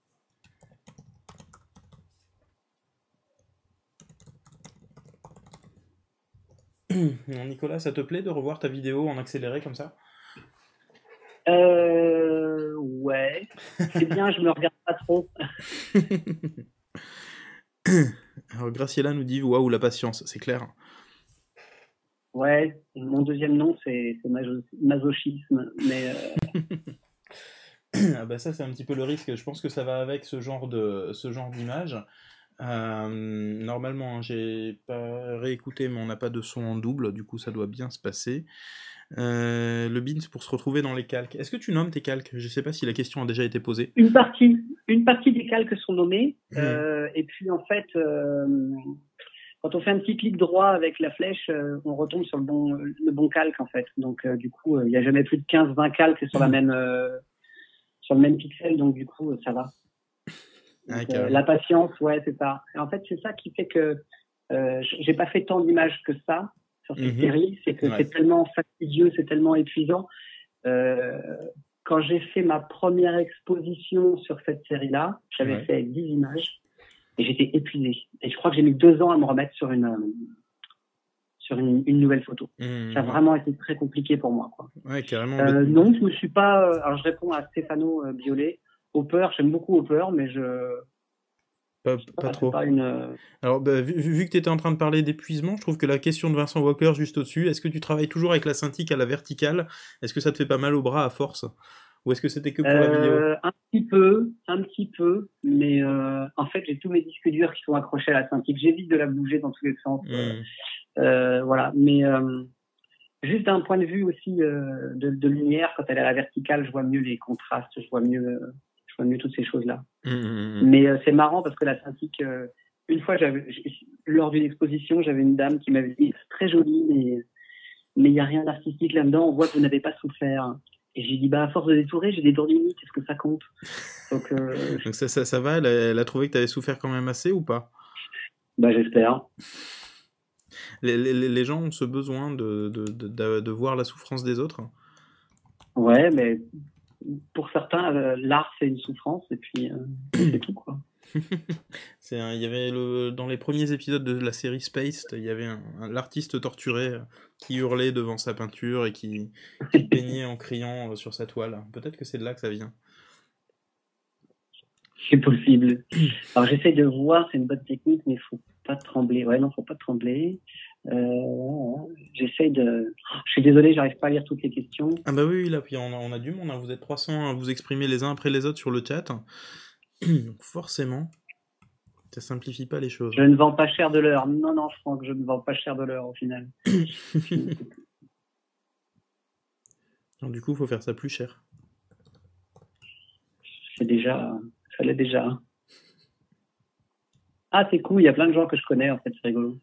Nicolas, ça te plaît de revoir ta vidéo en accéléré comme ça? Ouais. C'est bien, je me regarde pas trop. Alors Graciela nous dit waouh la patience, c'est clair. Ouais, mon deuxième nom, c'est masochisme, mais Ah bah ça c'est un petit peu le risque. Je pense que ça va avec ce genre d'image. Normalement, hein, j'ai pas réécouté, mais on n'a pas de son en double, du coup ça doit bien se passer. Le Beans pour se retrouver dans les calques. Est-ce que tu nommes tes calques? Je sais pas si la question a déjà été posée. une partie des calques sont nommés, Mhm. et puis en fait, quand on fait un petit clic droit avec la flèche, on retombe sur le bon calque en fait. Donc du coup, il n'y a jamais plus de 15-20 calques sur sur le même pixel, donc du coup, ça va. Ah, Donc, carrément. la patience, ouais, c'est ça. Et en fait, c'est ça qui fait que j'ai pas fait tant d'images que ça sur cette Mhm. série, c'est que Ouais. c'est tellement fastidieux, c'est tellement épuisant. Euh, Quand j'ai fait ma première exposition sur cette série-là, j'avais Ouais. fait 10 images et j'étais épuisé. Et je crois que j'ai mis 2 ans à me remettre sur une nouvelle photo. Ça a Ouais. vraiment été très compliqué pour moi, quoi. Ouais, carrément. Non, je me suis pas. Alors, je réponds à Stéphano Biolay. Hopper, j'aime beaucoup Hopper, mais Pas c'est trop. pas une. Alors, bah, vu que tu étais en train de parler d'épuisement, je trouve que la question de Vincent Walker juste au-dessus, est-ce que tu travailles toujours avec la Cintiq à la verticale? Est-ce que ça te fait pas mal au bras à force? Ou est-ce que c'était que pour la vidéo? Un petit peu, mais en fait, j'ai tous mes disques durs qui sont accrochés à la Cintiq. J'évite de la bouger dans tous les sens. Hmm. Voilà, mais juste d'un point de vue aussi de lumière, quand elle est à la verticale, je vois mieux les contrastes, je vois mieux toutes ces choses-là. Mais c'est marrant parce que la Cintiq, une fois, lors d'une exposition, j'avais une dame qui m'avait dit c'est très joli, mais il n'y a rien d'artistique là-dedans. On voit que vous n'avez pas souffert. Et j'ai dit bah à force de détourer, j'ai des tendinites. Est-ce que ça compte? Donc Donc ça va, elle a trouvé que tu avais souffert quand même assez ou pas? bah j'espère. Les gens ont ce besoin de voir la souffrance des autres. Ouais, mais pour certains, l'art c'est une souffrance et puis c'est tout quoi. Il y avait dans les premiers épisodes de la série Spaced, il y avait l'artiste torturé qui hurlait devant sa peinture et qui peignait en criant sur sa toile. Peut-être que c'est de là que ça vient. C'est possible. Alors j'essaie de voir, c'est une bonne technique, mais il faut pas trembler. Ouais, non, faut pas trembler. J'essaie de. Je suis désolé, j'arrive pas à lire toutes les questions. Ah bah oui, là, puis on a du monde, hein. Vous êtes 300 à vous exprimer les uns après les autres sur le chat. Donc forcément, ça simplifie pas les choses. Je ne vends pas cher de l'heure. Non, non, Franck, je ne vends pas cher de l'heure au final. Donc, du coup, il faut faire ça plus cher. C'est déjà, ça l'est déjà. Ah, c'est cool, il y a plein de gens que je connais, en fait, c'est rigolo.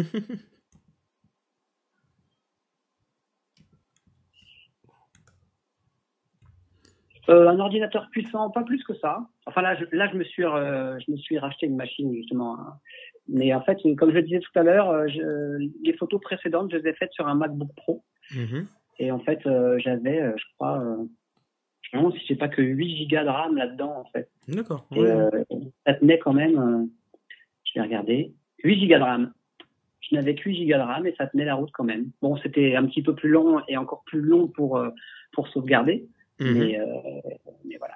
Un ordinateur puissant, pas plus que ça. Enfin là, je me suis racheté une machine justement. Hein. Mais en fait, comme je le disais tout à l'heure, les photos précédentes, je les ai faites sur un MacBook Pro. Et en fait, j'avais, je crois, je me demande si j'ai pas que 8 gigas de RAM là-dedans, en fait. D'accord. Et ça tenait quand même, je vais regarder, 8 gigas de RAM. Je n'avais que 8 gigas de RAM et ça tenait la route quand même. Bon, c'était un petit peu plus long et encore plus long pour sauvegarder. Mais voilà.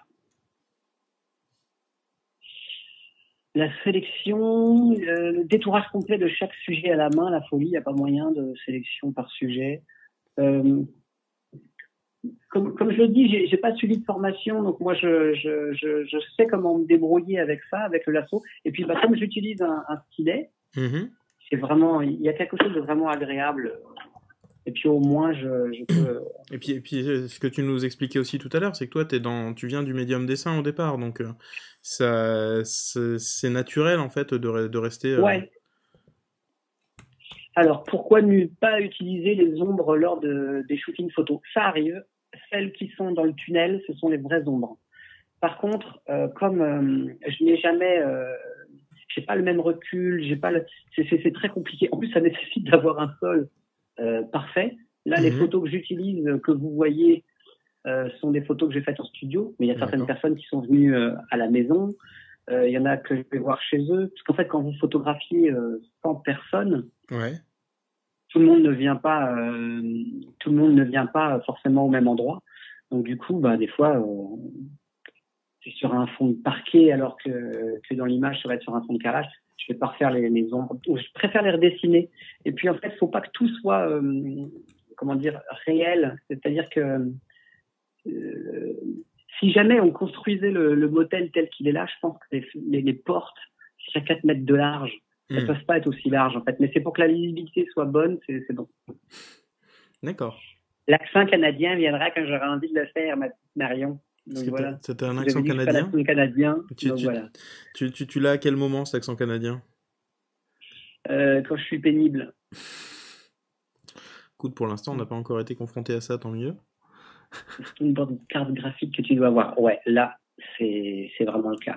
La sélection, le détourage complet de chaque sujet à la main, la folie, il n'y a pas moyen de sélection par sujet. Comme je le dis, j'ai pas suivi de formation, donc moi je sais comment me débrouiller avec ça, avec le lasso. Et puis comme j'utilise un stylet, c'est vraiment, il y a quelque chose de vraiment agréable. Et puis au moins je peux. Et puis ce que tu nous expliquais aussi tout à l'heure, c'est que toi tu viens du médium dessin au départ, donc c'est naturel en fait de rester. Ouais. Alors pourquoi ne pas utiliser les ombres lors des shootings photos? Ça arrive. Celles qui sont dans le tunnel, ce sont les vraies ombres. Par contre, comme je n'ai jamais, j'ai pas le même recul, c'est très compliqué. En plus, ça nécessite d'avoir un sol parfait. Là, les photos que j'utilise, que vous voyez, sont des photos que j'ai faites en studio, mais il y a certaines personnes qui sont venues à la maison. Il y en a que je vais voir chez eux, parce qu'en fait, quand vous photographiez 100 personnes, tout le monde ne vient pas forcément au même endroit. Donc du coup, des fois, c'est sur un fond de parquet, alors que dans l'image, ça va être sur un fond de carrelage. Je vais pas refaire les ombres. Je préfère les redessiner. Et puis en fait, faut pas que tout soit comment dire réel. C'est-à-dire que si jamais on construisait le motel tel qu'il est là, je pense que les portes, si à 4 mètres de large, elles peuvent pas être aussi larges en fait. Mais c'est pour que la lisibilité soit bonne, c'est bon. D'accord. L'accent canadien viendra quand j'aurai envie de le faire, ma petite Marion. Donc voilà. C'était un Vous accent avez dit que je fais canadien? l'accent canadien. Donc voilà. Tu l'as à quel moment, cet accent canadien? Quand je suis pénible. Écoute, pour l'instant, on n'a pas encore été confronté à ça, tant mieux. C'est une bonne carte graphique que tu dois avoir. Ouais, là, c'est vraiment le cas.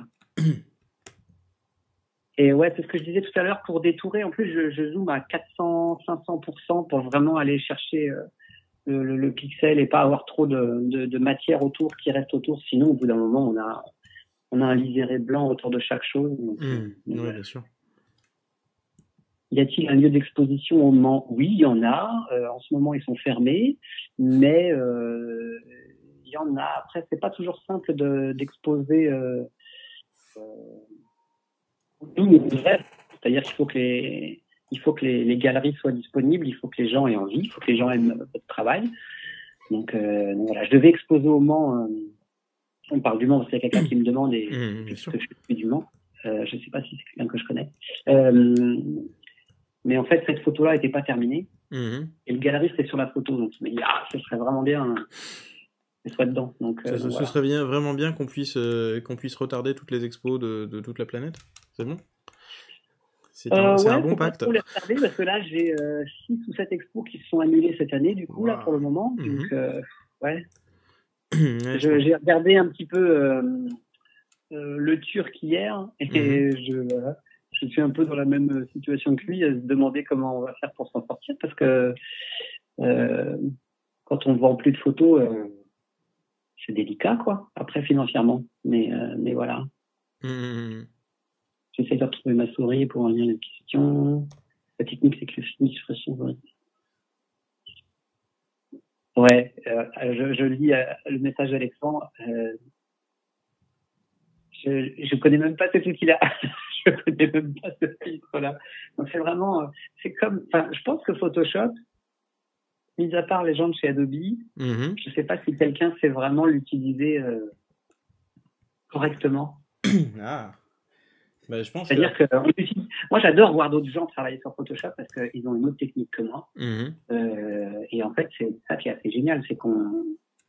Et ouais, c'est ce que je disais tout à l'heure, pour détourer, en plus, je zoome à 400-500% pour vraiment aller chercher le pixel et pas avoir trop de matière autour qui reste autour. Sinon, au bout d'un moment, on a un liseré blanc autour de chaque chose. Donc, oui, bien sûr. Y a-t-il un lieu d'exposition au Mans? Oui, il y en a. En ce moment, ils sont fermés, mais il y en a. Après, c'est pas toujours simple d'exposer. C'est-à-dire qu'il faut que les galeries soient disponibles, il faut que les gens aient envie, il faut que les gens aiment votre travail. Donc voilà, je devais exposer au Mans. On parle du Mans parce qu'il y a quelqu'un qui me demande et que je suis du Mans. Je sais pas si c'est quelqu'un que je connais. Mais en fait, cette photo-là n'était pas terminée. Et le galeriste est sur la photo. Donc, il m'a dit, ce serait vraiment bien que ce soit dedans. Donc, ce serait vraiment bien qu'on puisse retarder toutes les expos de toute la planète. C'est bon? C'est un bon pacte. Faut les retarder parce que là, j'ai 6 ou 7 expos qui se sont annulés cette année, du coup, là, pour le moment. Donc, ouais. J'ai regardé un petit peu le Turc hier et je suis un peu dans la même situation que lui, à se demander comment on va faire pour s'en sortir, parce que quand on ne vend plus de photos, c'est délicat, quoi, après financièrement. Mais voilà. J'essaie de retrouver ma souris pour en lire les questions. La technique, c'est que le finish son. Ouais, je lis le message d'Alexandre. Je connais même pas ce truc-là. Je connais même pas ce filtre-là. Donc c'est vraiment, c'est comme, enfin, je pense que Photoshop, mis à part les gens de chez Adobe, je sais pas si quelqu'un sait vraiment l'utiliser correctement. Bah, je pense. C'est-à-dire que moi j'adore voir d'autres gens travailler sur Photoshop parce qu'ils ont une autre technique que moi. Et en fait c'est ça qui est assez génial, c'est qu'on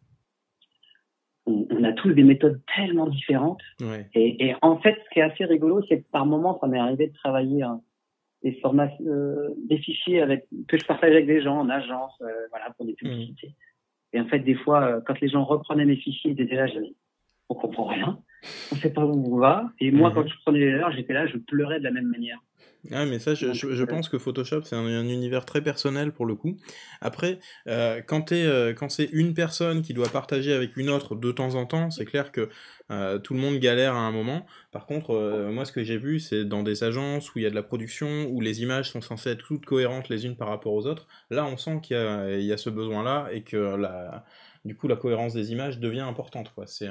a tous des méthodes tellement différentes. Ouais. Et en fait, ce qui est assez rigolo, c'est que par moment, ça m'est arrivé de travailler des formats, des fichiers que je partage avec des gens en agence, voilà, pour des publicités. Et en fait, des fois, quand les gens reprenaient mes fichiers, ils étaient là, on comprend rien, on sait pas où on va. Et moi, quand je prenais les leurs, j'étais là, je pleurais de la même manière. Ah, mais ça, je pense que Photoshop, c'est un univers très personnel pour le coup. Après, quand c'est une personne qui doit partager avec une autre de temps en temps, c'est clair que tout le monde galère à un moment. Par contre, moi, ce que j'ai vu, c'est dans des agences où il y a de la production, où les images sont censées être toutes cohérentes les unes par rapport aux autres. Là, on sent qu'il y a ce besoin-là et que du coup, la cohérence des images devient importante, quoi. C'est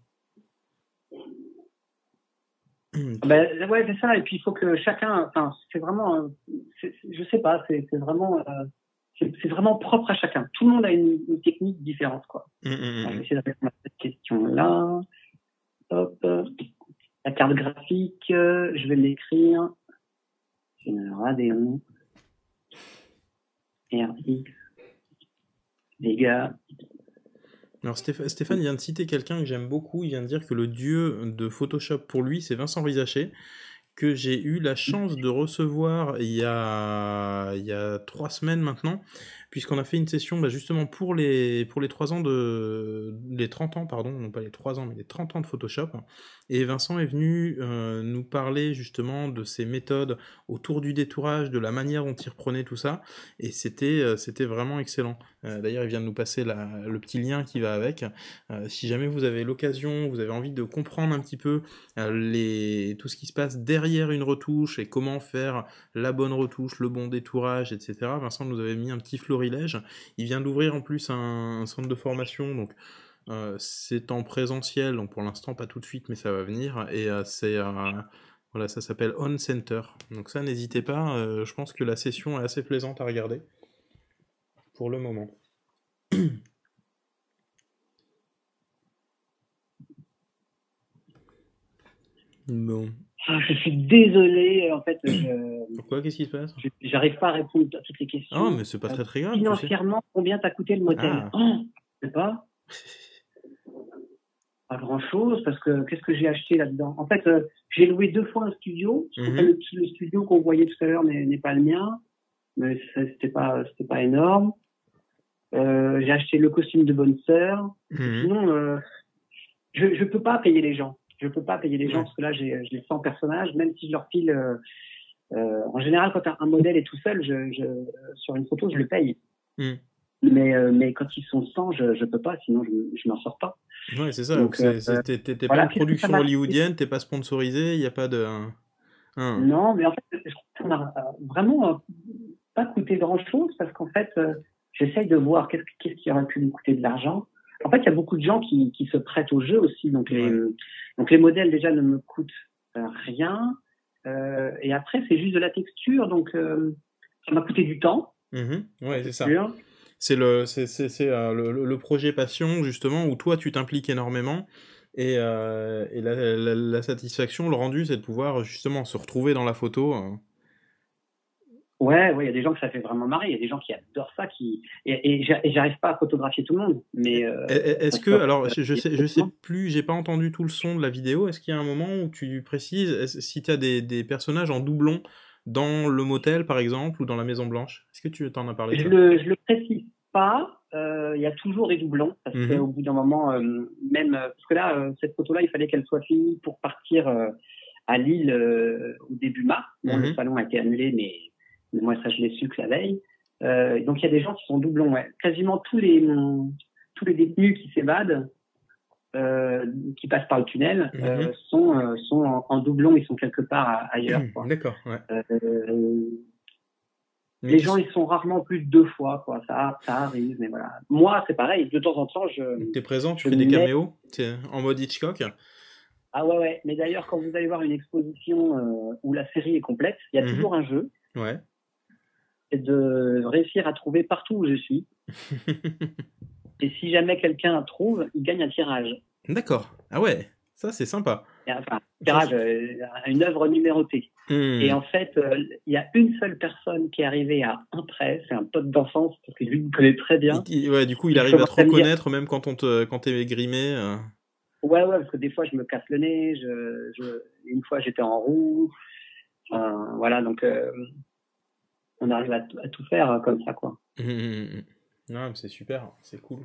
ouais, c'est ça. Et puis il faut que chacun, enfin, c'est vraiment, je sais pas, c'est vraiment, c'est vraiment propre à chacun. Tout le monde a une technique différente, quoi. Alors, je vais essayer de répondre à cette question-là. Hop, la carte graphique, je vais l'écrire. Radeon RX Vega. Alors Stéphane vient de citer quelqu'un que j'aime beaucoup, il vient de dire que le dieu de Photoshop pour lui, c'est Vincent Rizaché, que j'ai eu la chance de recevoir il y a 3 semaines maintenant, puisqu'on a fait une session justement pour les 3 ans les 30 ans, pardon, non pas les 3 ans, mais les 30 ans de Photoshop, et Vincent est venu nous parler justement de ses méthodes autour du détourage, de la manière dont il reprenait tout ça, et c'était vraiment excellent. D'ailleurs, il vient de nous passer le petit lien qui va avec. Si jamais vous avez l'occasion, vous avez envie de comprendre un petit peu tout ce qui se passe derrière une retouche et comment faire la bonne retouche, le bon détourage, etc. Vincent nous avait mis un petit florilège. Il vient d'ouvrir en plus un centre de formation, donc c'est en présentiel, donc pour l'instant pas tout de suite, mais ça va venir, et Voilà, ça s'appelle On Center. Donc ça, n'hésitez pas, je pense que la session est assez plaisante à regarder pour le moment. Bon. Je suis désolé, en fait, Pourquoi? Qu'est-ce qui se passe? j'arrive pas à répondre à toutes les questions. Ah, mais c'est pas très grave, tu sais. Financièrement, combien t'a coûté le motel? Ah. Je sais pas. Pas grand-chose, parce que qu'est-ce que j'ai acheté là-dedans? En fait, j'ai loué 2 fois un studio. Le studio qu'on voyait tout à l'heure n'est pas le mien, mais c'était pas énorme. J'ai acheté le costume de bonne sœur. Sinon, je peux pas payer les gens. Je peux pas payer les gens parce que là, j'ai 100 personnages, même si je leur file. En général, quand un modèle est tout seul, sur une photo, je le paye. Mais quand ils sont 100, je peux pas, sinon je m'en sors pas. Ouais, c'est ça. T'es pas une production hollywoodienne, t'es pas sponsorisé, il n'y a pas de. Non, mais en fait, je crois que ça m'a vraiment pas coûté grand-chose parce qu'en fait, j'essaye de voir qu'est-ce qui aurait pu me coûter de l'argent. En fait, il y a beaucoup de gens qui se prêtent au jeu aussi. Donc les modèles déjà ne me coûtent rien. Et après, c'est juste de la texture. Donc ça m'a coûté du temps. Ouais, c'est ça. C'est le projet passion, justement, où toi, tu t'impliques énormément. Et la satisfaction, le rendu, c'est de pouvoir, justement, se retrouver dans la photo. Ouais, il y a des gens que ça fait vraiment marrer. Il y a des gens qui adorent ça, et j'arrive pas à photographier tout le monde. Mais est-ce que, alors, je sais plus, j'ai pas entendu tout le son de la vidéo. Est-ce qu'il y a un moment où tu précises si tu as des personnages en doublon dans le motel, par exemple, ou dans la Maison Blanche? Est-ce que tu t'en as parlé? Je le précise pas. Il y a toujours des doublons parce qu'au bout d'un moment, même parce que là, cette photo-là, il fallait qu'elle soit finie pour partir à Lille au début mars. Bon, le salon a été annulé, mais moi ça je l'ai su que la veille. Donc il y a des gens qui sont doublons. Ouais. Quasiment tous les détenus qui s'évadent, qui passent par le tunnel, sont en doublon. Ils sont quelque part ailleurs. D'accord. Ouais. Les gens, ils sont rarement plus de 2 fois, quoi. Ça arrive, mais voilà. Moi, c'est pareil. De temps en temps, T'es présent, tu fais des caméos, en mode Hitchcock. Ah ouais. Mais d'ailleurs, quand vous allez voir une exposition où la série est complète, il y a toujours un jeu. Ouais. C'est de réussir à trouver partout où je suis. Et si jamais quelqu'un trouve, il gagne un tirage. D'accord. Ah ouais. Ça, c'est sympa. Enfin, tirage, une œuvre numérotée. Et en fait, il y a une seule personne qui est arrivée à un près, c'est un pote d'enfance, parce que lui, il me connaît très bien. Ouais, du coup, il arrive à te reconnaître, même quand t'es grimé. Ouais, parce que des fois, je me casse le nez, une fois, j'étais en roue. Voilà, donc, on arrive à tout faire comme ça, quoi. Non, mais c'est super, c'est cool.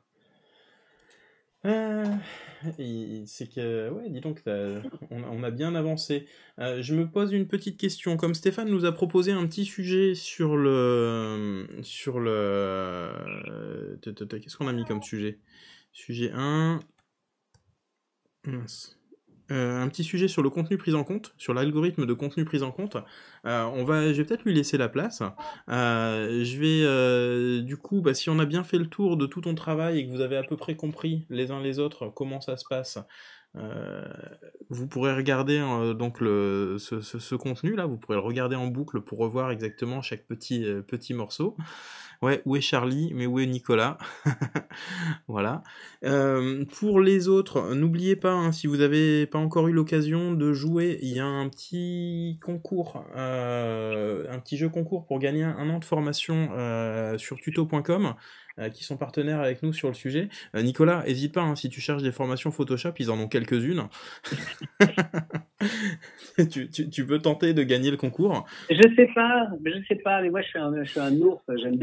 C'est que, ouais, dis donc, on a bien avancé. Je me pose une petite question. Comme Stéphane nous a proposé un petit sujet sur le... Qu'est-ce qu'on a mis comme sujet? Sujet 1... Mince. Un petit sujet sur le contenu pris en compte, sur l'algorithme de contenu pris en compte. Je vais peut-être lui laisser la place. Je vais, du coup, si on a bien fait le tour de tout ton travail et que vous avez à peu près compris les uns les autres comment ça se passe, vous pourrez regarder donc ce contenu-là, vous pourrez le regarder en boucle pour revoir exactement chaque petit morceau. Ouais, où est Charlie, mais où est Nicolas? Voilà. Pour les autres, n'oubliez pas, si vous n'avez pas encore eu l'occasion de jouer, il y a un petit concours, un petit jeu concours pour gagner un an de formation sur tuto.com, qui sont partenaires avec nous sur le sujet. Nicolas, n'hésite pas, si tu cherches des formations Photoshop, ils en ont quelques-unes. Tu peux tenter de gagner le concours. Je sais pas, mais moi je suis un ours, j'aime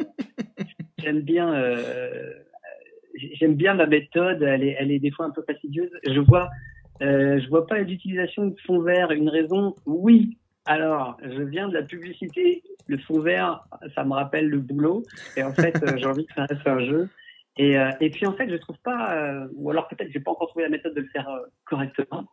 bien ma méthode, elle est des fois un peu fastidieuse. Je vois pas l'utilisation de fond vert. Une raison, oui. Alors, je viens de la publicité. Le fond vert, ça me rappelle le boulot. Et en fait, j'ai envie que ça reste un jeu. Et puis en fait, je trouve pas, ou alors peut-être j'ai pas encore trouvé la méthode de le faire correctement.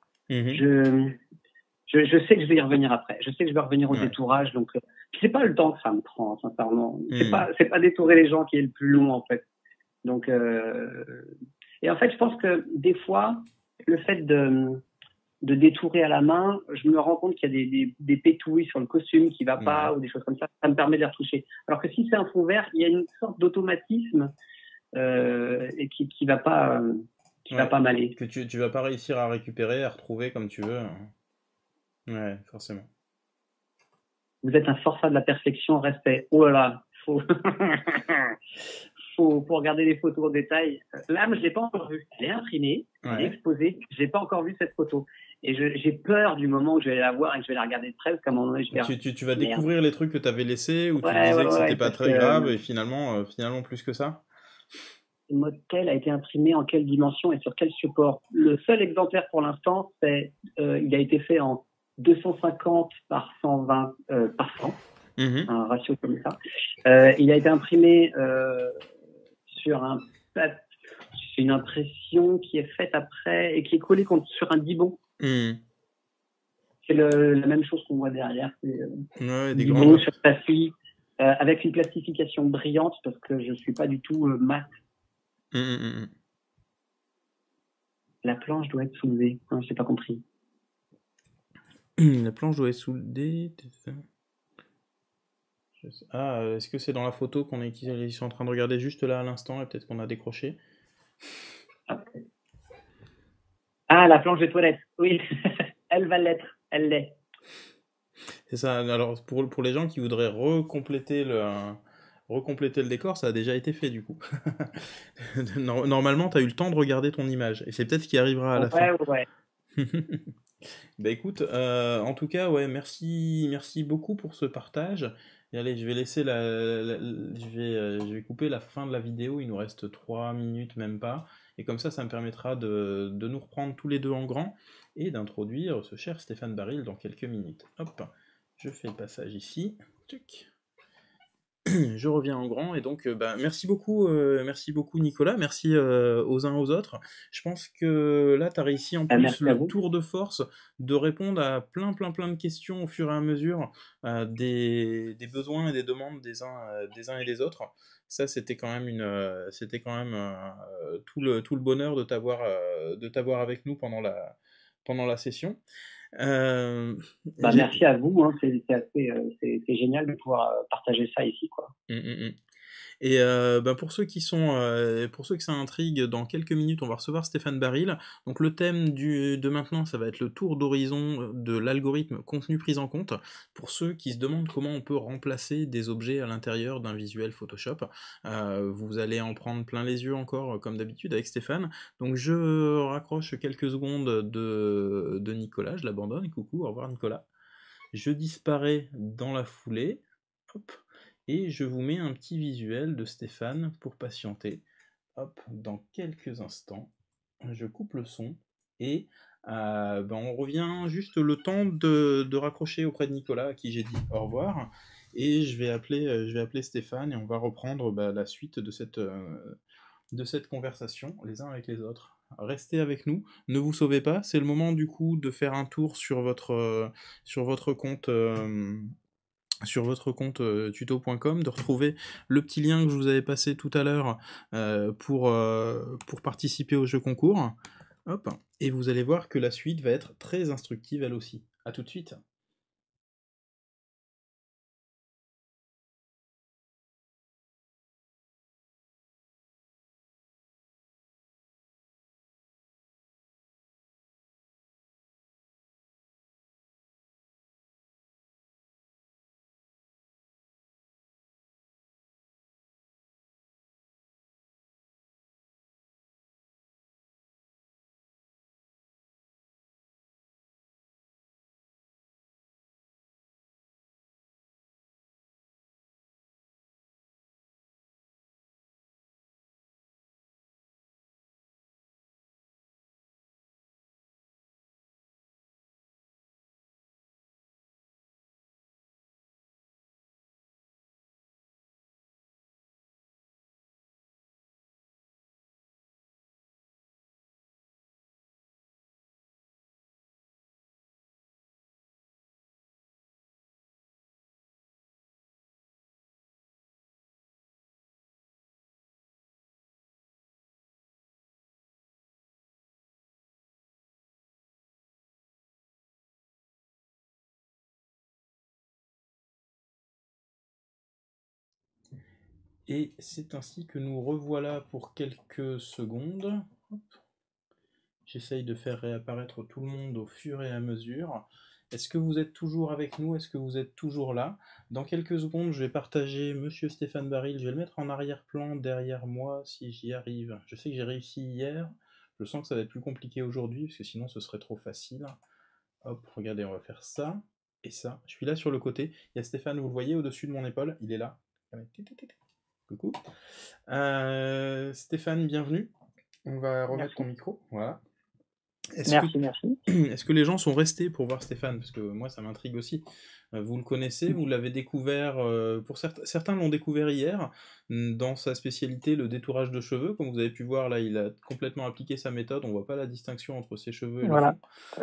Je sais que je vais y revenir après. Je sais que je vais revenir au détourage. Donc, c'est pas le temps que ça me prend, sincèrement. C'est pas détourer les gens qui est le plus long, en fait. Donc, et en fait, je pense que des fois, le fait de détourer à la main, je me rends compte qu'il y a des pétouilles sur le costume qui va pas ou des choses comme ça. Ça me permet de les retoucher. Alors que si c'est un fond vert, il y a une sorte d'automatisme et qui va pas va pas m'aller. Que tu vas pas réussir à récupérer, à retrouver comme tu veux. Ouais, forcément. Vous êtes un forçat de la perfection, respect. Oh là là, faut regarder les photos en détail. Là, je l'ai pas encore vue. Elle est imprimée, elle est exposée. J'ai pas encore vu cette photo. Et j'ai peur du moment où je vais la voir et que je vais la regarder de près, parce qu'à un moment donné, je vais tu vas découvrir les trucs que tu avais laissés, ou tu Ouais, disais ouais, que ouais, c'était pas parce très que grave, et finalement plus que ça. le modèle a été imprimé en quelle dimension et sur quel support? Le seul exemplaire pour l'instant, c'est il a été fait en 250 par 120 par 100, un ratio comme ça. Il a été imprimé sur c'est une impression qui est faite après et qui est collée sur un dibon. C'est la même chose qu'on voit derrière. C'est des dibon sur tapis avec une plastification brillante parce que je suis pas du tout mat. La planche doit être soulevée. Non, j'ai pas compris. La planche doit être soulevée. Ah, est-ce que c'est dans la photo qu'ils sont en train de regarder juste là à l'instant et peut-être qu'on a décroché? Ah, la planche de toilette. Oui, elle va l'être. Elle l'est. C'est ça. Alors pour les gens qui voudraient recompléter le décor, ça a déjà été fait du coup. Normalement, tu as eu le temps de regarder ton image et c'est peut-être ce qui arrivera à la fin. Ouais. Bah écoute, en tout cas, ouais, merci beaucoup pour ce partage. Et allez, je vais laisser je vais couper la fin de la vidéo. Il nous reste 3 minutes, même pas. Et comme ça me permettra de nous reprendre tous les deux en grand et d'introduire ce cher Stéphane Baril dans quelques minutes. Hop, je fais le passage ici. Tchuc. Je reviens en grand et donc merci beaucoup Nicolas, merci aux uns aux autres. Je pense que là tu as réussi en plus le tour de force de répondre à plein de questions au fur et à mesure des besoins et des demandes des uns et des autres. Ça c'était quand même tout le bonheur de t'avoir avec nous pendant la session. Merci à vous, hein. C'est génial de pouvoir partager ça ici, quoi. Et pour ceux qui ça intrigue, dans quelques minutes, on va recevoir Stéphane Baril. Donc le thème de maintenant, ça va être le tour d'horizon de l'algorithme contenu pris en compte, pour ceux qui se demandent comment on peut remplacer des objets à l'intérieur d'un visuel Photoshop. Vous allez en prendre plein les yeux encore, comme d'habitude, avec Stéphane. Donc je raccroche quelques secondes de Nicolas, je l'abandonne. Coucou, au revoir Nicolas. Je disparais dans la foulée. Hop. Et je vous mets un petit visuel de Stéphane pour patienter. Hop, dans quelques instants, je coupe le son et on revient juste le temps de raccrocher auprès de Nicolas à qui j'ai dit au revoir. Et je vais appeler Stéphane et on va reprendre la suite de cette conversation les uns avec les autres. Restez avec nous, ne vous sauvez pas, c'est le moment du coup de faire un tour sur votre compte tuto.com, de retrouver le petit lien que je vous avais passé tout à l'heure pour participer au jeu concours. Hop, et vous allez voir que la suite va être très instructive elle aussi. A tout de suite. Et c'est ainsi que nous revoilà pour quelques secondes. Hop. J'essaye de faire réapparaître tout le monde au fur et à mesure. Est-ce que vous êtes toujours avec nous? Est-ce que vous êtes toujours là? Dans quelques secondes, je vais partager Monsieur Stéphane Baril. Je vais le mettre en arrière-plan derrière moi si j'y arrive. Je sais que j'ai réussi hier. Je sens que ça va être plus compliqué aujourd'hui parce que sinon ce serait trop facile. Hop, regardez, on va faire ça et ça. Je suis là sur le côté. Il y a Stéphane, vous le voyez au-dessus de mon épaule. Il est là. Coucou. Stéphane, bienvenue. On va remettre ton micro. Voilà. Merci. Est-ce que les gens sont restés pour voir Stéphane? Parce que moi, ça m'intrigue aussi. Vous le connaissez, vous l'avez découvert, pour certains l'ont découvert hier, dans sa spécialité, le détourage de cheveux. Comme vous avez pu voir, là, il a complètement appliqué sa méthode. On voit pas la distinction entre ses cheveux et le fond.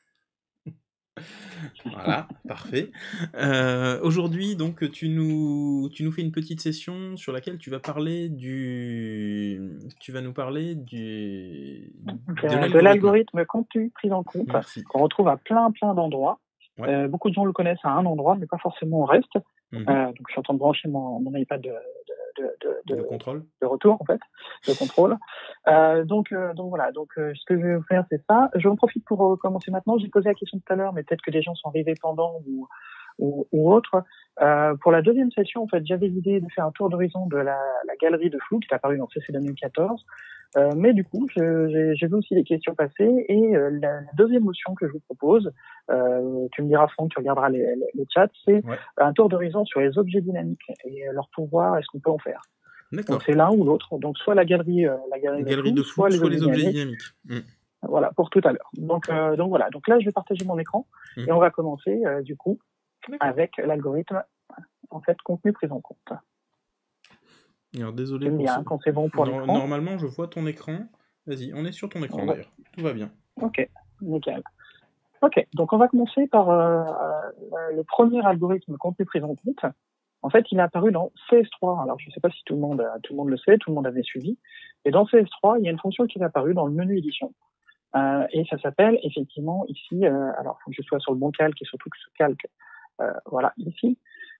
Voilà, parfait. Aujourd'hui, donc, tu nous fais une petite session sur laquelle tu vas nous parler de l'algorithme contenu pris en compte, qu'on retrouve à plein d'endroits. Ouais. Beaucoup de gens le connaissent à un endroit, mais pas forcément au reste. Donc, je suis en train de brancher mon iPad de contrôle, de retour en fait, de contrôle. Donc voilà. Donc ce que je vais vous faire, c'est ça. J'en profite pour commencer maintenant. J'ai posé la question tout à l'heure, mais peut-être que des gens sont arrivés pendant ou autre. Pour la deuxième session, en fait, j'avais l'idée de faire un tour d'horizon de la galerie de flou qui est apparue dans CC 2014. Mais du coup, j'ai vu aussi les questions passer et la deuxième motion que je vous propose, tu me diras Franck, tu regarderas les chats, c'est un tour d'horizon sur les objets dynamiques et leur pouvoir, est-ce qu'on peut en faire. Donc c'est l'un ou l'autre, donc soit la galerie de flou, soit les objets dynamiques. Voilà, pour tout à l'heure. Donc voilà, donc là je vais partager mon écran et on va commencer du coup avec l'algorithme en fait contenu pris en compte. Alors désolé quand c'est bon pour l'écran. Normalement je vois ton écran. Vas-y, on est sur ton écran d'ailleurs. Tout va bien. Ok, nickel. Ok, donc on va commencer par le premier algorithme contenu pris en compte. En fait, il est apparu dans CS3. Alors, je ne sais pas si tout le monde le sait, tout le monde avait suivi. Et dans CS3, il y a une fonction qui est apparue dans le menu édition. Et ça s'appelle effectivement ici, alors il faut que je sois sur le bon calque et surtout que ce calque, voilà, ici.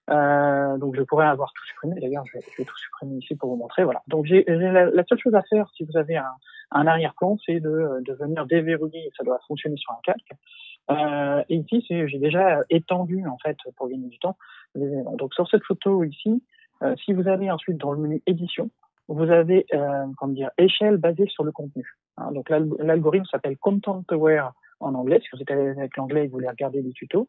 Donc je pourrais avoir tout supprimé, d'ailleurs je vais tout supprimer ici pour vous montrer, voilà. Donc la seule chose à faire si vous avez un arrière-plan, c'est de venir déverrouiller, ça doit fonctionner sur un calque. Et ici, j'ai déjà étendu, en fait, pour gagner du temps, les éléments. Donc sur cette photo ici, si vous allez ensuite dans le menu édition, vous avez échelle basée sur le contenu. Hein, donc l'algorithme s'appelle Content Aware en anglais, si vous êtes avec l'anglais et que vous voulez regarder des tutos.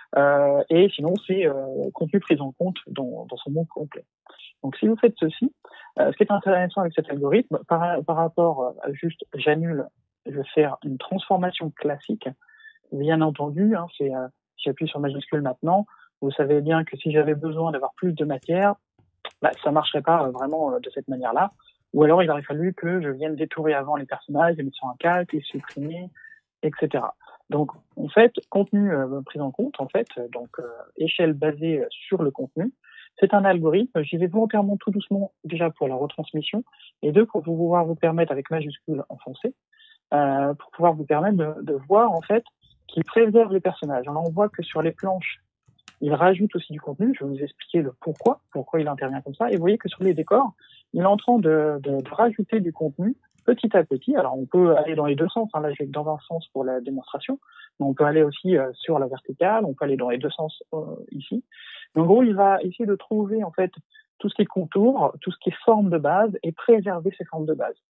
Et sinon, c'est contenu pris en compte dans son mot complet. Donc si vous faites ceci, ce qui est intéressant avec cet algorithme, par rapport à juste j'annule, je vais faire une transformation classique. Bien entendu, hein, si j'appuie sur majuscule maintenant, vous savez bien que si j'avais besoin d'avoir plus de matière, ça marcherait pas vraiment de cette manière-là. Ou alors il aurait fallu que je vienne détourer avant les personnages, les mettre sur un calque, les supprimer, etc. Donc en fait, contenu pris en compte, en fait, donc échelle basée sur le contenu, c'est un algorithme. J'y vais volontairement tout doucement déjà pour la retransmission et deux pour pouvoir vous permettre avec majuscule enfoncée, pour pouvoir vous permettre de voir en fait qu'il préserve les personnages. Alors on voit que sur les planches, il rajoute aussi du contenu. Je vais vous expliquer le pourquoi il intervient comme ça. Et vous voyez que sur les décors, il est en train de rajouter du contenu petit à petit. Alors on peut aller dans les deux sens. Hein. Là, je vais dans un sens pour la démonstration, mais on peut aller aussi sur la verticale. On peut aller dans les deux sens ici. Mais en gros, il va essayer de trouver en fait tout ce qui est contour, tout ce qui est forme de base et préserver ces formes de base.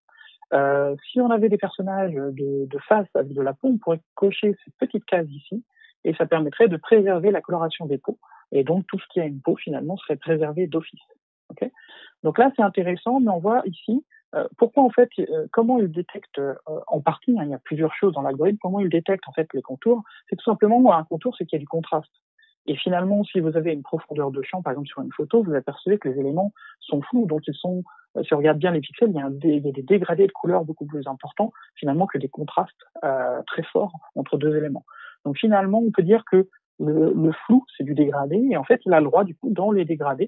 Si on avait des personnages de face avec de la peau, on pourrait cocher ces petites cases ici et ça permettrait de préserver la coloration des peaux. Et donc, tout ce qui a une peau, finalement, serait préservé d'office. Okay, donc là, c'est intéressant, mais on voit ici pourquoi, en fait, comment il détecte en partie, hein, il y a plusieurs choses dans l'algorithme, comment il détecte, en fait, les contours. C'est tout simplement, un contour, c'est qu'il y a du contraste. Et finalement, si vous avez une profondeur de champ, par exemple, sur une photo, vous apercevez que les éléments sont flous, donc ils sont, si on regarde bien les pixels, il y a des dégradés de couleurs beaucoup plus importants, finalement, que des contrastes très forts entre deux éléments. Donc finalement, on peut dire que le flou, c'est du dégradé, et en fait, il a le droit, du coup, dans les dégradés,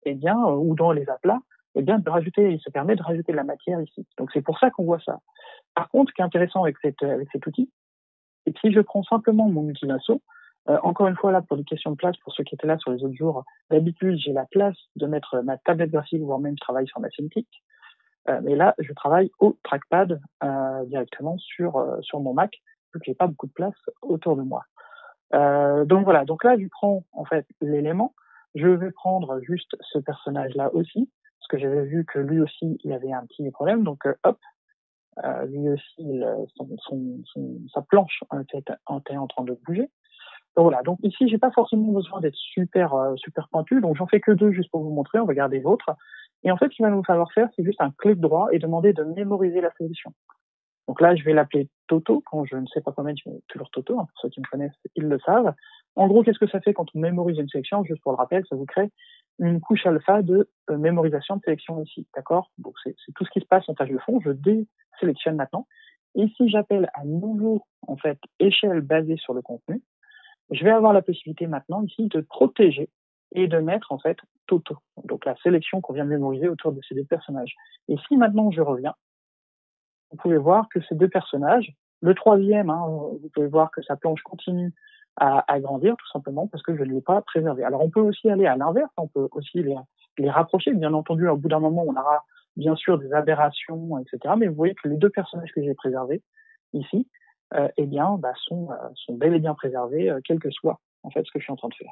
ou dans les aplats, il se permet de rajouter de la matière ici. Donc c'est pour ça qu'on voit ça. Par contre, ce qui est intéressant avec cet outil, c'est que si je prends simplement mon multi-lasso, Encore une fois, là, pour les questions de place, pour ceux qui étaient là sur les autres jours, d'habitude, j'ai la place de mettre ma tablette graphique, voire même je travaille sur ma Cintiq. Mais là, je travaille au trackpad directement sur mon Mac, vu que j'ai pas beaucoup de place autour de moi. Donc voilà, donc là, je prends en fait l'élément. Je vais prendre juste ce personnage-là aussi, parce que j'avais vu que lui aussi, il avait un petit problème. Donc hop, lui aussi, sa planche était en train de bouger. Donc voilà, donc ici, j'ai pas forcément besoin d'être super pointu, donc j'en fais que 2 juste pour vous montrer, on va garder l'autre. Et en fait, ce qu'il va nous falloir faire, c'est juste un clic droit et demander de mémoriser la sélection. Donc là, je vais l'appeler Toto, quand je ne sais pas comment, je mets toujours Toto, hein, pour ceux qui me connaissent, ils le savent. En gros, qu'est-ce que ça fait quand on mémorise une sélection? Juste pour le rappel, ça vous crée une couche alpha de mémorisation de sélection ici, d'accord? Donc c'est tout ce qui se passe en tâche de fond, je désélectionne maintenant. Et si j'appelle à nouveau, en fait, échelle basée sur le contenu, je vais avoir la possibilité maintenant ici de protéger et de mettre en fait Toto, donc la sélection qu'on vient de mémoriser autour de ces 2 personnages. Et si maintenant je reviens, vous pouvez voir que ces 2 personnages, le troisième, hein, vous pouvez voir que sa planche continue à grandir tout simplement parce que je ne l'ai pas préservé. Alors on peut aussi aller à l'inverse, on peut aussi les rapprocher. Bien entendu, au bout d'un moment, on aura bien sûr des aberrations, etc. Mais vous voyez que les 2 personnages que j'ai préservés ici, eh bien, sont bel et bien préservés, quel que soit en fait ce que je suis en train de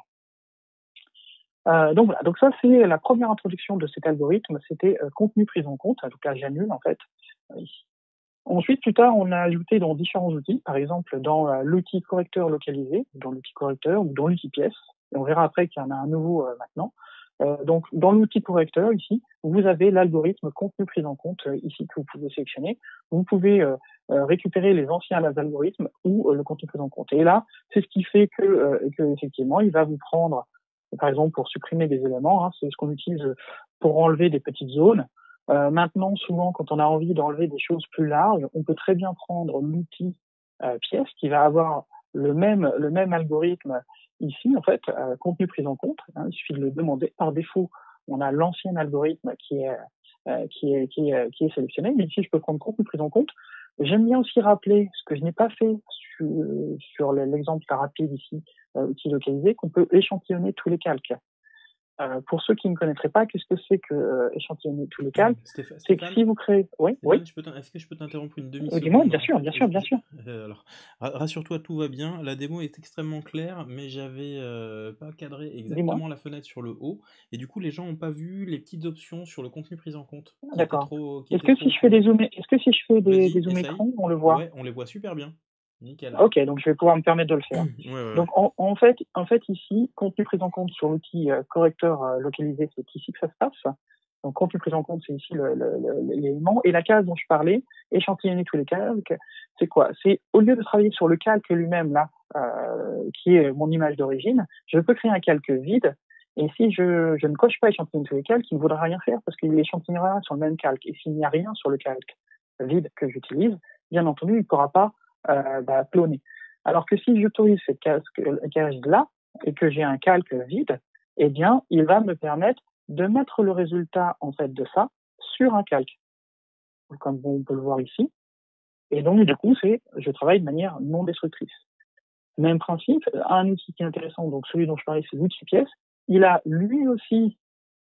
faire. Donc voilà, donc ça c'est la première introduction de cet algorithme, c'était contenu pris en compte. Donc là j'annule en fait ici. Ensuite, plus tard, on a ajouté dans différents outils, par exemple dans l'outil correcteur localisé, dans l'outil correcteur ou dans l'outil pièce. Et on verra après qu'il y en a un nouveau maintenant. Donc, dans l'outil correcteur, ici, vous avez l'algorithme contenu pris en compte ici que vous pouvez sélectionner. Vous pouvez récupérer les anciens algorithmes ou le contenu pris en compte. Et là, c'est ce qui fait que effectivement, il va vous prendre, par exemple, pour supprimer des éléments, hein, c'est ce qu'on utilise pour enlever des petites zones. Maintenant, souvent, quand on a envie d'enlever des choses plus larges, on peut très bien prendre l'outil pièce qui va avoir le même algorithme ici, en fait, contenu pris en compte. Hein, il suffit de le demander. Par défaut, on a l'ancien algorithme qui est sélectionné. Mais ici, je peux prendre contenu pris en compte. J'aime bien aussi rappeler, ce que je n'ai pas fait sur l'exemple rapide ici, outil localisé, qu'on peut échantillonner tous les calques. Pour ceux qui ne connaîtraient pas, qu'est-ce que c'est que échantillonner tous les calques? C'est que si vous créez... Oui, oui. Est-ce que je peux t'interrompre une demi-seconde? Dis-moi, bien sûr. Alors, rassure-toi, tout va bien. La démo est extrêmement claire, mais j'avais pas cadré exactement la fenêtre sur le haut. Et du coup, les gens n'ont pas vu les petites options sur le contenu pris en compte. D'accord. Est-ce que si je fais des zooms écran, on le voit? Ouais, on les voit super bien. Nickel. Ok, donc je vais pouvoir me permettre de le faire. Ouais. Donc en fait ici, contenu pris en compte sur l'outil correcteur localisé, c'est ici que ça se passe. Donc contenu pris en compte, c'est ici l'élément. Et la case dont je parlais, échantillonner tous les calques, c'est quoi? C'est au lieu de travailler sur le calque lui-même là, qui est mon image d'origine, je peux créer un calque vide. Et si je ne coche pas échantillonner tous les calques, il ne voudra rien faire parce qu'il échantillonnera sur le même calque. Et s'il n'y a rien sur le calque vide que j'utilise, bien entendu, il ne pourra pas cloner. Alors que si j'autorise cette case-là et que j'ai un calque vide, eh bien, il va me permettre de mettre le résultat, en fait, de ça sur un calque. Comme on peut le voir ici. Et donc, du coup, je travaille de manière non destructrice. Même principe, un outil qui est intéressant, donc celui dont je parlais, c'est l'outil pièce. Il a lui aussi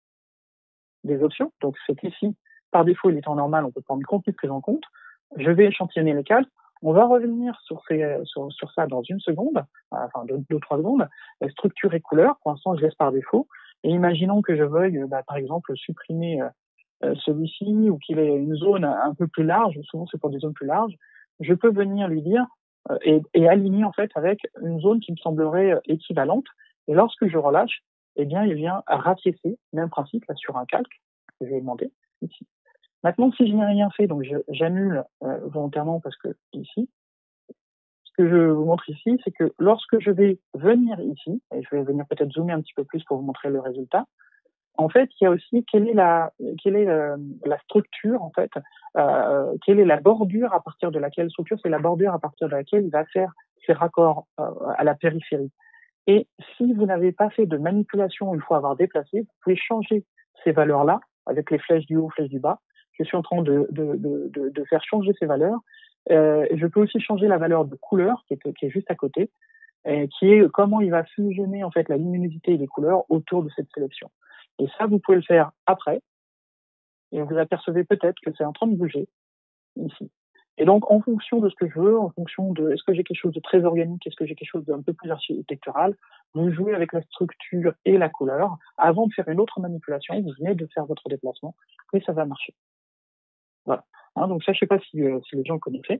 des options. Donc, c'est ici, par défaut, il est en normal, on peut prendre contenu pris en compte. Je vais échantillonner les calques. On va revenir sur ça dans une seconde, enfin 2-3 secondes. Structure et couleur, pour l'instant, je laisse par défaut. Et imaginons que je veuille, par exemple, supprimer celui-ci ou qu'il ait une zone un peu plus large. Souvent, c'est pour des zones plus larges. Je peux venir lui dire et aligner en fait avec une zone qui me semblerait équivalente. Et lorsque je relâche, eh bien, il vient rapiécer, même principe là sur un calque que je vais demander ici. Maintenant, si je n'ai rien fait, donc j'annule volontairement parce que ici, ce que je vous montre ici, c'est que lorsque je vais venir ici, et je vais venir peut-être zoomer un petit peu plus pour vous montrer le résultat, en fait, il y a aussi quelle est la structure, en fait, quelle est la bordure à partir de laquelle, structure, c'est la bordure à partir de laquelle il va faire ses raccords à la périphérie. Et si vous n'avez pas fait de manipulation une fois avoir déplacé, vous pouvez changer ces valeurs-là avec les flèches du haut, flèches du bas. Je suis en train de faire changer ces valeurs. Je peux aussi changer la valeur de couleur qui est juste à côté. qui est comment il va fusionner en fait la luminosité et les couleurs autour de cette sélection. Et ça, vous pouvez le faire après, et vous apercevez peut-être que c'est en train de bouger ici. Et donc, en fonction de ce que je veux, en fonction de est-ce que j'ai quelque chose de très organique, est-ce que j'ai quelque chose d'un peu plus architectural, vous jouez avec la structure et la couleur. Avant de faire une autre manipulation, vous venez de faire votre déplacement et ça va marcher. Voilà. Hein, donc ça, je sais pas si les gens connaissaient.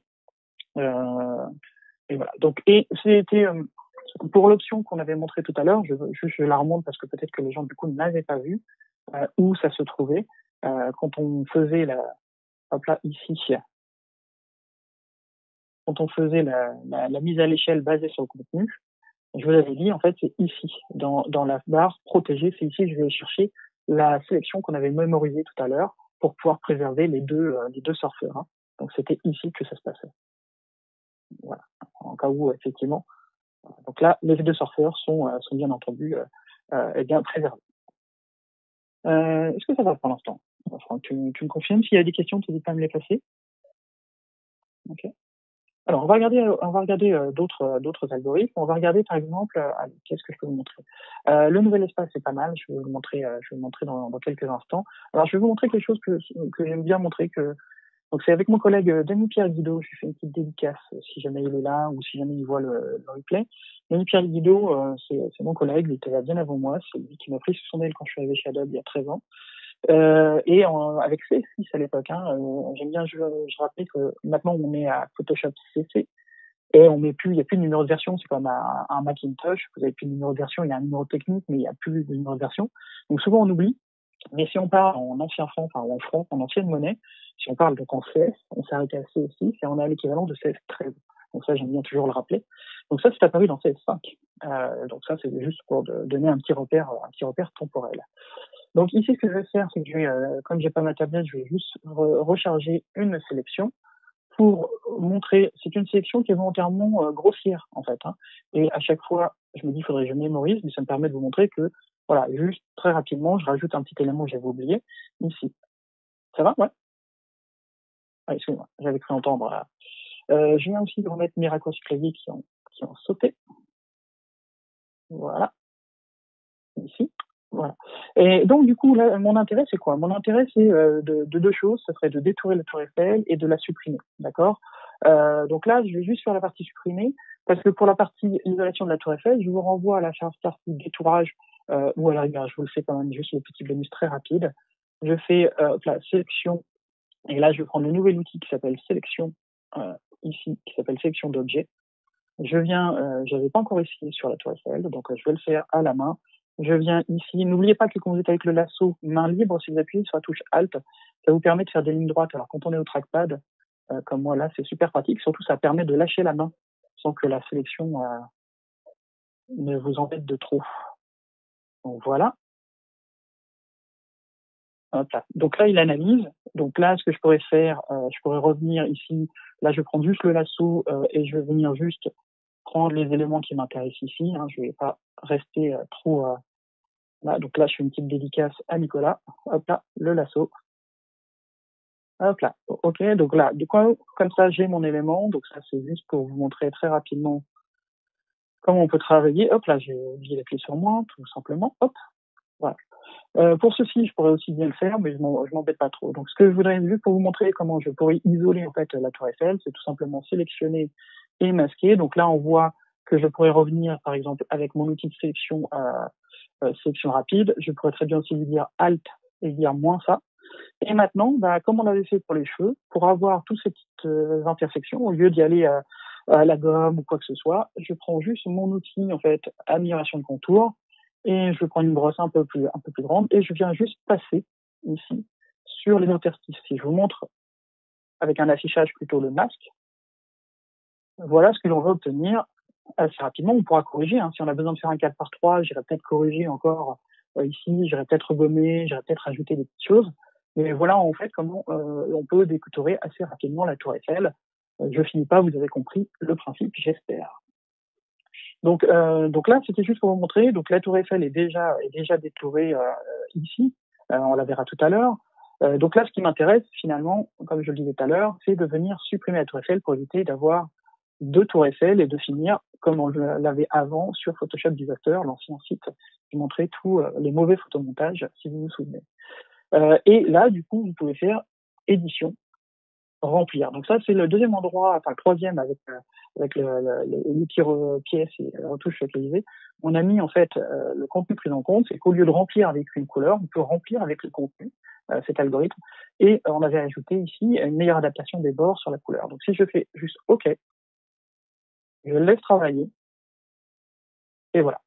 Et voilà. Donc, et c'était pour l'option qu'on avait montrée tout à l'heure, je la remonte parce que peut-être que les gens du coup n'avaient pas vu où ça se trouvait quand on faisait quand on faisait la mise à l'échelle basée sur le contenu. Je vous avais dit, en fait, c'est ici, dans la barre protégée, c'est ici que je vais chercher la sélection qu'on avait mémorisée tout à l'heure pour pouvoir préserver les deux surfeurs. Hein. Donc, c'était ici que ça se passait. Voilà. En cas où, effectivement. Donc là, les deux surfeurs sont bien entendu bien préservés. Est-ce que ça va pour l'instant? Franck, tu me confirmes? S'il y a des questions, tu n'hésites pas à me les passer. Ok. Alors, on va regarder d'autres algorithmes. On va regarder, par exemple, qu'est-ce que je peux vous montrer? Le nouvel espace, c'est pas mal. Je vais vous le montrer dans quelques instants. Alors, je vais vous montrer quelque chose que j'aime bien montrer donc, c'est avec mon collègue Denis-Pierre Guido. Je lui fais une petite dédicace si jamais il est là ou si jamais il voit le replay. Denis-Pierre Guido, c'est mon collègue. Il était là bien avant moi. C'est lui qui m'a pris sous son aile quand je suis arrivé chez Adobe il y a 13 ans. Et avec C6 à l'époque, j'aime bien je rappelle que maintenant on est à Photoshop CC et il n'y a plus de numéro de version, c'est comme un Macintosh, vous avez plus de numéro de version, il y a un numéro technique mais il n'y a plus de numéro de version. Donc souvent on oublie, mais si on parle en ancien franc, enfin en franc, en ancienne monnaie, si on parle donc en CS, on s'est arrêté à CS6 et on a l'équivalent de CS13. Donc ça j'aime bien toujours le rappeler. Donc ça c'est apparu dans CS5. Donc ça c'est juste pour donner un petit repère temporel. Donc ici, ce que je vais faire, c'est que je vais, comme j'ai pas ma tablette, je vais juste recharger une sélection pour montrer. C'est une sélection qui est volontairement grossière en fait. Hein. Et à chaque fois, je me dis, il faudrait que je mémorise, mais ça me permet de vous montrer que, voilà, juste très rapidement, je rajoute un petit élément que j'avais oublié ici. Ça va? Ouais. Ah, excusez-moi, j'avais cru entendre. Là. Je viens aussi de remettre mes raccourcis clavier qui ont sauté. Voilà. Ici. Voilà. Et donc, du coup, là, mon intérêt, c'est quoi? Mon intérêt, c'est de deux choses. Ce serait de détourer la tour Eiffel et de la supprimer. D'accord? Donc là, je vais juste faire la partie supprimée parce que pour la partie isolation de la tour Eiffel, je vous renvoie à la partie détourage ou à la rigueur, je vous le fais quand même juste le petit bonus très rapide. Je fais la sélection et là, je vais prendre le nouvel outil qui s'appelle sélection ici, qui s'appelle sélection d'objets. Je viens, j'avais pas encore essayé sur la tour Eiffel, donc je vais le faire à la main. Je viens ici. N'oubliez pas que quand vous êtes avec le lasso main libre, si vous appuyez sur la touche Alt, ça vous permet de faire des lignes droites. Alors quand on est au trackpad, comme moi là, c'est super pratique. Surtout, ça permet de lâcher la main sans que la sélection ne vous embête de trop. Donc voilà. Hop là. Donc là, il analyse. Donc là, ce que je pourrais faire, je pourrais revenir ici. Là, je vais prendre juste le lasso et je vais venir juste prendre les éléments qui m'intéressent ici. Hein. Je vais pas rester trop... Là, donc là, je fais une petite dédicace à Nicolas. Hop là, le lasso. Hop là. Ok, donc là, du coup, comme ça, j'ai mon élément. Donc ça, c'est juste pour vous montrer très rapidement comment on peut travailler. Hop là, j'ai oublié d'appuyer sur moi, tout simplement. Hop, voilà. Pour ceci, je pourrais aussi bien le faire, mais je m'embête pas trop. Donc, ce que je voudrais juste pour vous montrer comment je pourrais isoler en fait la tour Eiffel, c'est tout simplement sélectionner et masquer. Donc là, on voit que je pourrais revenir, par exemple, avec mon outil de sélection rapide. Je pourrais très bien aussi lui dire Alt et dire moins ça. Et maintenant, comme on l'avait fait pour les cheveux, pour avoir toutes ces petites intersections, au lieu d'y aller à la gomme ou quoi que ce soit, je prends juste mon outil en fait amélioration de contour. Et je prends une brosse un peu plus grande et je viens juste passer ici sur les interstices. Si je vous montre avec un affichage plutôt le masque, voilà ce que l'on va obtenir assez rapidement. On pourra corriger. Hein. Si on a besoin de faire un 4x3, j'irai peut-être corriger encore ici, j'irai peut-être gommer, j'irai peut-être ajouter des petites choses. Mais voilà en fait comment on peut découturer assez rapidement la tour Eiffel. Je finis pas, vous avez compris le principe, j'espère. Donc là, c'était juste pour vous montrer. Donc la tour Eiffel est déjà détourée ici. On la verra tout à l'heure. Donc là, ce qui m'intéresse finalement, comme je le disais tout à l'heure, c'est de venir supprimer la tour Eiffel pour éviter d'avoir deux tours Eiffel et de finir comme on l'avait avant sur Photoshop Disaster, l'ancien site qui montrait tous les mauvais photomontages, si vous vous souvenez. Et là, du coup, vous pouvez faire édition, remplir. Donc ça, c'est le deuxième endroit, enfin le troisième avec l'outil pièce et retouche localisée. On a mis en fait le contenu pris en compte, c'est qu'au lieu de remplir avec une couleur, on peut remplir avec le contenu, cet algorithme. Et on avait ajouté ici une meilleure adaptation des bords sur la couleur. Donc si je fais juste OK, je laisse travailler, et voilà.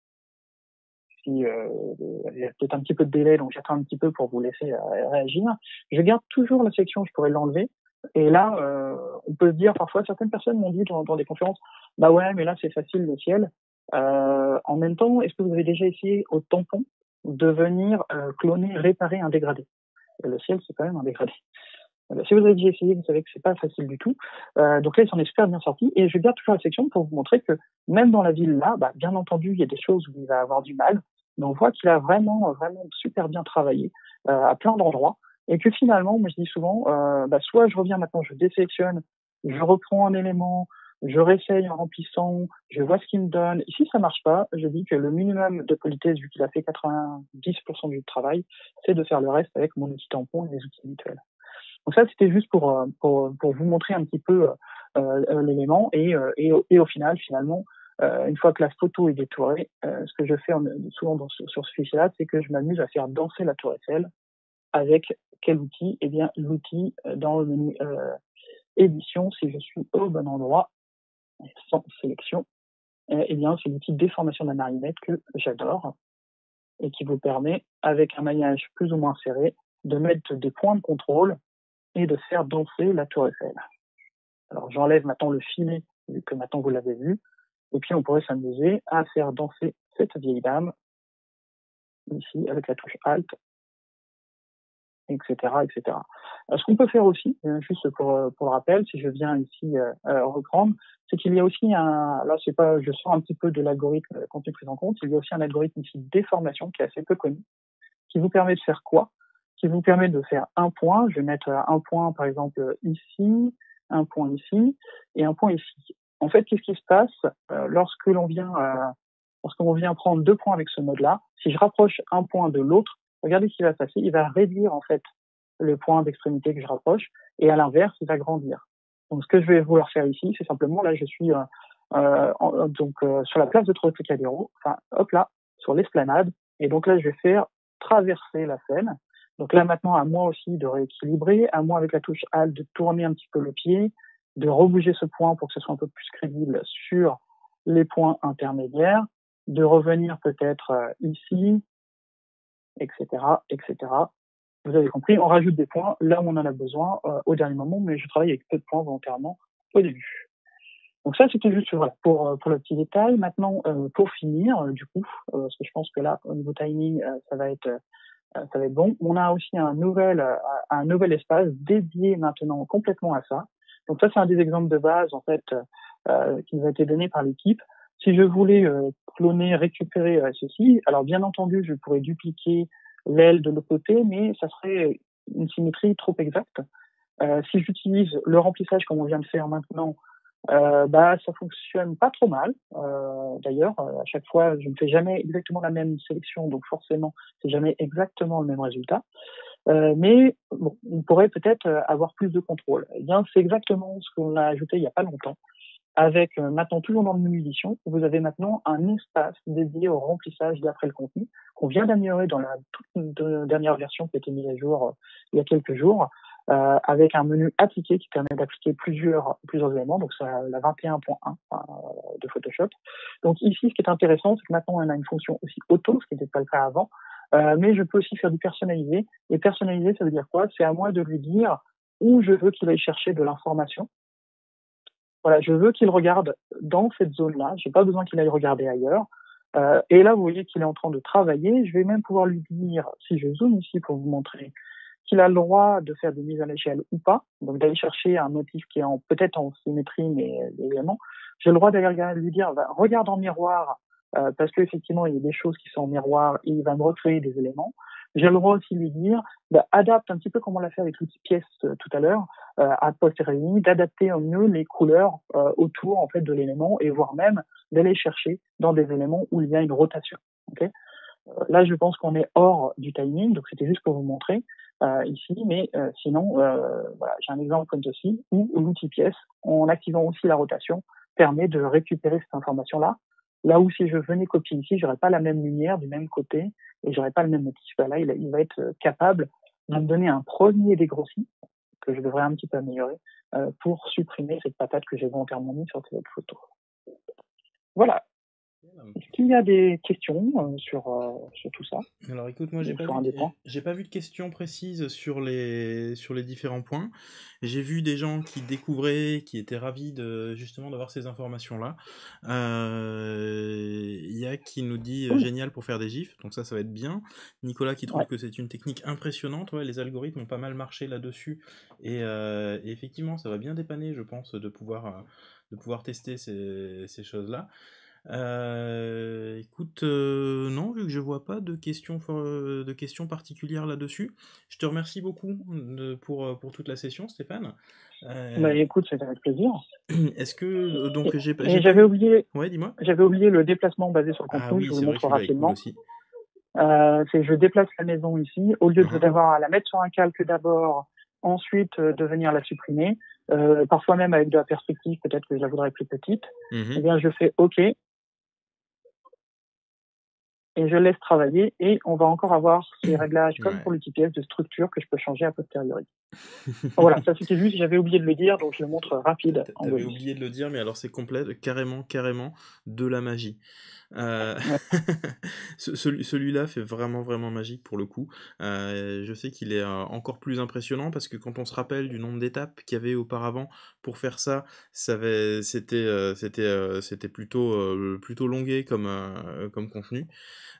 Il y a peut-être un petit peu de délai, donc j'attends un petit peu pour vous laisser réagir. Je garde toujours la section, je pourrais l'enlever. Et là, on peut se dire, parfois, certaines personnes m'ont dit dans des conférences, bah ouais, mais là, c'est facile, le ciel. En même temps, est-ce que vous avez déjà essayé au tampon de venir cloner, réparer un dégradé? Et le ciel, c'est quand même un dégradé. Si vous avez déjà essayé, vous savez que c'est pas facile du tout. Donc là, il s'en est super bien sorti. Et je garde toujours la section pour vous montrer que même dans la ville là, bah, bien entendu, il y a des choses où il va avoir du mal. Mais on voit qu'il a vraiment super bien travaillé à plein d'endroits. Et que finalement, moi je dis souvent, soit je reviens maintenant, je désélectionne, je reprends un élément, je réessaye en remplissant, je vois ce qu'il me donne. Et si ça marche pas, je dis que le minimum de politesse, vu qu'il a fait 90% du travail, c'est de faire le reste avec mon outil tampon et les outils habituels. Donc ça, c'était juste pour vous montrer un petit peu l'élément et au final, finalement, une fois que la photo est détourée, ce que je fais souvent sur ce fichier-là, c'est que je m'amuse à faire danser la tour Eiffel avec quel outil? Eh bien, l'outil dans le menu édition, si je suis au bon endroit, sans sélection, eh bien, c'est l'outil déformation de la marionnette que j'adore et qui vous permet, avec un maillage plus ou moins serré, de mettre des points de contrôle et de faire danser la tour Eiffel. Alors j'enlève maintenant le filet, vu que maintenant vous l'avez vu, et puis on pourrait s'amuser à faire danser cette vieille dame, ici, avec la touche Alt, etc., etc. Ce qu'on peut faire aussi, juste pour le rappel, si je viens ici reprendre, c'est qu'il y a aussi là c'est pas, je sors un petit peu de l'algorithme contenu pris en compte, il y a aussi un algorithme ici de déformation qui est assez peu connu, qui vous permet de faire quoi? Qui vous permet de faire un point. Je vais mettre un point, par exemple, ici, un point ici, et un point ici. En fait, qu'est-ce qui se passe lorsqu'on vient prendre deux points avec ce mode-là? Si je rapproche un point de l'autre, regardez ce qui va se passer. Il va réduire, en fait, le point d'extrémité que je rapproche, et à l'inverse, il va grandir. Donc, ce que je vais vouloir faire ici, c'est simplement, là, je suis sur la place de Trocadéro, enfin, hop là, sur l'esplanade, et donc là, je vais faire traverser la Seine. Donc là, maintenant, à moi aussi de rééquilibrer, à moi avec la touche Alt de tourner un petit peu le pied, de rebouger ce point pour que ce soit un peu plus crédible sur les points intermédiaires, de revenir peut-être ici, etc., etc. Vous avez compris, on rajoute des points là où on en a besoin au dernier moment, mais je travaille avec peu de points volontairement au début. Donc ça, c'était juste voilà, pour le petit détail. Maintenant, pour finir, du coup, parce que je pense que là, au niveau timing, ça va être bon. On a aussi un nouvel espace dédié maintenant complètement à ça. Donc ça, c'est un des exemples de base en fait qui nous a été donné par l'équipe. Si je voulais cloner, récupérer ceci, alors bien entendu, je pourrais dupliquer l'aile de l'autre côté, mais ça serait une symétrie trop exacte. Si j'utilise le remplissage comme on vient de faire maintenant, ça fonctionne pas trop mal. D'ailleurs, à chaque fois, je ne fais jamais exactement la même sélection, donc forcément, c'est jamais exactement le même résultat. Mais bon, on pourrait peut-être avoir plus de contrôle. Eh bien, c'est exactement ce qu'on a ajouté il n'y a pas longtemps. Avec maintenant toujours dans le menu édition, vous avez maintenant un espace dédié au remplissage d'après le contenu qu'on vient d'améliorer dans la toute dernière version qui a été mise à jour il y a quelques jours, avec un menu appliqué qui permet d'appliquer plusieurs éléments, donc c'est la 21.1 de Photoshop. Donc ici, ce qui est intéressant, c'est que maintenant on a une fonction aussi auto, ce qui n'était pas le cas avant, mais je peux aussi faire du personnalisé. Et personnalisé, ça veut dire quoi? C'est à moi de lui dire où je veux qu'il aille chercher de l'information. Voilà, je veux qu'il regarde dans cette zone-là. J'ai pas besoin qu'il aille regarder ailleurs. Et là, vous voyez qu'il est en train de travailler. Je vais même pouvoir lui dire, si je zoome ici pour vous montrer, qu'il a le droit de faire des mises à l'échelle ou pas. Donc d'aller chercher un motif qui est peut-être en symétrie, mais évidemment, j'ai le droit d'aller lui dire, regarde en miroir, parce qu'effectivement, il y a des choses qui sont en miroir et il va me recréer des éléments. j'ai le droit aussi de lui dire, adapte un petit peu comme on l'a fait avec l'outil pièce tout à l'heure, à posteriori, d'adapter au mieux les couleurs autour en fait de l'élément et voire même d'aller chercher dans des éléments où il y a une rotation. Okay, là, je pense qu'on est hors du timing, donc c'était juste pour vous montrer ici, mais sinon, voilà, j'ai un exemple comme ceci où l'outil pièce, en activant aussi la rotation, permet de récupérer cette information-là. Là où si je venais copier ici, j'aurais pas la même lumière du même côté et j'aurais pas le même motif. Là, il va être capable de me donner un premier dégrossi que je devrais un petit peu améliorer pour supprimer cette patate que j'ai volontairement mise sur cette photo. Voilà. Est-ce qu'il y a des questions sur tout ça? Alors écoute, moi j'ai pas vu de questions précises sur les différents points. J'ai vu des gens qui découvraient, qui étaient ravis justement d'avoir ces informations-là. Il y a qui nous dit génial pour faire des gifs, donc ça va être bien. Nicolas qui trouve que c'est une technique impressionnante. Ouais, les algorithmes ont pas mal marché là-dessus et effectivement ça va bien dépanner, je pense, de pouvoir tester ces choses-là. Écoute, non, vu que je vois pas de questions particulières là-dessus, je te remercie beaucoup pour toute la session, Stéphane. Écoute, c'était avec plaisir. Est-ce que donc j'avais oublié. Ouais, dis-moi. J'avais oublié le déplacement basé sur le contenu. Je vous le montre rapidement. Cool aussi. C'est je déplace la maison ici au lieu d'avoir à la mettre sur un calque d'abord, ensuite de venir la supprimer. Parfois même avec de la perspective, peut-être que je la voudrais plus petite. Eh bien, je fais OK. Et je laisse travailler, et on va encore avoir ces réglages comme pour l'outil pièce de structure que je peux changer a posteriori. Voilà, ça c'était juste, j'avais oublié de le dire, donc je le montre rapide. T'avais oublié de le dire, mais alors c'est complet, carrément de la magie. Celui-là fait vraiment magique pour le coup. Je sais qu'il est encore plus impressionnant parce que quand on se rappelle du nombre d'étapes qu'il y avait auparavant pour faire ça, c'était plutôt longué comme contenu.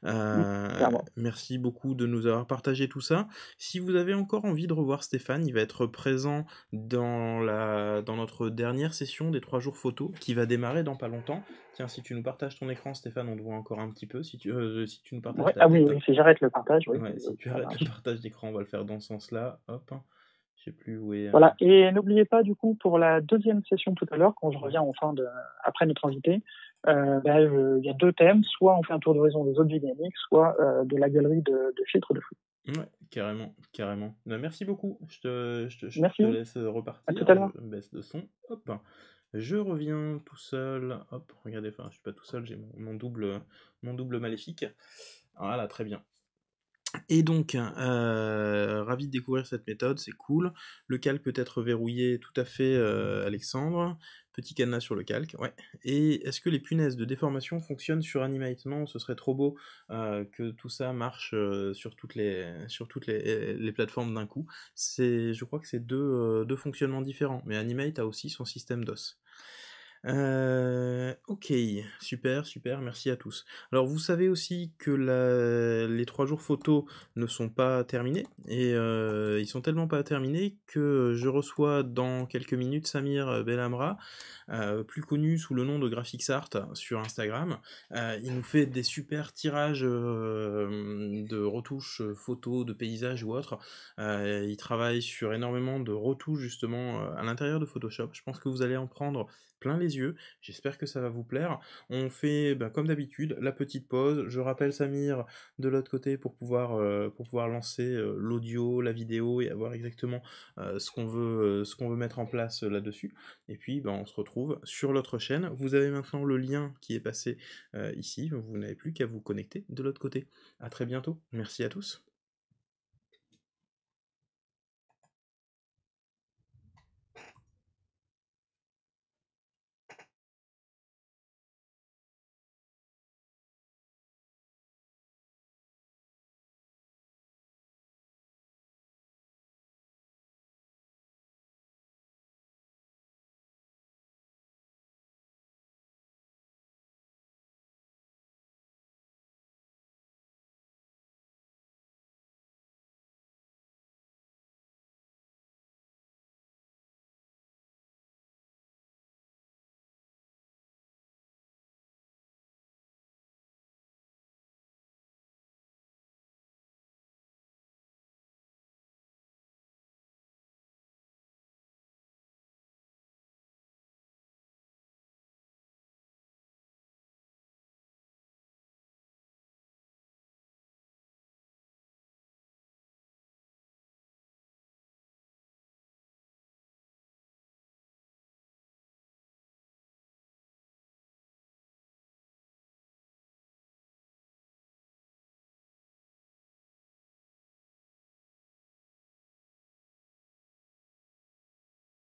Merci beaucoup de nous avoir partagé tout ça. Si vous avez encore envie de revoir Stéphane, il va être présent dans notre dernière session des 3 jours photo qui va démarrer dans pas longtemps. Tiens, si tu nous partages ton écran, Stéphane, on te voit encore un petit peu. Si tu nous partages ta tête. Oui, si j'arrête le partage. Oui, si tu arrêtes le partage d'écran, on va le faire dans ce sens-là. Hop. Je sais plus où est. Voilà, et n'oubliez pas du coup pour la deuxième session tout à l'heure, quand je reviens après notre invité, il y a 2 thèmes, soit on fait un tour d'horizon des objets dynamiques, soit de la galerie de filtres de flou. Ouais, carrément. Merci beaucoup. Je Merci. te laisse repartir. À tout à l'heure. Je baisse le son. Hop. Je reviens tout seul. Hop, regardez, je suis pas tout seul, j'ai mon double maléfique. Voilà, très bien. Et donc, ravi de découvrir cette méthode, c'est cool. Le calque peut être verrouillé, tout à fait, Alexandre. Petit cadenas sur le calque, ouais. Et est-ce que les punaises de déformation fonctionnent sur Animate? Non, ce serait trop beau que tout ça marche sur toutes les plateformes d'un coup. Je crois que c'est deux fonctionnements différents, mais Animate a aussi son système DOS. Ok, super, merci à tous. Alors vous savez aussi que les 3 jours photo ne sont pas terminés, et ils sont tellement pas terminés que je reçois dans quelques minutes Samir Belhamra, plus connu sous le nom de GraphicsArt sur Instagram. Il nous fait des super tirages de retouches photos, de paysages ou autres. Il travaille sur énormément de retouches justement à l'intérieur de Photoshop. Je pense que vous allez en prendre plein les yeux, j'espère que ça va vous plaire. On fait comme d'habitude la petite pause, je rappelle Samir de l'autre côté pour pouvoir lancer l'audio, la vidéo et avoir exactement ce qu'on veut mettre en place là-dessus, et puis on se retrouve sur l'autre chaîne. Vous avez maintenant le lien qui est passé ici, vous n'avez plus qu'à vous connecter de l'autre côté. À très bientôt, merci à tous.